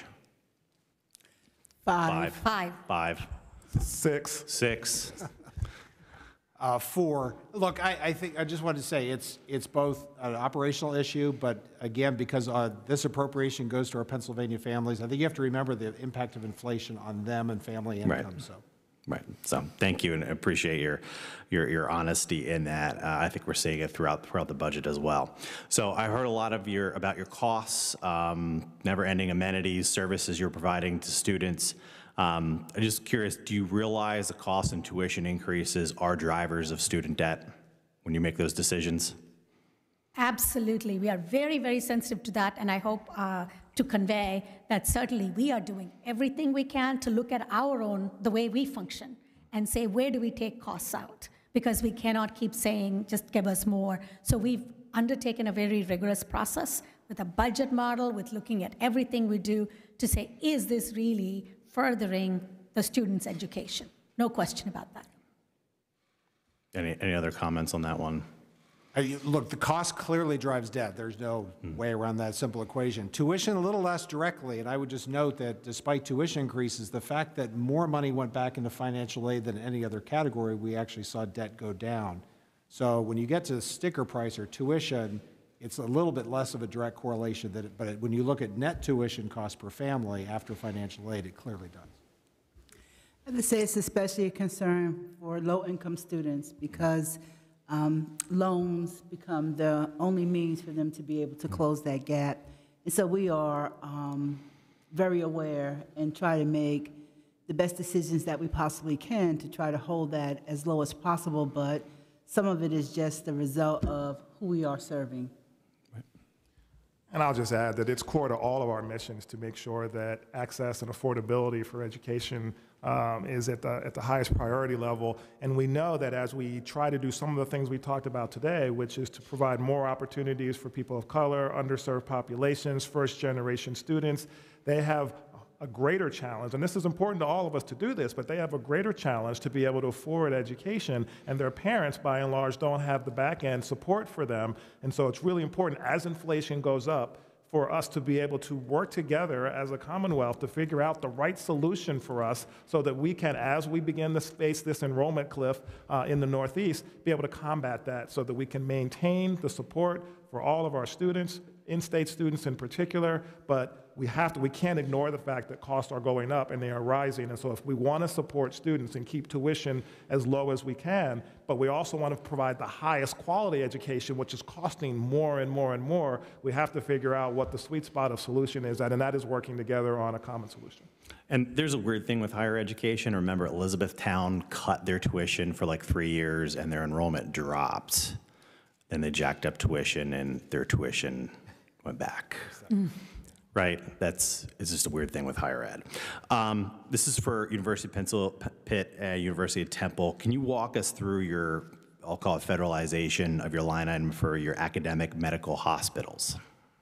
Five. Five. Five. Six. Six. Uh, four. Look, I, I think I just wanted to say it's it's both an operational issue, but again, because uh, this appropriation goes to our Pennsylvania families, I think you have to remember the impact of inflation on them and family income. Right. So, right. So, thank you, and I appreciate your your your honesty in that. Uh, I think we're seeing it throughout throughout the budget as well. So, I heard a lot of your about your costs, um, never-ending amenities, services you're providing to students. Um, I'm just curious, do you realize the cost and tuition increases are drivers of student debt when you make those decisions? Absolutely. We are very, very sensitive to that, and I hope uh, to convey that certainly we are doing everything we can to look at our own, the way we function, and say, where do we take costs out? Because we cannot keep saying, just give us more. So we've undertaken a very rigorous process with a budget model, with looking at everything we do to say, is this really furthering the student's education? No question about that. Any, any other comments on that one? Uh, you- look, the cost clearly drives debt. There's no way around that simple equation. Tuition a little less directly, and I would just note that despite tuition increases, the fact that more money went back into financial aid than any other category, we actually saw debt go down. So when you get to sticker price or tuition, it's a little bit less of a direct correlation, that it, but it, when you look at net tuition cost per family after financial aid, it clearly does. I would say it's especially a concern for low-income students, because um, loans become the only means for them to be able to close that gap. And so we are um, very aware and try to make the best decisions that we possibly can to try to hold that as low as possible, but some of it is just the result of who we are serving. And I'll just add that it's core to all of our missions to make sure that access and affordability for education um, is at the, at the highest priority level. And we know that as we try to do some of the things we talked about today, which is to provide more opportunities for people of color, underserved populations, first-generation students, they have a greater challenge, and this is important to all of us to do this, but they have a greater challenge to be able to afford education, and their parents, by and large, don't have the back-end support for them. And so it's really important, as inflation goes up, for us to be able to work together as a Commonwealth to figure out the right solution for us so that we can, as we begin to face this enrollment cliff uh, in the Northeast, be able to combat that so that we can maintain the support for all of our students in-state students in particular, but we have to, we can't ignore the fact that costs are going up and they are rising. And so if we want to support students and keep tuition as low as we can, but we also want to provide the highest quality education, which is costing more and more and more, we have to figure out what the sweet spot of solution is, and that is working together on a common solution. And there's a weird thing with higher education. Remember, Elizabethtown cut their tuition for like three years and their enrollment dropped. Then they jacked up tuition and their tuition went back. Mm. Right? That's it's just a weird thing with higher ed. Um, this is for University of Pencil, Pitt, uh, University of Temple. Can you walk us through your, I'll call it federalization of your line item for your academic medical hospitals?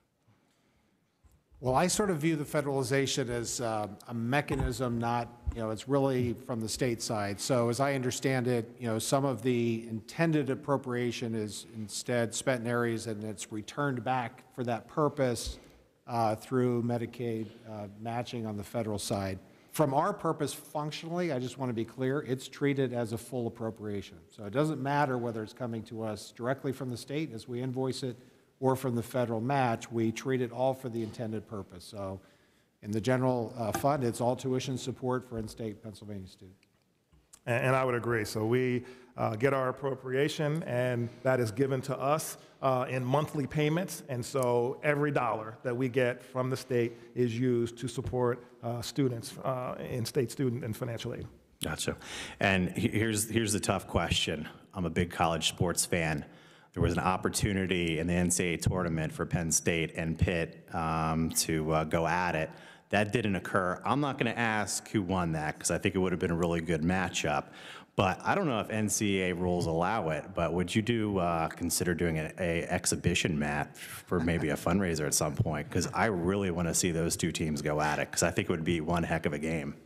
Well, I sort of view the federalization as uh, a mechanism, not, you know, it's really from the state side. So as I understand it, you know, some of the intended appropriation is instead spent in areas and it's returned back for that purpose uh, through Medicaid uh, matching on the federal side. From our purpose functionally, I just want to be clear, it's treated as a full appropriation. So it doesn't matter whether it's coming to us directly from the state as we invoice it or from the federal match, we treat it all for the intended purpose. So in the general uh, fund, it's all tuition support for in-state Pennsylvania students. And, and I would agree. So we uh, get our appropriation, and that is given to us uh, in monthly payments. And so every dollar that we get from the state is used to support uh, students uh, in state student and financial aid. Gotcha. And here's, here's the tough question. I'm a big college sports fan. There was an opportunity in the N C double A tournament for Penn State and Pitt um, to uh, go at it. That didn't occur. I'm not going to ask who won that because I think it would have been a really good matchup. But I don't know if N C double A rules allow it, but would you do uh, consider doing an a exhibition match for maybe a fundraiser at some point? Because I really want to see those two teams go at it because I think it would be one heck of a game.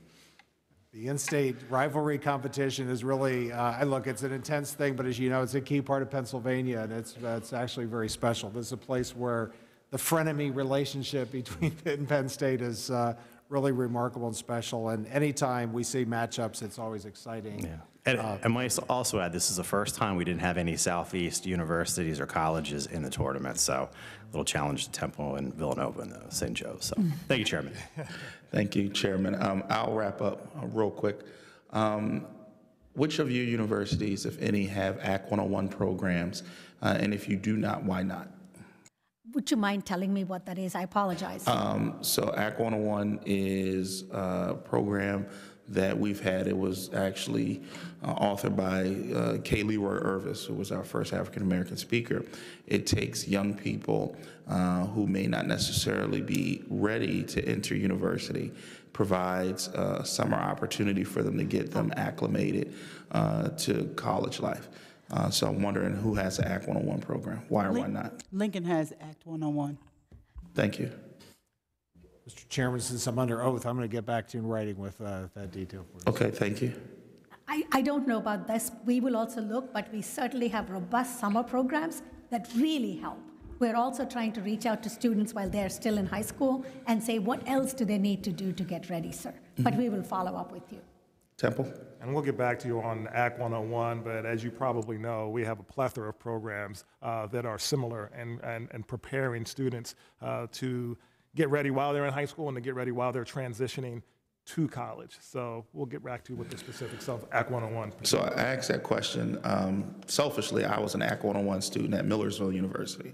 The in-state rivalry competition is really, uh, I look, it's an intense thing, but as you know, it's a key part of Pennsylvania, and it's, uh, it's actually very special. This is a place where the frenemy relationship between Pitt and Penn State is uh, really remarkable and special, and anytime we see matchups, it's always exciting. Yeah. And uh, I might also add, this is the first time we didn't have any Southeast universities or colleges in the tournament, so a little challenge to Temple and Villanova and uh, Saint Joe's. So, thank you, Chairman. Thank you, Chairman. Um, I'll wrap up uh, real quick. Um, which of your universities, if any, have Act one oh one programs? Uh, and if you do not, why not? Would you mind telling me what that is? I apologize. Um, so Act one oh one is a program that we've had. It was actually uh, authored by uh, K. Leroy Irvis, who was our first African-American speaker. It takes young people uh, who may not necessarily be ready to enter university, provides a summer opportunity for them to get them acclimated uh, to college life. Uh, so I'm wondering who has the Act one oh one program, why or why not? Lincoln has Act one oh one. Thank you. Mister Chairman, since I'm under oath, I'm going to get back to you in writing with uh, that detail for you. Okay, thank you. I, I don't know about this. We will also look, but we certainly have robust summer programs that really help. We're also trying to reach out to students while they're still in high school and say, what else do they need to do to get ready, sir? Mm-hmm. But we will follow up with you. Temple? And we'll get back to you on Act one oh one, but as you probably know, we have a plethora of programs uh, that are similar and, and, and preparing students uh, to get ready while they're in high school and to get ready while they're transitioning to college. So we'll get back to you with the specifics of Act one oh one. So I asked that question. Um, selfishly, I was an Act one oh one student at Millersville University.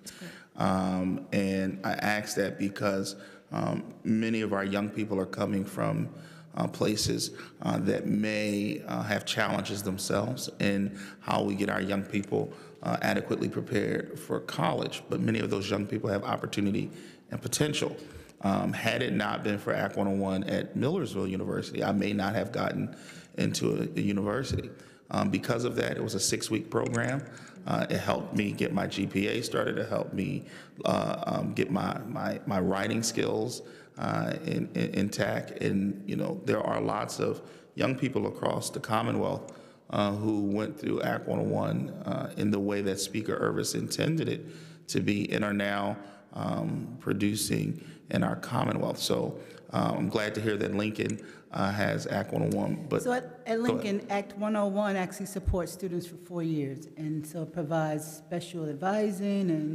Um, and I asked that because um, many of our young people are coming from uh, places uh, that may uh, have challenges themselves in how we get our young people uh, adequately prepared for college. But many of those young people have opportunity and potential. Um, had it not been for Act one oh one at Millersville University, I may not have gotten into a, a university. Um, because of that, it was a six-week program. Uh, it helped me get my G P A started. It helped me uh, um, get my, my, my writing skills uh, in, in, intact. And, you know, there are lots of young people across the Commonwealth uh, who went through Act one oh one uh, in the way that Speaker Irvis intended it to be and are now um, producing in our Commonwealth. So um, I'm glad to hear that Lincoln uh, has Act one oh one. But so at, at Lincoln, Act one oh one actually supports students for four years, and so it provides special advising and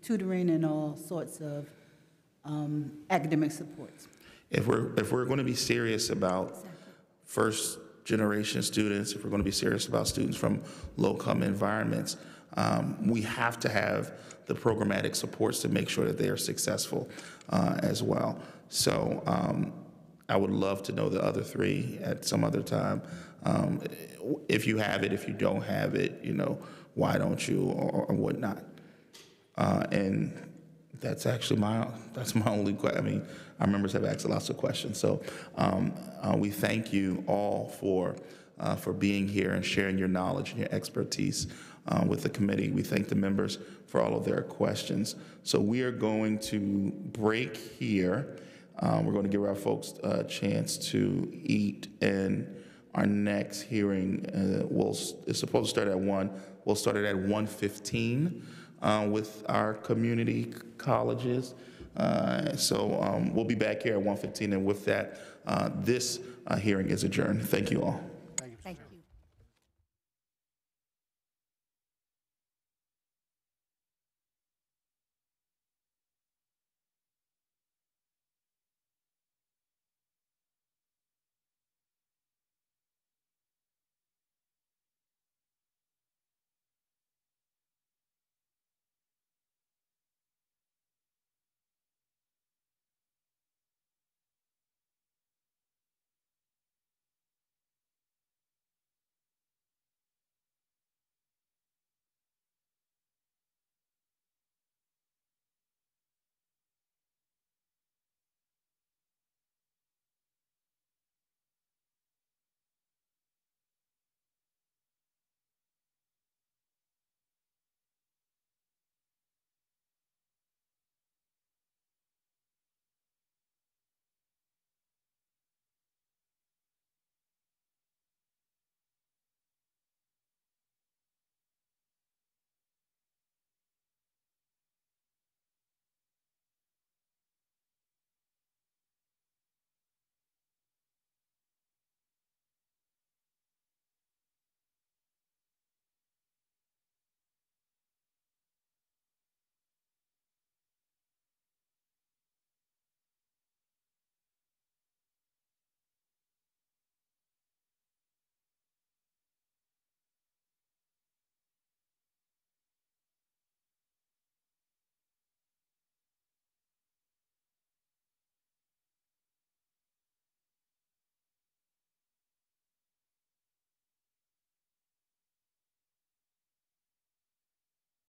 tutoring and all sorts of um, academic supports. If we're, if we're going to be serious about first generation students, if we're going to be serious about students from low-income environments, um, we have to have the programmatic supports to make sure that they are successful uh, as well. So um, I would love to know the other three at some other time. Um, if you have it, if you don't have it, you know, why don't you, or, or whatnot. Uh, and that's actually my, that's my only question. I mean, our members have asked lots of questions. So um, uh, we thank you all for, uh, for being here and sharing your knowledge and your expertise uh, with the committee. We thank the members for all of their questions. So we are going to break here. Um, we're going to give our folks a chance to eat, and our next hearing uh, will, is supposed to start at one. We'll start it at one fifteen uh, with our community colleges. Uh, so um, we'll be back here at one fifteen, and with that, uh, this uh, hearing is adjourned. Thank you all.